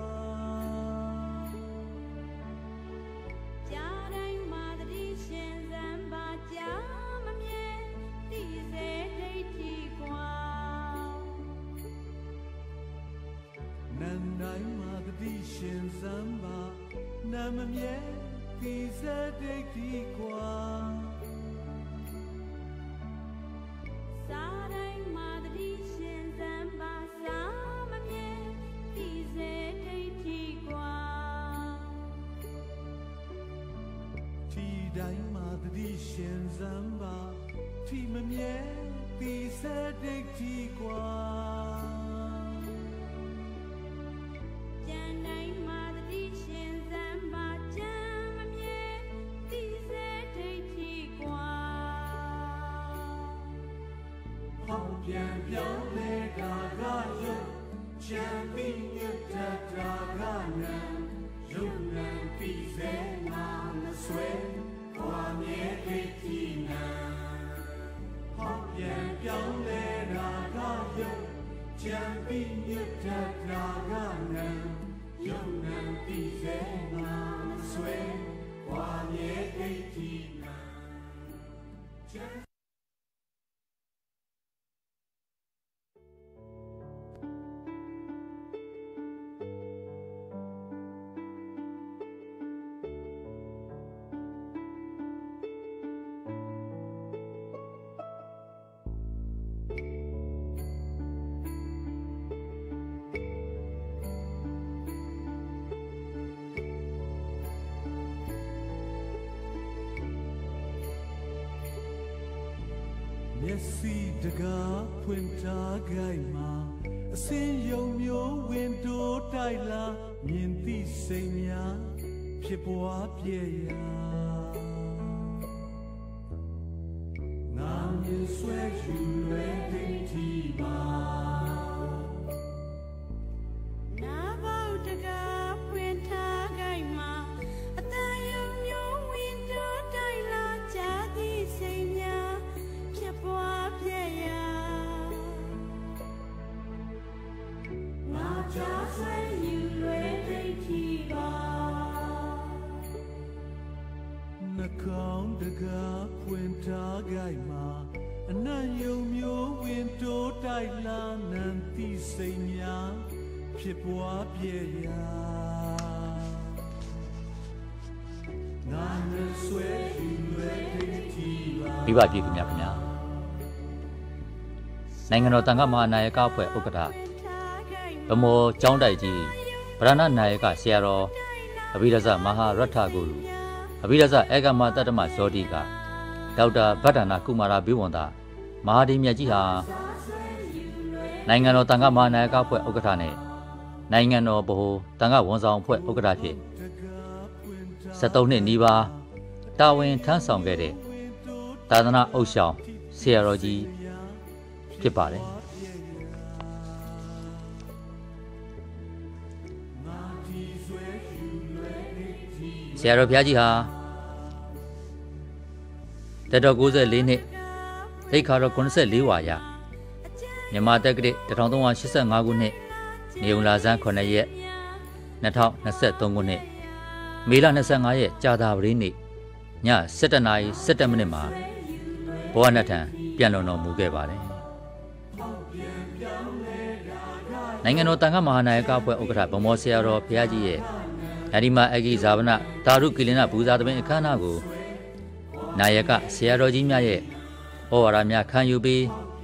ကြားတိုင်းမှာတတိရှင်စံပါကြားမမြဲဒီစေဒိဋ္ဌိကွာနန္တိုင်းမှာတတိရှင်စံပါနာမမြဲဒီစတဲ့ဒီကွာစားတိုင်းမှာတတိရှင်စံပါစားမမြဲဒီစေဒိဋ္ဌိကွာဒီတိုင်းမှာတတိရှင်စံပါဒီမမြဲဒီစတဲ့ဒီကွာကြံတိုင်းမှာတတိရှင်စံပါကြံမမြဲဒီစေဒိဋ္ဌိကွာဟောက်ပြန်ပြောင်းလဲတာကရုပ်ချမ်းပြီးမြတ်တာကနံယုံနာပြီးစေနာမဆွဲခွာမြဲတိတိနာဟောက်ပြန်ပြောင်းလဲတာကရုပ်ချမ်းပြီးမြတ်တာကနံယုံနာပြီးစေနာမဆွဲခွာမြဲတိတိနာမျက်စိတကားဖွင့်ထားကြိုက်မှာအစင်းယုံမျိုးဝင်တိုးတိုက်လာမြင်သိစိမ်များဖြစ်ပွားပြည့်ရာငါမြင်ဆွဲယူလွယ်ဒိဋ္ဌိပါနာဘောက်တကားဖွင့်ထားကြိုက်မှာအတန်ယုံမျိုးဝင်တိုးတိုက်လာကြသည်စိမ်များဖြစ်ပွားပြည့်ရာငါကြားဆွဲယူလွယ်ဒိဋ္ဌိပါနှကောင်းတကားဖွင့်ထားကြိုက်မှာအနံ့ယုံမျိုးဝင်တိုးတိုက်လာနံတိစိမ်များဖြစ်ပွားပြည့်ရာငါနဲ့ဆွဲယူလွယ်ဒိဋ္ဌိပါမိဘပြည်သူများခင်ဗျာနိုင်ငံတော်တန်ခါမဟာနာယကအဖွဲ့ဥက္ကဋ္ဌဗမောကျောင်းတိုက်ကြီးဗရဏနာယကဆရာတော်အဘိဓဇမဟာရထဂုရုအဘိဓဇအေကမတတ္တမဇောတိကဒေါက်တာဗတ္တနာကုမာရဘိဝန္တာမဟာဒီမြတ်ကြီးဟာနိုင်ငံတော်တန်ခါမဟာနာယကအဖွဲ့ဥက္ကဋ္ဌနဲ့နိုင်ငံတော်ဗဟိုတန်ခါဝန်ဆောင်အဖွဲ့ဥက္ကဋ္ဌဖြစ်ဆက်သုံးနှစ်နီးပါးတာဝန်ထမ်းဆောင်ခဲ့တဲ့သာသနာ့အုပ်ဆောင်ဆရာတော်ကြီးဖြစ်ပါတယ်ဆရာတော်ဘုရားကြီးဟာတက်တော်ကိုးဆယ်လေးနှစ်ဒိဋ္ဌာတော်ခုနှစ်ဆယ်လေးဝါရမြန်မာတက္ကရာတစ်ထောင်သုံးရာရှစ်ဆယ်ငါးခုနှစ်နေုံလာဇန်ခုနှစ်ရက်နှစ်ထောင်နှစ်ဆယ်သုံးခုနှစ်မေလနှစ်ဆယ်ငါးရက်ကြာသပတေးနေ့ညဆယ်တစ်နာရီဆယ်တစ်မိနစ်မှာဘဝနတ်ထံပြန်လွန်တော်မူခဲ့ပါတယ်နိုင်ငံတော်တန်ခါမဟာနာယကအဖွဲ့ဥက္ကဋ္ဌဗမောဆရာတော်ဘုရားကြီးရဲ့အဒီမအဂိဇာဝနသာရုကိလနဘူဇာသဘင်အခမ်းအနားကိုနာယကဆရာတော်ကြီးများရဲ့ဩဝါဒများခံယူပြီး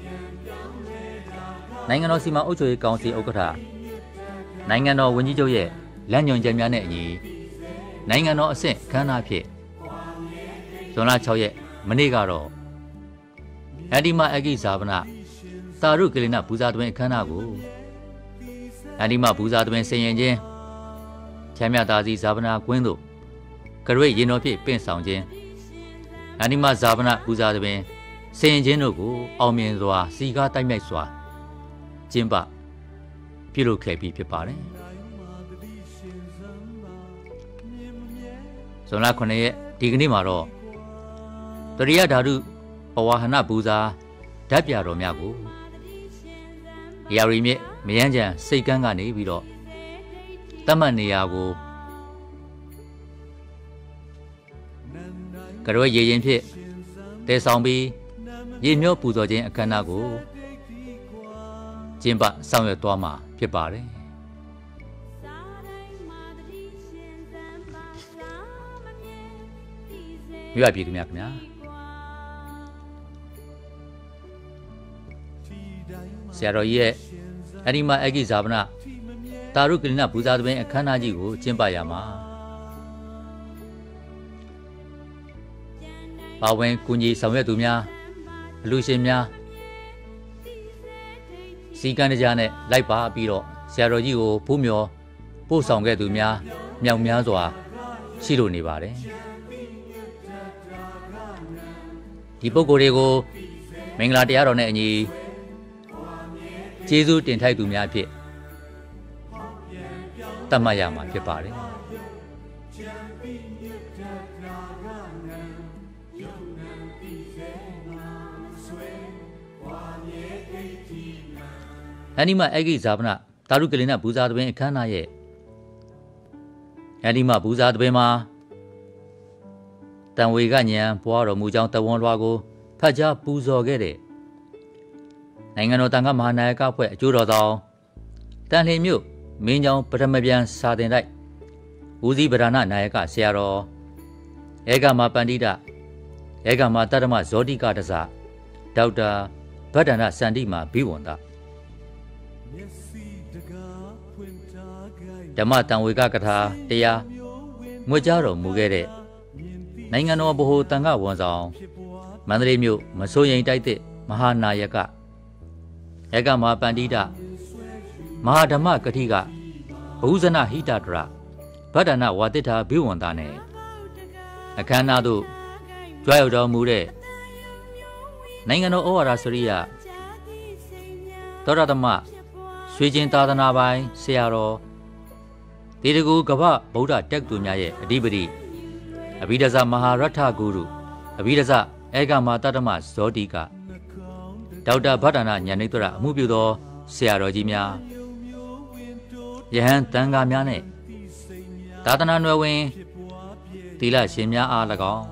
နိုင်ငံတော်စီမံအုပ်ချုပ်ရေးကောင်စီဥက္ကဋ္ဌနိုင်ငံတော်ဝန်ကြီးချုပ်ရဲ့လမ်းညွှန်ချက်များနဲ့အညီနိုင်ငံတော်အဆင့်အခမ်းအနားဖြစ်ဇွန်လ၆ရက်မနေ့ကတော့အဒီမအဂိဇာဝနသာရုကိလနဘူဇာသဘင်အခမ်းအနားကိုအဒီမဘူဇာသဘင်ဆင်ရင်ချင်းချမ်းမြသာစီဇာဗနာကွင်းသို့ကရွေရင်တော်ဖြင့်ပင့်ဆောင်ခြင်းအနိမဇာဗနာပူဇာသဘင်ဆင်ခြင်းတို့ကိုအောင်မြင်စွာစီကားတိုက်မြိုက်စွာကျင်းပပြုလုပ်ခဲ့ပြီးဖြစ်ပါတယ်ဇွန်လခုနှစ်ရက်ဒီကနေ့မှာတော့တရိယဓာတုဘဝဟနပူဇာဓာတ်ပြတော်များကိုရာရီမြစ်မယန်းချံစိတ်ကန်းကနေပြီးတော့တတ်မှတ်နေရာကိုကရွေရေရင်ဖြင့်တည်ဆောင်ပြီးရေမျောပူဇော်ခြင်းအခမ်းအနားကိုကျင်းပဆောင်ရွက်သွားမှာဖြစ်ပါတယ်မြတ်ပြည်သူများခင်ဗျာဆရာတော်ကြီးရဲ့အဒီမအဂိဇာဗနာတာရုကိလနဘူဇာသဘင်အခမ်းအနားကြီးကိုကျင်းပရမှာပါဝင်ကူညီဆောင်ရွက်သူများအလူရှင်များစီကံတရားနဲ့လိုက်ပါပြီးတော့ဆရာတော်ကြီးကိုဖူးမြော်ပို့ဆောင်ခဲ့သူများမြောက်များစွာရှိလို့နေပါတယ်ဒီပုဂ္ဂိုလ်တွေကိုမင်္ဂလာတရားတော်နဲ့အညီကျေးဇူးတင်ထိုက်သူများဖြစ်တတ်မှတ်ရမှာဖြစ်ပါတယ်အနိမအဂိဇာဗနတာရုကိလနဘူဇာသဘင်အခမ်းအနားရဲ့အနိမဘူဇာသဘင်မှာတန်ဝေကညံဘွားတော်မူကြောင်းတဝန်လွားကိုဖတ်ကြားပူဇော်ခဲ့တဲ့နိုင်ငံတော်တန်ခါမဟာနာယကအဖွဲ့အကျိုးတော်ဆောင်တန်လှင်မြို့မင်းကြောင်ပထမပြန်စာတင်တိုက်ဦးစီးဗဒနာနာယကဆရာတော်ဧကမပန္တိတဧကမတတ္တမဇောတိကတဇဒေါက်တာဗဒ္ဒနာစန္တိမာဘိဝန္တဓမ္မတံဝေကကထာတရားငွေကြားတော်မူခဲ့တဲ့နိုင်ငံတော်ဗဟိုတန်ခါဝန်ဆောင်မန္တလေးမြို့မစိုးရိမ်တိုက်တဲ့မဟာနာယကဧကမပန္တိတမဟာဓမ္မကတိကဘုဇနဟိတတရဗဒ္ဒနာဝါတိထာဘိဝန္တနဲ့အခမ်းအနားသို့ကြွရောက်တော်မူတဲ့နိုင်ငံတော်ဩဝါဒစရိယသောရသမရွှေချင်းသာသနာပိုင်ဆရာတော်ဒေတကူကဗ္ဗဗုဒ္ဓတက်သူများရဲ့အဓိပတိအဘိဓဇမဟာရထဂုရုအဘိဓဇဧကမတတ္တမဇောတိကဒေါက်တာဗဒ္ဒနာဉာဏိတရအမှုပြုသောဆရာတော်ကြီးများယဟန်တန်ဃာများနဲ့သာသနာ့နယ်ဝင်သီလရှင်များအား၎င်း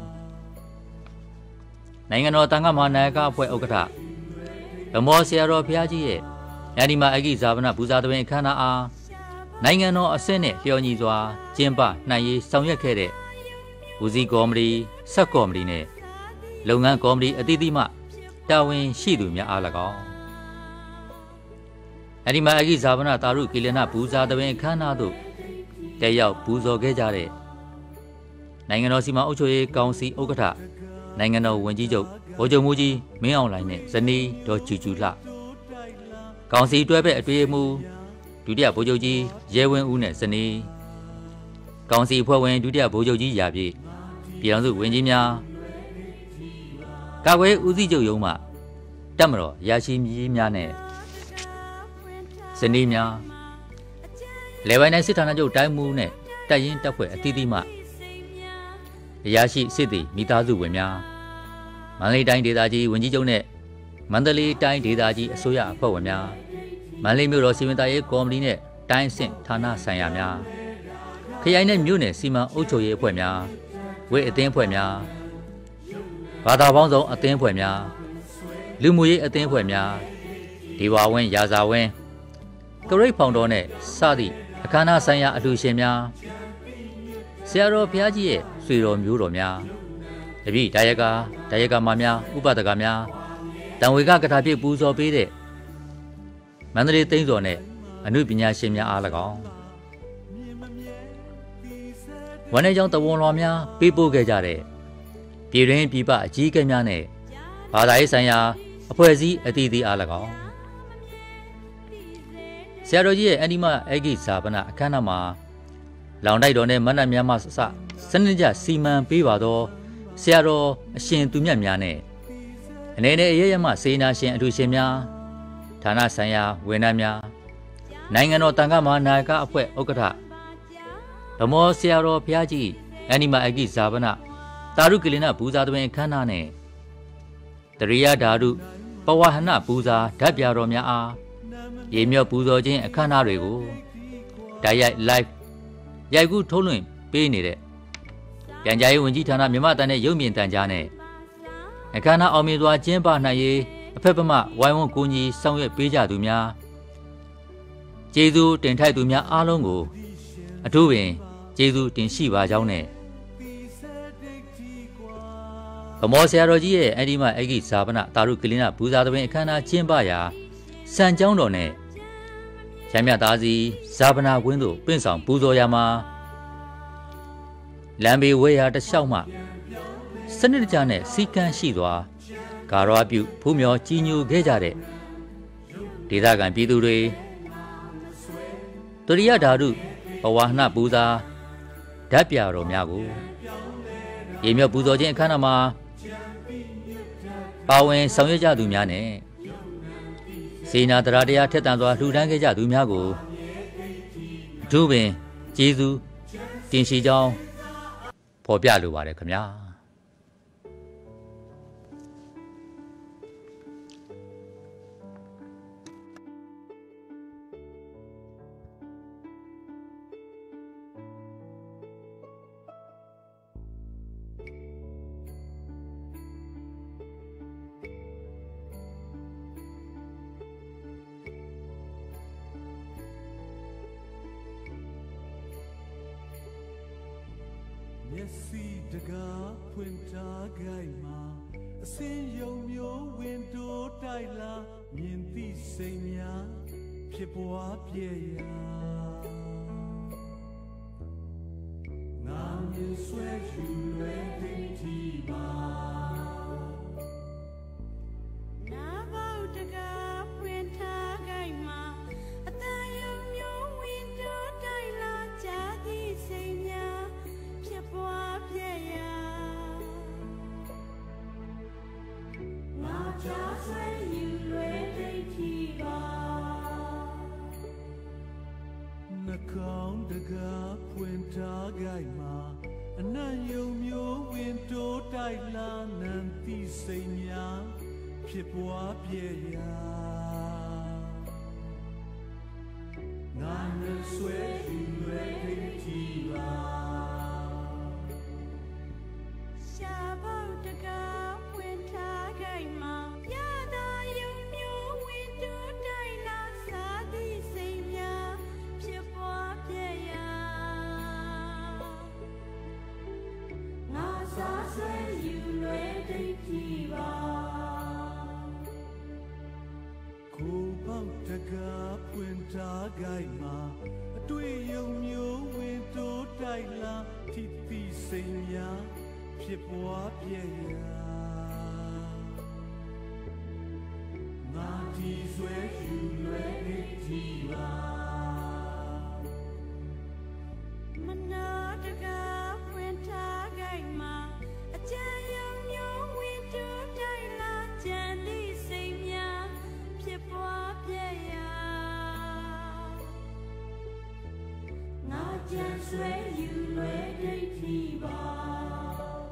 နိုင်ငံတော်တန်ခါမဟာနာယကအဖွဲ့ဥက္ကဋ္ဌဗမောဆရာတော်ဘုရားကြီးရဲ့အဒီမအဂိဇာဗနဘူဇာသဘင်အခမ်းအနားအားနိုင်ငံတော်အဆင့်နဲ့လျော်ညီစွာကျင်းပနိုင်ရေးဆောင်ရွက်ခဲ့တဲ့ဦးစီးကော်မတီဆက်ကော်မတီနဲ့လုပ်ငန်းကော်မတီအသီးသီးမှတာဝန်ရှိသူများအား၎င်းအဒီမအဂိဇာဗနတာရုကိလနဘူဇာသဘင်အခမ်းအနားသို့တက်ရောက်ပူဇော်ခဲ့ကြတဲ့နိုင်ငံတော်စီမံအုပ်ချုပ်ရေးကောင်စီဥက္ကဋ္ဌနိုင်ငံတော်ဝန်ကြီးချုပ်ဗိုလ်ချုပ်မှူးကြီးမင်းအောင်လှိုင်နဲ့ဇနီးဒေါ်ကျူကျူလှကောင်စီတွဲဘက်အတွေ့အမှုဒုတိယဗိုလ်ချုပ်ကြီးရဲဝင်းဦးနဲ့ဇနီးကောင်စီအဖွဲ့ဝင်ဒုတိယဗိုလ်ချုပ်ကြီးရာပြည့်ပြည်ထောင်စုဝန်ကြီးများကာကွယ်ဦးစီးချုပ်ရုံးမှတပ်မတော်ရာရှိကြီးများနဲ့ဇနီးများလေပိုင်းတိုင်းစစ်ဌာနချုပ်တိုင်းမှုနဲ့တပ်ရင်းတပ်ဖွဲ့အသီးသီးမှအရာရှိစစ်သည်မိသားစုဝင်များမန္တလေးတိုင်းဒေသကြီးဝန်ကြီးချုပ်နဲ့မန္တလေးတိုင်းဒေသကြီးအစိုးရအဖွဲ့ဝင်များမန္တလေးမြို့တော်စီမံသားရေးကော်မတီနဲ့တိုင်းအဆင့်ဌာနဆိုင်ရာများခရိုင်နဲ့မြို့နယ်စီမံအုပ်ချုပ်ရေးအဖွဲ့များဝေအသင်းအဖွဲ့များဘာသာပေါင်းစုံအသင်းအဖွဲ့များလူမှုရေးအသင်းအဖွဲ့များဒီဝဝင်းရာဇာဝင်းကရိတ်ဖောင်တော်နဲ့စသည့်အခမ်းအနားဆိုင်ရာအလှူရှင်များဆရာတော်ဘုရားကြီးရဲ့ဆွေတော်မျိုးတော်များတပည့်ဒါယကဒါယကမများဥပဒကများတံဝေကကထာပြည့်ပူဇော်ပေးတဲ့မန္တလေးသိန်းစော်နဲ့အနုပညာရှင်များအား၎င်းဝမ်းနေကြောင်းတဝန်လွှာများပေးပို့ခဲ့ကြတဲ့ပြည်တွင်းပြည်ပအကြီးအကဲများနဲ့ဘာသာရေးဆိုင်ရာအဖွဲ့အစည်းအသီးသီးအား၎င်းဆရာတော်ကြီးရဲ့အနိမအေဂိဇာပနအခမ်းအနားမှာလောင်တိုက်တော်နဲ့မန္တများမှစစနစ်ကျစီမံပေးပါတော့ဆရာတော်အရှင်သူမြတ်များနဲ့အနေနဲ့အရရမစေနာရှင်အထူးရှင်များဌာနဆိုင်ရာဝန်ထမ်းများနိုင်ငံတော်တန်ခါမဟာနာယကအဖွဲ့ဥက္ကဋ္ဌဓမ္မောဆရာတော်ဘုရားကြီးအနိမအေဂိဇာပနတာရုကိလနပူဇာသွင်အခမ်းအနားနဲ့တရိယာဓာတုပဝဟနပူဇာဓာတ်ပြတော်များအားရေမြော့ပူဇော်ခြင်းအခမ်းအနားတွေကိုဓာတ်ရိုက် live ရိုက်ကူးထုတ်လွှင့်ပေးနေတဲ့ပြန်ကြားရေးဝန်ကြီးဌာနမြန်မာတန်တဲ့ရုပ်မြင်သံကြားနဲ့အခမ်းအနားအောင်မြင်စွာကျင်းပနိုင်ရေးအဖက်ဖက်မှဝိုင်းဝန်းကူညီဆောင်ရွက်ပေးကြသူများကျေးဇူးတင်ထိုက်သူများအားလုံးကိုအထူးပင်ကျေးဇူးတင်ရှိပါကြောင်းနဲ့ဗမောဆရာတော်ကြီးရဲ့အဒီမအေဂိဇာပနတာရုကိလနဘူဇာသဘင်အခမ်းအနားကျင်းပရာစံကျောင်းတော်နဲ့ရမြသားစီဇာပနာကွင်းတို့ပင့်ဆောင်ပူဇော်ရာမှာလမ်းဘေးဝဲရာတစ်လျှောက်မှစနစ်တကျနဲ့စီကံရှိစွာဂါရဝပြုဖူးမြော်ကြီးညိုခဲ့ကြတဲ့ဒေသခံပြည်သူတွေတရိယဓာတုဘဝနှပူဇာဓာတ်ပြတော်များကိုရေမြော့ပူဇော်ခြင်းအခမ်းအနားမှာပါဝင်ဆောင်ရွက်ကြသူများနဲ့စေနာတရားတရားထက်သန်စွာလှူဒန်းခဲ့ကြသူများကိုအထူးပင်ကျေးဇူးတင်ရှိကြောင်းဖော်ပြလိုပါတယ်ခင်ဗျာမျက်စိတကားဖွင့်ထားကြိုက်မှာအစင်းယုံမျိုးဝင်တိုးတိုက်လာမြင်သိစိတ်များဖြစ်ပွားပြည့်ရာငါမြင်ဆွဲယူလွယ်သိတိပါနာဘောက်တကားဖွင့်ထားကြိုက်မှာအတန်ယုံမျိုးဝင်တိုးတိုက်လာကြသည်စိတ်များဖြစ်ပွားပြည့်ရာငါချဆွဲယူလွယ်သိတိပါနှကောင်းတကားဖွင့်ထားကြိုက်မှာအနံ့ယုံမျိုးဝင်တိုးတိုက်လာနံသိစိတ်များဖြစ်ပွားပြည့်ရာငါနဲ့ဆွဲယူလွယ်သိတိပါရှာဘောက်တကားဖွင့်ထားကြိုက်မှာရတာယုံမျိုးဝင်တိုးတိုက်လာစားသည်စိတ်များဖြစ်ပွားပြည့်ရာငါစားဆွဲယူလွယ်သိတိပါကိုပေါက်တကားဖွင့်ထားကြိုက်မှာအတွေ့ယုံမျိုးဝင်တိုးတိုက်လာထိတိစိတ်များဖြစ်ပွားပြည့်ရာငါဒီဆွဲယူလွယ်သိတိပါမနာတကားဖွင့်ထားကြိုက်မှာအကြံယုံမျိုးဝင်တိုးတိုက်လာကြံသည့်စိတ်များဖြစ်ပွားပြည့်ရာငါကြံဆွဲယူလွယ်သိတိပါ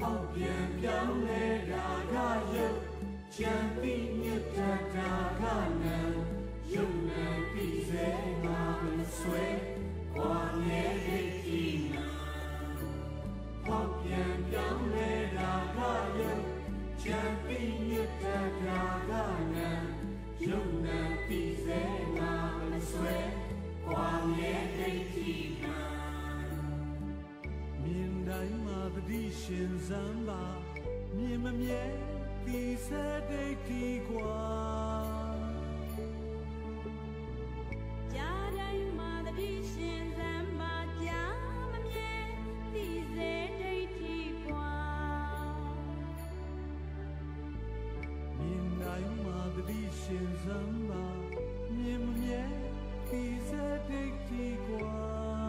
ရှင်စမ်းပါမြင်မမြဲဒီစက်ဒိတ်ဒီကွာကြားတိုင်းမှာတတိရှင်စမ်းပါကြားမမြဲဒီစေဒိတ်ဒီကွာမြင်တိုင်းမှာတတိရှင်စမ်းပါမြင်မမြဲဒီစက်ဒိတ်ဒီကွာ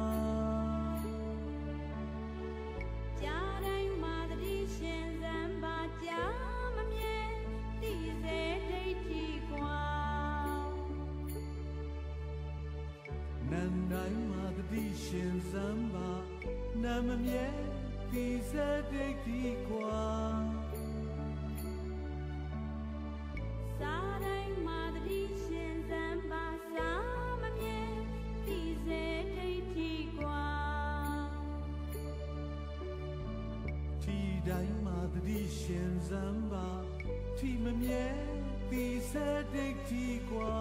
ရှင်စမ်းပါနာမမြဲဒီစက်ဒိတ်ဒီကွာစားတိုင်းမှာတတိရှင်စမ်းပါစားမမြဲဒီစေဒိတ်ဒီကွာဒီတိုင်းမှာတတိရှင်စမ်းပါဒီမမြဲဒီစက်ဒိတ်ဒီကွာ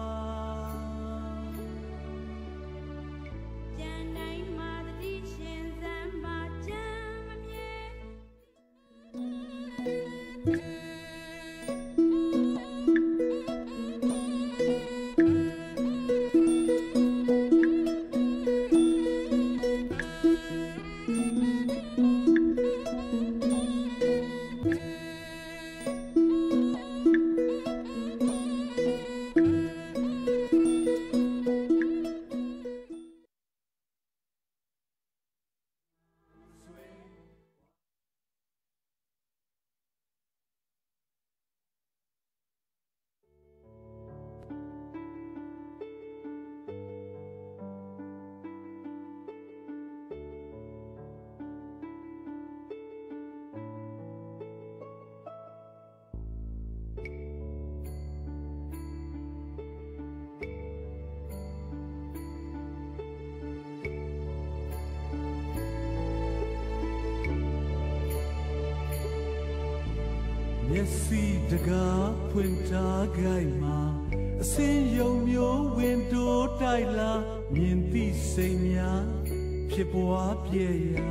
မျက်စိတကားဖွင့်ထားခိုင်မှာအစင်းယုံမျိုးဝင်တိုးတိုက်လာမြင်သိစိတ်များဖြစ်ပွားပြည့်ရာ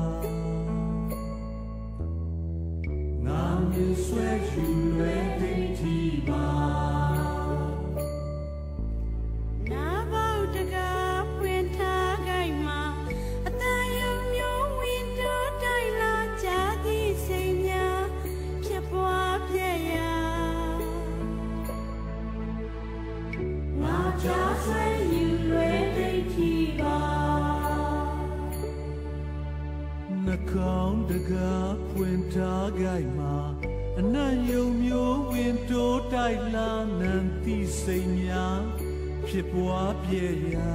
ငါမြင်ဆွဲယူလွယ်သိတိပါနာဘောက်တကားဖွင့်ထားခိုင်မှာအတန်ယုံမျိုးဝင်တိုးတိုက်လာကြသည်စိတ်များဖြစ်ပွားပြည့်ရာငါကြားဆွဲယူလွယ်သိတိပါနှကောင်းတကားဖွင့်ထားခိုင်မှာအနံ့ယုံမျိုးဝင်တိုးတိုက်လာနံသိစိတ်များဖြစ်ပွားပြည့်ရာ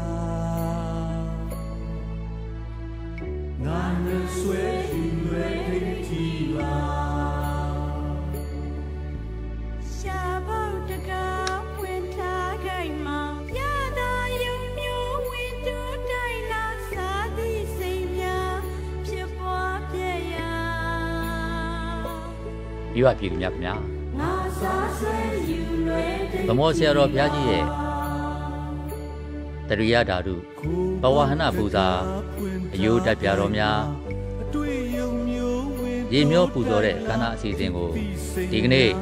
ငါနဲ့ဆွဲယူလွယ်သိတိပါရှာဘောက်တကားဖွင့်ထားခိုင်မှာရတာယုံမျိုးဝင်တိုးတိုက်လာစားသည်စိတ်များဖြစ်ပွားပြည့်ရာပြည့်ဝပြည်သူများခင်ဗျာငါစားဆွဲယူလွယ်သမောဆရာတော်ဘုရားကြီးရဲ့တရိယဓာတုဘဝဟနပူဇာအယုဒ္ဓပြတော်များရေမျောပူဇော်တဲ့ခန္ဓာအစီအစဉ်ကိုဒီကနေ့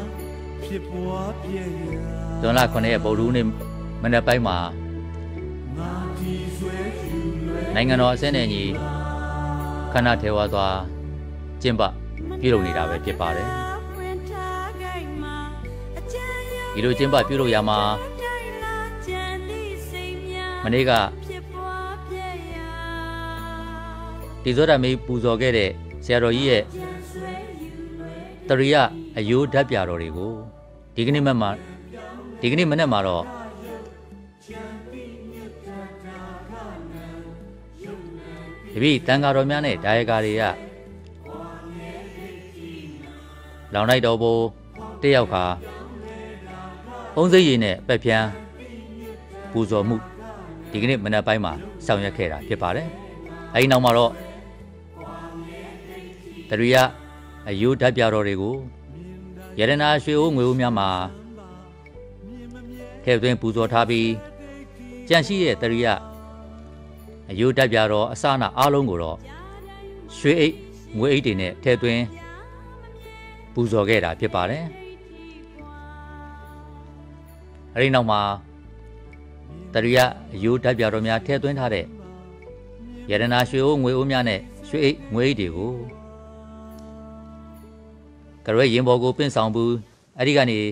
ဇွန်လခုနှစ်ရက်ဗုဒ္ဓဟူးနေ့မနက်ပိုင်းမှာနိုင်ငံတော်အဆင့်နဲ့ညီခန္ဓာထေဝါစွာကျင့်ပပြုလုပ်နေတာပဲဖြစ်ပါတယ်ဒီလိုကျင့်ပပြုလုပ်ရမှာမနေ့ကဒီဇောဓမေပူဇော်ခဲ့တဲ့ဆရာတော်ကြီးရဲ့တရိယအယိုးဓာတ်ပြတော်တွေကိုဒီကနေ့မှဒီကနေ့မနေ့မှာတော့ဒီပြီတန်ဃာတော်များနဲ့ဒါယကာတွေကလောင်လိုက်တော်ပေါ်တက်ရောက်ခါအုံးစိတ်ရည်နဲ့ပက်ပြန်းပူဇော်မှုဒီကနေ့မနက်ပိုင်းမှာဆောင်ရွက်ခဲ့တာဖြစ်ပါတယ်။အဲဒီနောက်မှာတော့တရိယအယုဓာတ်ပြတော်တွေကိုရတနာရွှေအိုးငွေအိုးများမှာထည့်သွင်းပူဇော်ထားပြီးကြန့်ရှိတဲ့တရိယအယုဓာတ်ပြတော်အစနာအားလုံးကိုတော့ရွှေအိတ်ငွေအိတ်တွေနဲ့ထည့်သွင်းပူဇော်ခဲ့တာဖြစ်ပါတယ်။အဲဒီနောက်မှာတရိယအယုဓာတ်ပြတော်များထည့်သွင်းထားတဲ့ရတနာရွှေအိုးငွေအိုးများနဲ့ရွှေအိတ်ငွေအိတ်တွေကိုကရွဲရင်ဘော်ကိုပင့်ဆောင်ဘူးအဲ့ဒီကနေ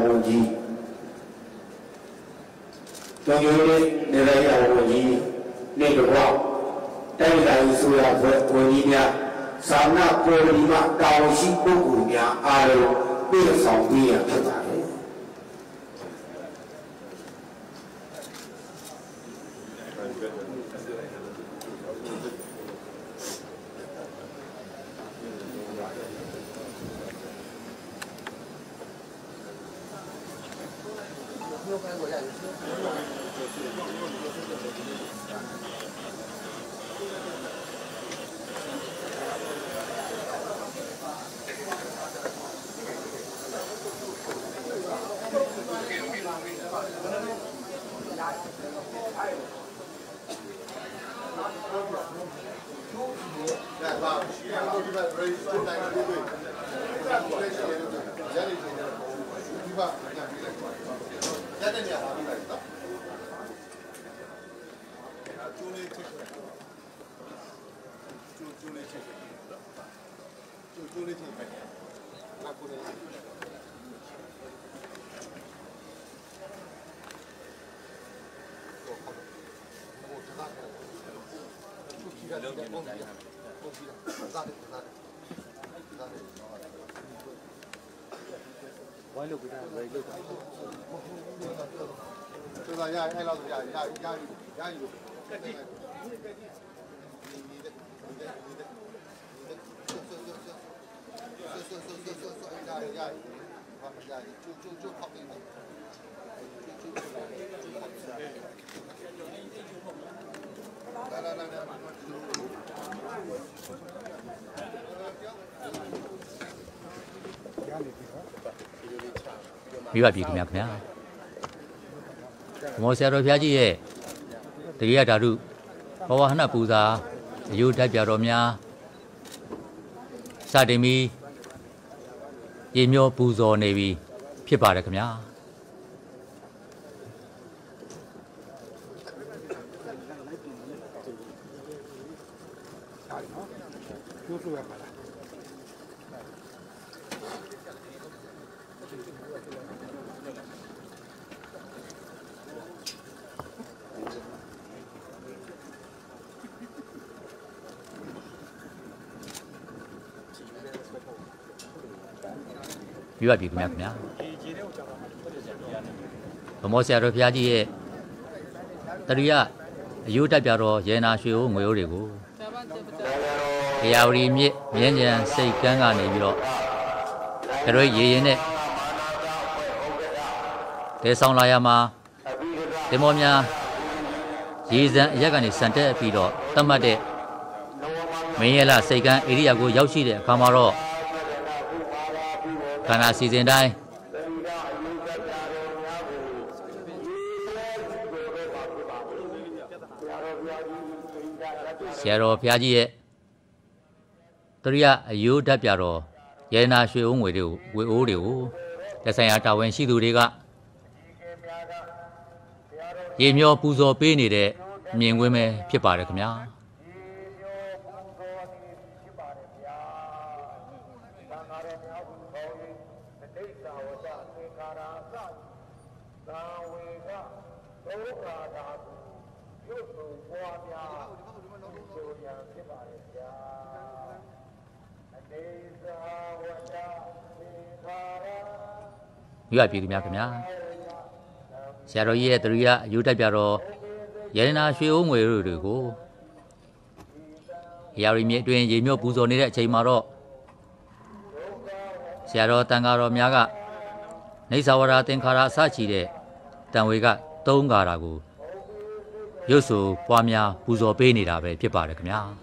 တော်ရိုးလေးနေလိုက်ရဝန်ကြီးနေ့တော့တိုင်းတိုင်းဆိုရဘွယ်ဝင်ကြီးများသာနာပေါ်ဒီမှာတောင်ရှိပုဂ္ဂိုလ်များအားလုံးပြည့်စုံပြီးရဖြစ်ပါတယ်ဝိုင်းလို့ပြတာရိုက်လို့တာသူကရအဲ့လောက်ရရရရရယူကတိမိဘပြည်ခင်ဗျာခင်ဗျာမော်ဆရာတော်ဘုရားကြီးရဲ့တတိယဓာတုဘဝဟနပူဇာအယုဒ္ဓပြတော်များစတင်ပြီးရေမျောပူဇော်နေပြီဖြစ်ပါတယ်ခင်ဗျာကျိုးဆိုရပါလားပြပါပြီခင်ဗျာခင်ဗျာဗမောဆရာတော်ဘုရားကြီးရဲ့တရိယအယုဒ္ဓပြတော်ရေနာရွှေဦးငွေဦးတွေကိုဘုရားဝရီမြစ်မြင်းကြံစိတ်ကန်းကနေပြီးတော့တို့ရေရင်နဲ့ဒေဆောင်လာရမှာဒီမောများရေစံအရက်ကနေစံတက်ပြီးတော့တတ်မှတ်တဲ့မင်းရလစိတ်ကန်းဧရိယာကိုရောက်ရှိတဲ့အခါမှာတော့ခန္ဓာစီစဉ်တိုင်းဆရာတော်ဘုရားကြီးရဲ့တရိယအယုဒ္ဓပြတော်ရေနာရွှေဦးငွေတွေကိုဝေအိုးတွေကိုလက်ဆိုင်ရာတာဝန်ရှိသူတွေကရေမျောပူဇော်ပေးနေတဲ့မြင်ကွင်းပဲဖြစ်ပါတယ်ခင်ဗျာမိဘပြည်သူများခင်ဗျာဆရာတော်ကြီးရဲ့တရိယအယုဒ္ဓပြတော်ရေနာရွှေဦးငွေတို့တွေကိုရာရီမြေအတွင်းရေမြော့ပူဇော်နေတဲ့အချိန်မှာတော့ဆရာတော်တန်ဃာတော်များကနေသဝရသင်္ခါရအစချီတဲ့တန်ဝေကသုံးကားတာကိုရုပ်ဆိုပွားများပူဇော်ပေးနေတာပဲဖြစ်ပါတယ်ခင်ဗျာ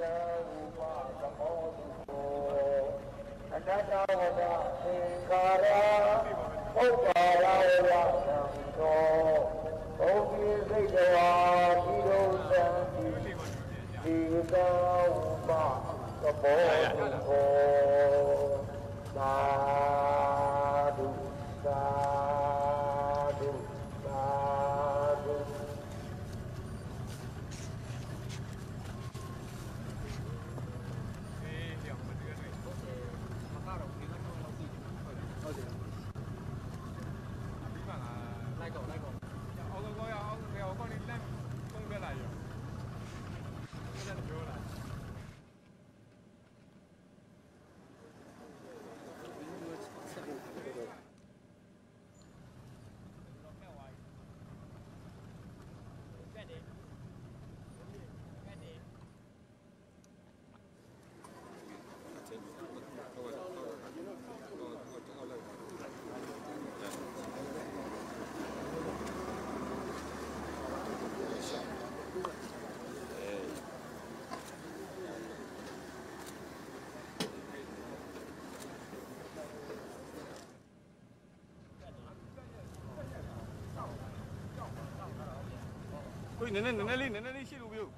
နည်းနည်းနည်းနည်းလေးနည်းနည်းလေးရှိလို့ပြု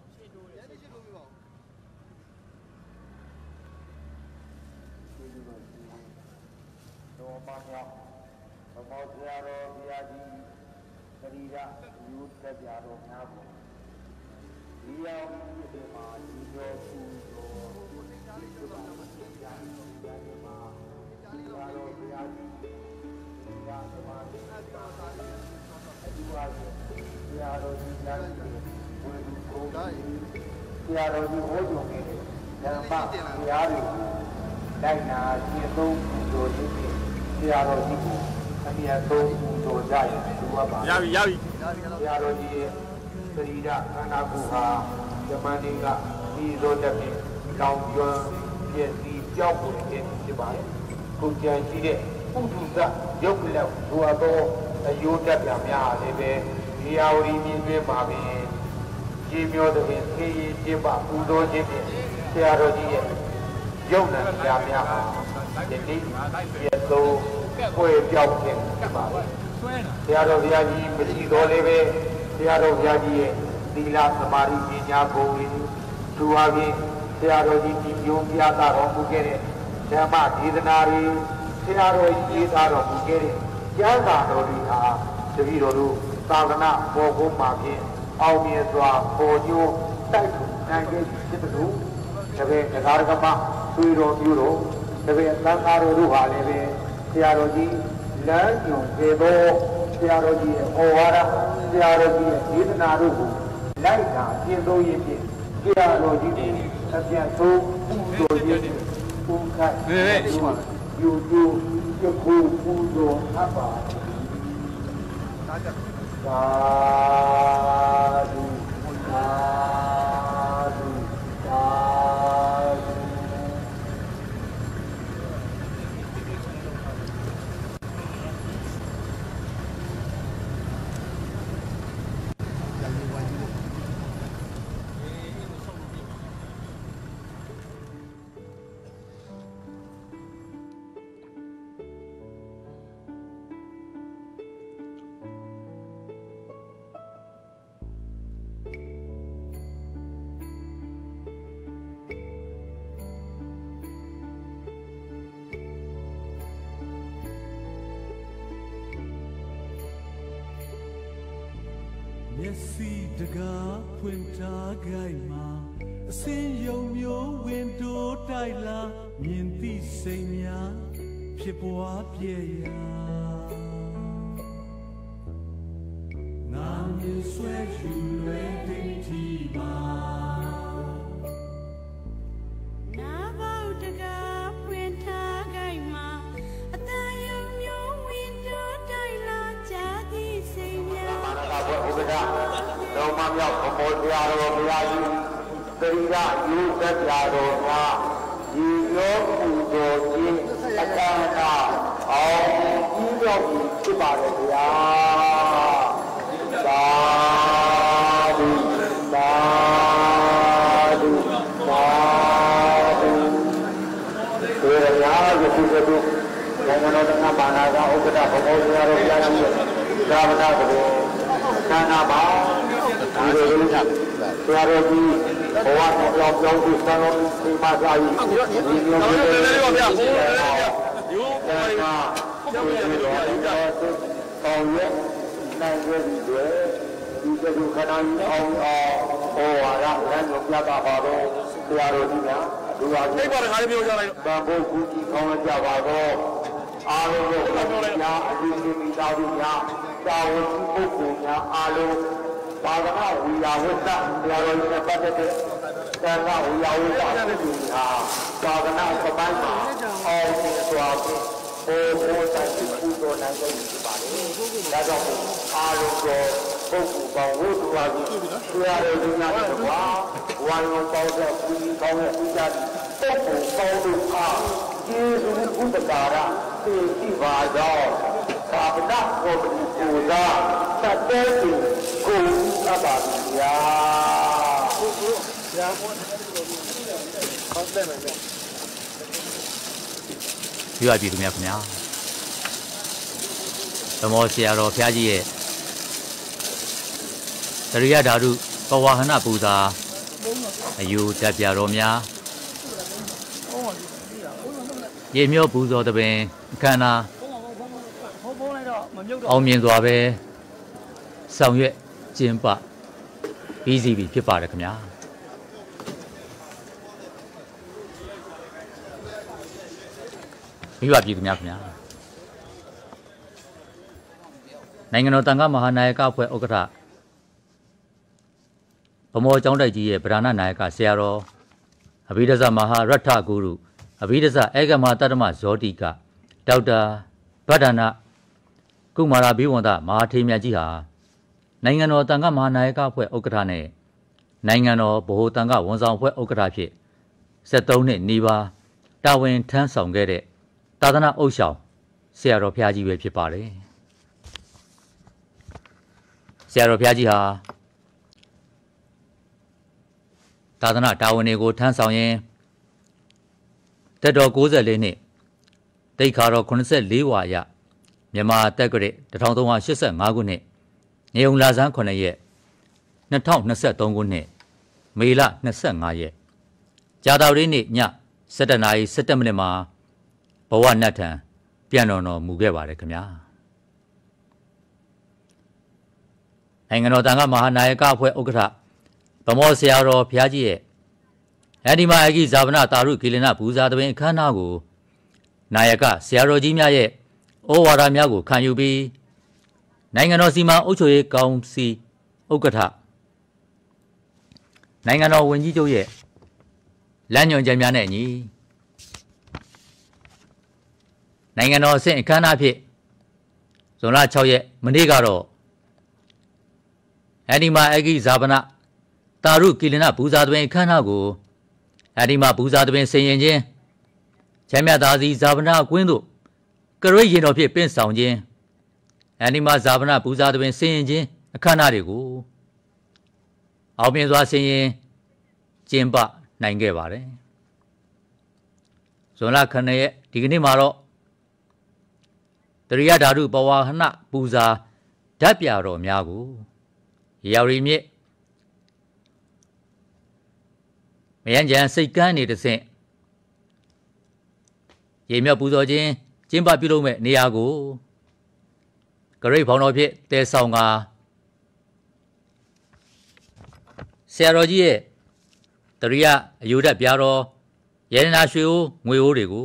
တော်ပါမြောက်ဘမောဆရာတော်ဘုရားကြီးသတိရယူတက်ကြတော်များကိုဒီရောက်ဒီမှာဒီတော်ပူတော်ဒီပါဒီပါဒီမှာဆရာတော်ဘုရားကြီးဒါသမာဓိအတ္တသာအဒီဝါဆရာတော်ကြီးလာတယ်ဘုရားဆရာတော်ကြီးဟောကြုံနေတယ်ဓမ္မဘုရားတွေလိုက်နာရှင်းသုံးပူတော်ခြင်းဆရာတော်ကြီးကိုအမြတ်ဆုံးပူတော်ကြရင်ဒီဝါပါရပြီရပြီဆရာတော်ကြီးရဲ့သရီရခန္ဓာကိုယ်ဟာဇမန်ဒီကဒီလိုတက်ပြီးတောင်ကျွမ်းပြည့်စည်ကြောက်ပွေခြင်းဖြစ်ပါတယ်။ကိုကြံရှိတဲ့ပုထုဇတ်ရုပ်လက်ဇွာသောအယိုးတက်ပြများလည်းပဲဒီယာဝရီမြင်းတွင်ပါပင်ကြီးမျိုးတဲ့ခေးကြီးပြပပူတော်ခြင်းဖြင့်ဆရာတော်ကြီးရဲ့ရုပ်နဲ့ပြများဟာဒီနေ့ပြည့်စုံကိုယ်ပြောက်ခြင်းဖြစ်ပါတယ်။ဆရာတော်ဘုရားကြီးမရှိတော်လည်းပဲဆရာတော်ဘုရားကြီးရဲ့သီလသမာဓိပညာဘုံကြီးသူအပြင်ဆရာတော်ကြီးဒီမျိုးပြသတော်မူခဲ့တဲ့ဓမ္မဒေသနာတွေဆရာတော်ကြီးရေးသားတော်မူခဲ့တဲ့ကျမ်းစာတော်တွေဟာတပည့်တော်တို့သာသနာပေါ်ဖို့မှာဖြင့်အောင်မြင်စွာပေါ်ကျိုးတိုက်ထူနိုင်ခဲ့ဖြစ်သလိုတပည့်တရားဓမ္မသွေတော်မျိုးတို့တပည့်သံဃာတော်တို့ဟာလည်းပဲဆရာတော်ကြီးလမ်းညွန်ခဲ့သောဆရာတော်ကြီးရဲ့ဩဝါဒဆရာတော်ကြီးရဲ့ဒေသနာတို့ကိုလိုက်တာကျင့်သုံးရဖြင့်ဆရာတော်ကြီးတွေအပြန်ဆုံးပူဇော်ရည်ပူခတ်ယူယူယခုပူဇော်အပ်ပါသာဓုသာဓုသာဓုမျက်စိတကားဖွင့်ထားကြိုက်မှာအစင်းယုံမျိုးဝင်တိုးတိုက်လာမြင်သိစိတ်များဖြစ်ပွားပြည့်ရာငါမြင်ဆွဲယူလွယ်ဒိဋ္ဌိမှာနာဘောက်တကားဖွင့်ထားကြိုက်မှာအတန်ယုံမျိုးဝင်တိုးတိုက်လာကြသည်စိတ်များဥပဒတော်မမြောက်ဘမောဆရာတော်ဘုရားကြီးသရီရယူသက်ပြတော်များဒီရောပူဇော်ခြင်းအကန့်အသတ်အောင်ကြီးတော်ကြီးဖြစ်ပါတယ်ဗျာသာဓုသာဓုသာဓုဒီရာယခုကတုနိုင်ငံတော်သမ္မာဘာနာကဥပဒဘမောဆရာတော်ဘုရားကြီးသာဝနာတော်ခန္ဓာပါဒီလိုလေးဆရာတော်ကြီးဘဝနဲ့ကြောင်းကြောင်းကိုစံတော်ဒီမှာစာရေးဒီလိုမျိုးလေးပါဗျာဘုရားယူပါရကျောင်းရည်တော်တော်ရဲ့နိုင်ရည်တွေဒီလိုခန္ဓာကြီးအောင်အောင်ဟောဝါရလမ်းကိုပြတာပါတော့ဆရာတော်ကြီးကဒုဝါကြီးပြပါရခါလေးပြောကြလိုက်ဗံဘုကူကြီးကောင်းကြပါတော့အားလုံးကိုဘုရားအရင်ကြီးမိသားစုများတာဝန်ရှိပုဂ္ဂိုလ်များအားလုံးဘာဝနာဝိယာဝတ္တဆရာတော်ကြီးနဲ့ပတ်သက်တဲ့သံဃာဝိယာဝတ္တပုဂ္ဂိုလ်များဘာဝနာစပိုင်းမှာအောင်မြင်စွာဖြင့်ဟောဟောတိုက်ပူဇော်နိုင်ကြပါလေ။ဒါကြောင့်အားလုံးသောပုဂ္ဂိုလ်ပေါင်းဝိသုဝါကြီးဆရာတော်ကြီးများတို့ကဝါရောပေါင်းတဲ့ပူဇော်ကောင်းတဲ့ပူဇာတိပုဂ္ဂိုလ်ပေါင်းတို့အားကျေးဇူးဥပကာရသိရှိပါကြောင်းသာဝနာကိုပူဇော်တာတတ်တဲ့ကိုအပ်ပါဗျာဟုတ်ကဲ့ဗျာဟုတ်တယ်ဗျာပြရပြည်သူများခင်ဗျာသမောဆရာတော်ဘုရားကြီးရဲ့တရိယဓာတုပဝါဟနပူဇာအယူတက်ပြတော်များရေမြောပူဇော်တပင်အခမ်းအနားအောင်မြင်စွာပဲဆောင်ရွက်ကျင်းပပြီးစီးပြီဖြစ်ပါတယ်ခင်ဗျာမိဘပြည်သူများခင်ဗျာနိုင်ငံတော်တန်ခါမဟာနာယကအဖွဲ့ဥက္ကဋ္ဌဗမောကျောင်းတိုက်ကြီးရဲ့ဗဒနာနာယကဆရာတော်အဘိဓဇမဟာရထဂုရုအဘိဓဇအေကမတတ္တမဇောတိကဒေါက်တာဗဒနာကုမာရဘိဝန္တမဟာထေမြတ်ကြီးဟာနိုင်ငံတော်တန်ခါမဟာနာယကအဖွဲ့ဥက္ကဋ္ဌနဲ့နိုင်ငံတော်ဗဟိုတန်ခါဝန်ဆောင်အဖွဲ့ဥက္ကဋ္ဌဖြစ်ဆက်သုံးနှစ်နီးပါးတာဝန်ထမ်းဆောင်ခဲ့တဲ့သာသနာ့အုပ်ဆောင်ဆရာတော်ဘုရားကြီးပဲဖြစ်ပါတယ်ဆရာတော်ဘုရားကြီးဟာသာသနာတာဝန်တွေကိုထမ်းဆောင်ရင်တက်တော်ကိုးဆယ်လေးနှစ်တိတ်ခါတော်ခုနှစ်ဆယ်လေးဝါရမြန်မာတက္ကရာတစ်ထောင်သုံးရာရှစ်ဆယ်ငါးခုနှစ်နေုံလာဆန်းခုနှစ်ရက်နှစ်ထောင်နှစ်ဆယ်သုံးခုနှစ်မေလနှစ်ဆယ်ငါရက်ကြာတော်လေးနေ့ညဆယ်တနာရီဆယ်တမိနစ်မှာဘဝနတ်ထံပြန်တော်တော်မူခဲ့ပါတယ်ခင်ဗျာနိုင်ငံတော်တန်ခါမဟာနာယကအဖွဲ့ဥက္ကဋ္ဌဗမောဆရာတော်ဘုရားကြီးရဲ့အဲဒီမှာအကိဇာဗနာတာရုကိလနပူဇာသဘင်အခမ်းအနားကိုနာယကဆရာတော်ကြီးများရဲ့ဩဝါဒများကိုခံယူပြီးနိုင်ငံတော်စီမံအုပ်ချုပ်ရေးကောင်စီဥက္ကဋ္ဌနိုင်ငံတော်ဝန်ကြီးချုပ်ရဲ့လမ်းညွှန်ချက်များနဲ့အညီနိုင်ငံတော်အဆင့်အခမ်းအနားဖြင့်ဇွန်လ၆ရက်မနေ့ကတော့အဲဒီမှာအကိဇာဗနာတာရုကိလနပူဇာသဘင်အခမ်းအနားကိုအဲဒီမှာပူဇာသဘင်ဆင်ရင်ချင်းချမ်းမြတ်သာစီဇာဗနာကွင်းတို့ကရွေးရင်တော်ဖြင့်ပင့်ဆောင်ခြင်းအဲဒီမှာဇာဗနာပူဇာသဘင်ဆင်ရင်ချင်းအခမ်းအနားတွေကိုအောင်မြင်စွာဆင်ရင်ကျင်းပနိုင်ခဲ့ပါတယ်ဇွန်လခုနှစ်ရက်ဒီကနေ့မှာတော့တရိယဓာတုပဝါဟနပူဇာဓာတ်ပြတော်များကိုရာရီမြစ်မယန်းကြံစိတ်ကန်းနေတဆင့်ရေမြောက်ပူဇော်ခြင်းကျင်းပပြုလုပ်မဲ့နေရာကိုဂရိတ်ဖောင်တော်ဖြင့်တည်ဆောင်ကဆရာတော်ကြီးရဲ့တရိယအယူဓာတ်ပြတော်ယေရနာရွှေအိုးငွေအိုးတွေကို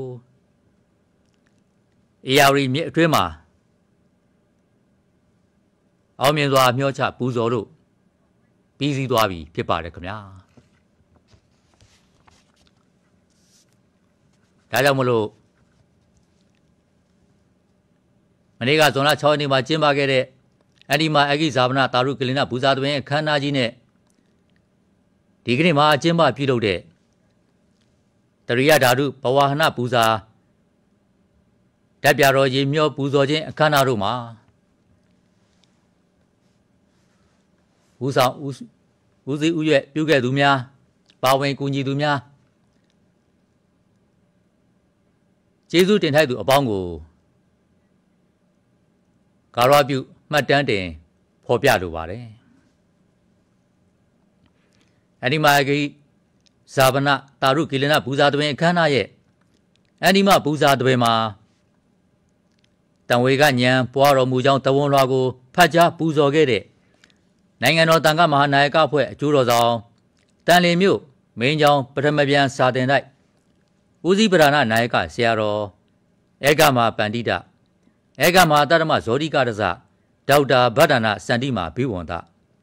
အေယာရီမြစ်အတွင်းမှာအောင်မြင်စွာမျှောချပူဇော်လို့ပြီးစီးသွားပြီဖြစ်ပါတယ်ခင်ဗျာဒါကြောင့်မလို့မနေ့ကဇွန်လ၆ရက်နေ့မှာကျင်းပခဲ့တဲ့အဲ့ဒီမှာအဂိဇာဗနာတာရုကိလနပူဇာသဘင်အခမ်းအနားကြီးနဲ့ဒီကနေ့မှာကျင်းပပြုလုပ်တဲ့တရိယဓာတုဘဝဟနပူဇာဓာတ်ပြတော်ရေမြောပူဇော်ခြင်းအခမ်းအနားတို့မှာဦးဆောင်ဦးစီးဦးရွက်ပြုခဲ့သူများပါဝင်ကူညီသူများကျေးဇူးတင်ထိုက်သူအပေါင်းကိုကာရပြုမှတ်တမ်းတင်ဖော်ပြလိုပါတယ်အနိမာဂိဇာဗနာတာရုကိလနပူဇာသဘင်အခမ်းအနားရဲ့အနိမပူဇာသဘင်မှာတံဝေကညံပွားတော်မူကြောင်းတဝန်လွှာကိုဖတ်ကြားပူဇော်ခဲ့တဲ့နိုင်ငံတော်တန်ခါမဟာနာယကအဖွဲ့အကျိုးတော်ဆောင်တန်လင်မြို့မင်းကျောင်းပထမပြန်စာတင်တိုက်ဦးစီးပဓာနနာယကဆရာတော်ဧကမပန္တိတဧကမတတ္တမဇောတိကရဇဒေါက်တာဗဒနာစန္တိမာဘိဝန္တ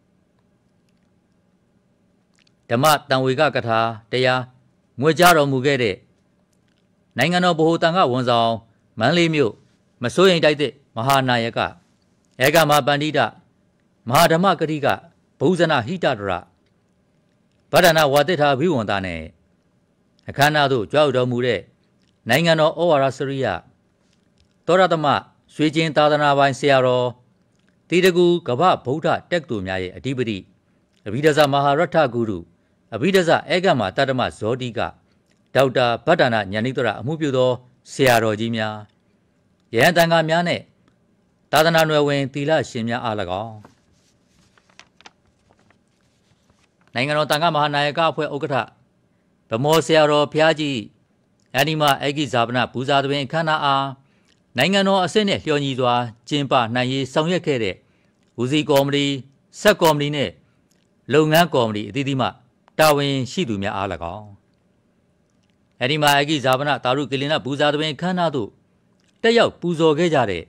ဓမ္မတံဝေကကထာတရားငွေကြားတော်မူခဲ့တဲ့နိုင်ငံတော်ဗဟိုတန်ခါဝန်ဆောင်မန္တလေးမြို့မစိုးရိမ်တိုက်တဲ့မဟာနာယကဧကမပန္တိတမဟာဓမ္မကတိကဘုဇနာဟိတတရဗဒနာဝါတိထာဘိဝန္တနဲ့အခမ်းအနားသို့ကြွရောက်တော်မူတဲ့နိုင်ငံတော်ဩဝါဒစရိယသောရသမရွှေကျင်သာသနာပိုင်ဆရာတော်တိတကူကဗ္ဗဗုဒ္ဓတက္ကသိုလ်များရဲ့အဓိပတိအဘိဓဇမဟာရထဂုရုအဘိဓဇဧကမတတ္တမဇောတိကဒေါက်တာဗဒနာဉာဏိတရအမှုပြုသောဆရာတော်ကြီးများယဟန်တန်ခါများနဲ့သာသနာ့နယ်ဝင်သီလရှင်များအား၎င်းနိုင်ငံတော်တန်ခါမဟာနာယကအဖွဲ့ဥက္ကဋ္ဌဗမောဆရာတော်ဘုရားကြီးအန်ဒီမာအေဂိဇာပနပူဇာသဘင်အခမ်းအနားအားနိုင်ငံတော်အဆင့်နဲ့လျော်ညီစွာကျင်းပနိုင်ရေးဆောင်ရွက်ခဲ့တဲ့ဦးစီးကော်မတီဆက်ကော်မတီနဲ့လုပ်ငန်းကော်မတီအသီးသီးမှတာဝန်ရှိသူများအား၎င်းအန်ဒီမာအေဂိဇာပနတာရုကိလင်နာပူဇာသဘင်အခမ်းအနားသို့တက်ရောက်ပူဇော်ခဲ့ကြတဲ့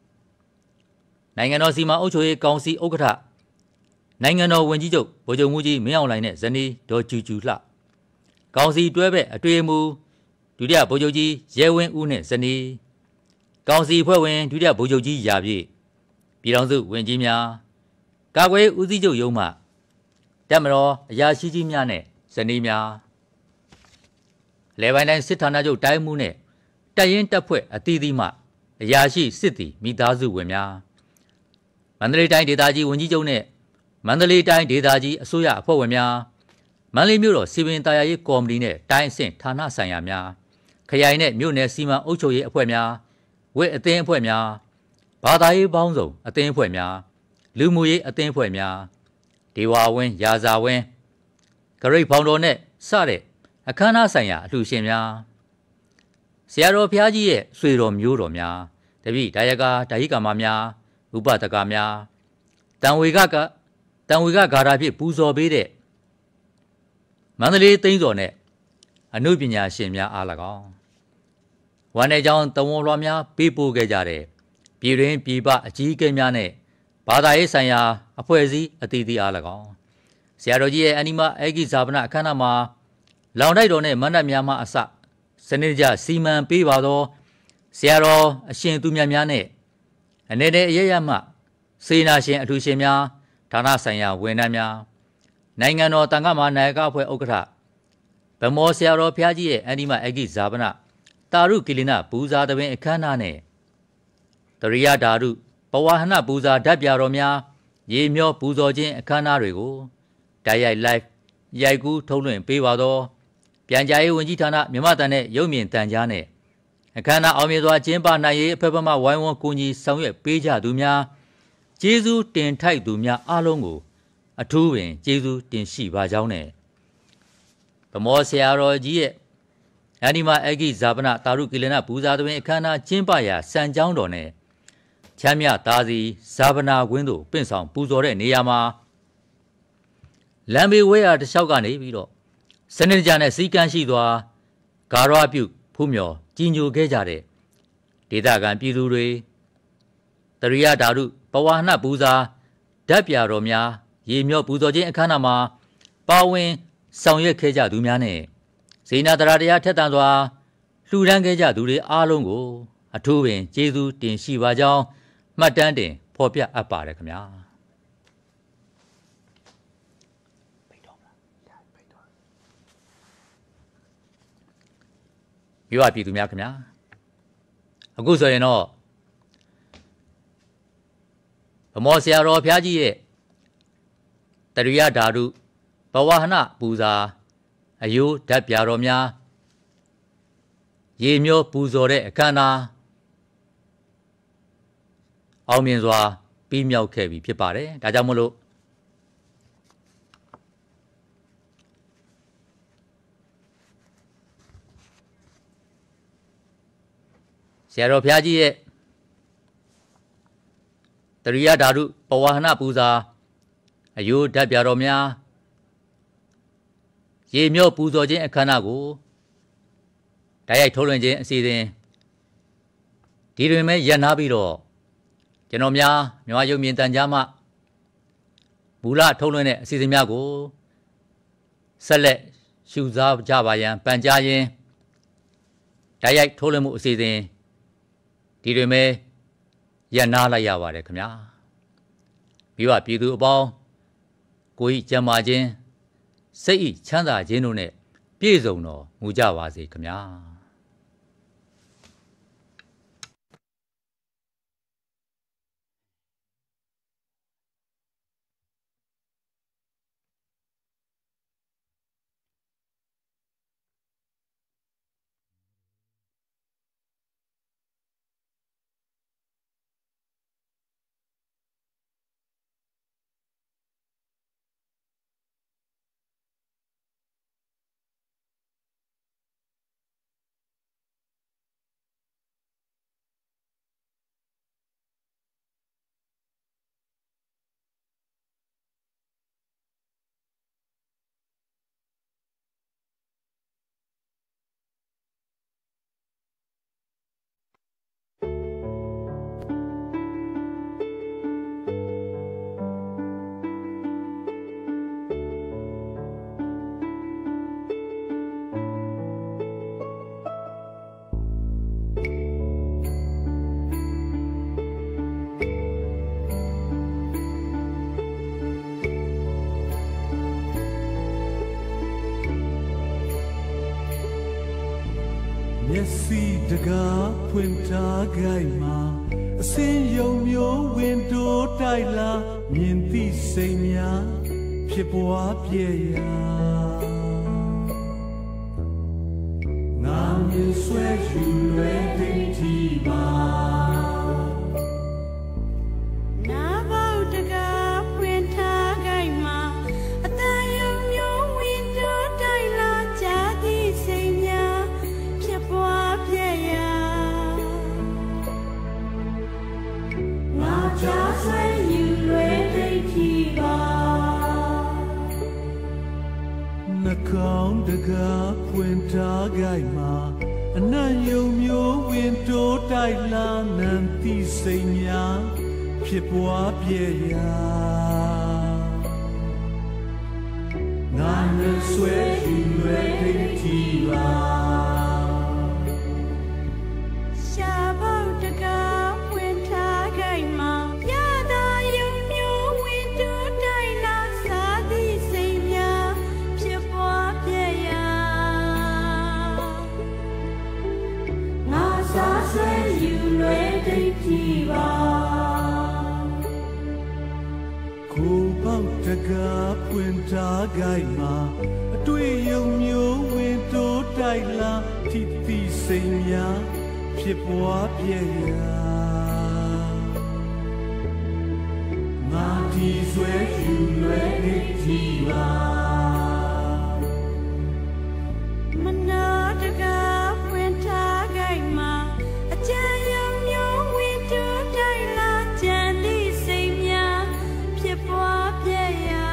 နိုင်ငံတော်စီမံအုပ်ချုပ်ရေးကောင်စီဥက္ကဋ္ဌနိုင်ငံတော်ဝန်ကြီးချုပ်ဗိုလ်ချုပ်မှူးကြီးမင်းအောင်လှိုင်နဲ့ဇနီးဒေါ်ကျူကျူလှကောင်စီတွဲဘက်အတွေ့အမှုဒုတိယဗိုလ်ချုပ်ကြီးရဲဝင်းဦးနဲ့ဇနီးကောင်စီဖွဲ့ဝင်ဒုတိယဗိုလ်ချုပ်ကြီးရာပြည့်ပြည်ထောင်စုဝန်ကြီးများကာကွယ်ဦးစီးချုပ်ရုံးမှတပ်မတော်အရာရှိကြီးများနဲ့ဇနီးများလေပိုင်းတိုင်းစစ်ဌာနချုပ်တိုင်းမှုနဲ့တပ်ရင်းတပ်ဖွဲ့အသီးသီးမှအရာရှိစစ်သည်မိသားစုဝင်များမန္တလေးတိုင်းဒေသကြီးဝန်ကြီးချုပ်နဲ့မန္တလေးတိုင်းဒေသကြီးအစိုးရအဖွဲ့ဝင်များမန္တလေးမြို့တော်စီပင်သာယာရေးကော်မတီနဲ့တိုင်းအဆင့်ဌာနဆိုင်ရာများခရိုင်နဲ့မြို့နယ်စီမံအုပ်ချုပ်ရေးအဖွဲ့များဝက်အသင်းအဖွဲ့များဘာသာရေးပေါင်းစုံအသင်းအဖွဲ့များလူမှုရေးအသင်းအဖွဲ့များဒေဝဝင်းရာဇာဝင်းဂရိတ်ဖောင်တော်နဲ့စတဲ့အခမ်းအနားဆိုင်ရာအလှူရှင်များဆရာတော်ဘုရားကြီးရဲ့ဆွေတော်မျိုးတော်များတပည့်ဒါယကာဒါယိကာမများဥပဒကများတန်ဝေကကတန်ဝေကဂါထာဖြင့်ပူဇော်ပေးတဲ့မန္တလေးသိန်းစော်နဲ့အနုပညာရှင်များအား၎င်းဝမ်းနေကြောင်းတဝန်လွှာများပေးပို့ခဲ့ကြတဲ့ပြည်တွင်းပြည်ပအကြီးအကဲများနဲ့ဘာသာရေးဆိုင်ရာအဖွဲ့အစည်းအသီးသီးအား၎င်းဆရာတော်ကြီးရဲ့အနိမအေဂိဇာပနအခမ်းအနားမှာလောင်တိုက်တော်နဲ့မန္တများမှအစစနစ်ကြစီမံပေးပါသောဆရာတော်အရှင်သူမြတ်များနဲ့အနေနဲ့အရရမှစေနာရှင်အထူးရှင်များဌာနဆိုင်ရာဝန်ထမ်းများနိုင်ငံတော်တန်ခါမဟာနာယကအဖွဲ့ဥက္ကဋ္ဌဗမောဆရာတော်ဘုရားကြီးရဲ့အန္တိမအေဂိဇာပနတာရုကိလင်နာပူဇာသဘင်အခမ်းအနားနဲ့တရိယဓာတုပဝါဟနပူဇာဓာတ်ပြတော်များရေမျောပူဇော်ခြင်းအခမ်းအနားတွေကိုတိုက်ရိုက် live ရိုက်ကူးထုတ်လွှင့်ပေးပါတော့ပြန်ကြားရေးဝန်ကြီးဌာနမြန်မာတန်နဲ့ရုပ်မြင်တန်ကြားနဲ့အခမ်းအနားအောင်မြင်စွာကျင်းပနိုင်ရေးအဖက်ဖက်မှဝိုင်းဝန်းကူညီဆောင်ရွက်ပေးကြသူများကျေးဇူးတင်ထိုက်သူများအားလုံးကိုအထူးပင်ကျေးဇူးတင်ရှိပါကြောင်းနဲ့ဗမောဆရာတော်ကြီးရဲ့အန္တိမအေဂိဇာပနတာရုကိလနာပူဇာသဘင်အခမ်းအနားကျင်းပရာစံကြောင်းတော်နဲ့ချမ်းမြသားစီဇာပနာကွင်းသို့ပင့်ဆောင်ပူဇော်တဲ့နေရာမှာလမ်းဘေးဝဲရတစ်လျှောက်ကနေပြီးတော့စနစ်ကြနဲ့စီကန်းရှိသွားဂါရဝပြုဖူးမြော်ကြီးညိုခဲ့ကြတဲ့ဒေသခံပြည်သူတွေတရိယဓာတုပဝါဟနပူဇာဓာတ်ပြတော်များရေမြော့ပူဇော်ခြင်းအခမ်းအနားမှာပါဝင်ဆောင်ရွက်ခဲ့ကြသူများနဲ့ဇေနာတရာတရားထက်သန်စွာလှူဒန်းခဲ့ကြသူတွေအားလုံးကိုအထူးပင်ကျေးဇူးတင်ရှိပါကြောင်းမှတ်တမ်းတင်ဖော်ပြအပ်ပါတယ်ခင်ဗျာမြို့အပြည်သူများခင်ဗျာအခုဆိုရင်တော့ဗမောဆရာတော်ဘုရားကြီးရဲ့တရိယဓာတုဘဝဟနပူဇာအယိုးဓာတ်ပြတော်များရေမျောပူဇော်တဲ့အခမ်းအနားအောင်မြင်စွာပြီးမြောက်ခဲ့ပြီဖြစ်ပါတယ်ဒါကြောင့်မို့လို့ဆရာတော်ဘုရားကြီးရဲ့တရိယဓာတုပဝါဟနပူဇာအယိုးဓာတ်ပြတော်များရေမျောပူဇော်ခြင်းအခမ်းအနားကိုတိုက်ရိုက်ထုတ်လွှင့်ခြင်းအစီအစဉ်ဒီတွင်မဲ့ရပ်နာပြီးတော့ကျွန်တော်များမြန်မာရုပ်မြင်သံကြားမှမူလထုတ်လွှင့်တဲ့အစီအစဉ်များကိုဆက်လက်ရှုစားကြပါရန်ပန်ကြားရင်းတိုက်ရိုက်ထုတ်လွှင့်မှုအစီအစဉ်ဒီတွင်မဲ့ရပ်နာလိုက်ရပါတယ်ခင်ဗျာပြီးတော့ပြည်သူအပေါင်းကိုယ်ဤကျမ်းမာခြင်းစိတ်ဤချမ်းသာခြင်းတို့နဲ့ပြည့်စုံတော်မူကြပါစေခင်ဗျာမျက်စိတကားဖွင့်ထားခိုင်မှာအစင်းယုံမျိုးဝင်တိုးတိုက်လာမြင်သိစိတ်များဖြစ်ပွားပြည့်ရာငါမြင်ဆွဲယူလွယ်သိတိပါနာဘောက်တကားဖွင့်ထားခိုင်မှာအတန်ယုံမျိုးဝင်တိုးတိုက်လာကြသည်စိတ်များဖြစ်ပွားပြည့်ရာငါချာဆွဲယူလွယ်သိတိပါနှကောင်းတကားဖွင့်ထားခိုင်မှာအနံ့ယုံမျိုးဝင်တိုးတိုက်လာနံသိစိတ်များဖြစ်ပွားပြည့်ရာငါနဲ့ဆွဲယူလွယ်သိတိပါရှာဘောက်တကားဖွင့်ထားခိုင်မှာရတာယုံမျိုးဝင်တိုးတိုက်လာစားသည်စိတ်များဖြစ်ပွားပြည့်ရာငါစားဆွဲယူလွယ်သိတိပါကိုပေါက်တကားဖွင့်ထားခိုင်မှာအတွေ့ယုံမျိုးဝင်တိုးတိုက်လာထိတိစိတ်များဖြစ်ပွားပြည့်ရာငါဒီဆွဲယူလွယ်သိတိပါမနာတကားဖွင့်ထားခိုင်မှာအကြံယုံမျိုးဝင်တိုးတိုက်လာကြံသည့်စိတ်များဖြစ်ပွားပြည့်ရာ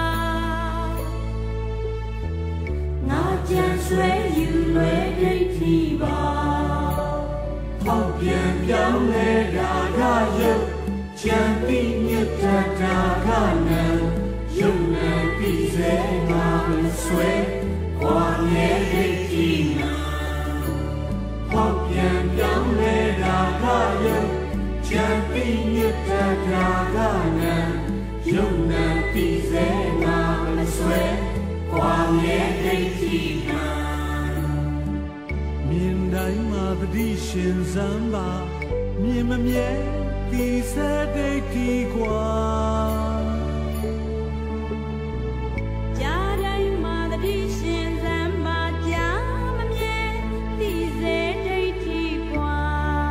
ငါကြံဆွဲယူလွယ်ဒိဋ္ဌိပါဖောက်ပြန်ပြောင်းလဲတာကယုတ်ချမ်းပြီးမြတ်တာကနံယုံနာပြီးစေငါဆွဲဝါရဲ့ဒိဋ္ဌိနာဖောက်ပြန်ပြောင်းလဲတာကယုတ်ချမ်းပြီးမြတ်တာကနံယုံနာပြီးစေငါဆွဲဝါရဲ့ဒိဋ္ဌိနာမြင်တိုင်းမှာတတိရှင်စံပါမြင်မမြဲဒီစတဲ့ဒီကွာကြားတိုင်းမှာတတိရှင်စံပါကြားမမြဲဒီစေဒိဋ္ဌိကွာ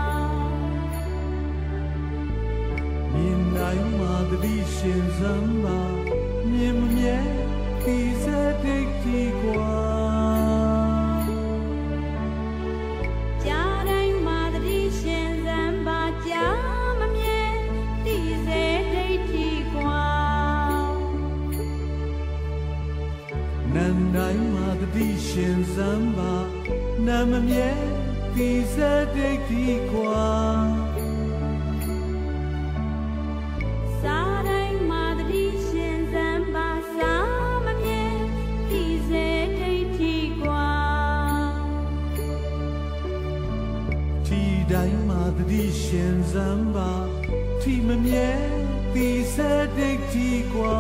မြင်တိုင်းမှာတတိရှင်စံပါမြင်မမြဲဒီစတဲ့ဒီကွာကြားတိုင်းမှာတတိရှင်စံပါကြားမမြဲဒီစေဒိဋ္ဌိကွာနန်းတိုင်းမှာတတိရှင်စံပါနာမမြဲဒီစတဲ့ဒီကွာစားတိုင်းမှာတတိရှင်စံပါစားမမြဲဒီစေဒိဋ္ဌိကွာထီတိုင်းမှာတတိရှင်စံပါထီမမြဲဒီစတဲ့ဒီကွာ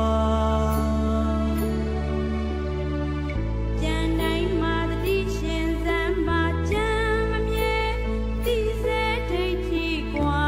ကြံတိုင်းမှာတတိရှင်စံပါကြံမမြဲဒီစေဒိဋ္ဌိကွာ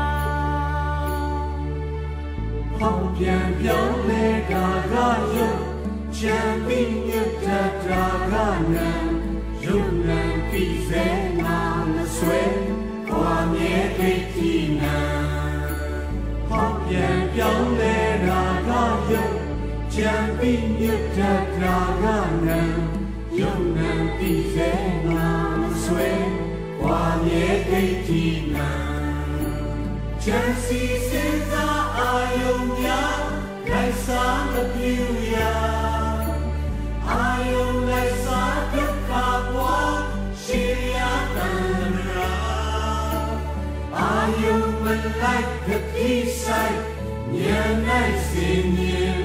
ဟောင်းပြန်ပြောင်းလဲတာကယုတ်ချမ်းပြီးမြတ်တာကနံယုံနာပြီးစေငါမဆွဲဘွာမြဲဒိဋ္ဌိနာဟောင်းပြန်ပြောင်းလဲတာကယုတ်ချမ်းပြီးမြတ်တာကနံယုံနာပြီးစေငါမဆွဲဘွာမြဲဒိဋ္ဌိနာချမ်းစီစဉ်းစားအာယုံများလိုက်စားမပြူရာအာယုံလိုက်စားဒုက္ခပွားရှိရတန်ရာအာယုံမလိုက်တဲ့ဆိုင်ဉာဏ်၌စင်မြင်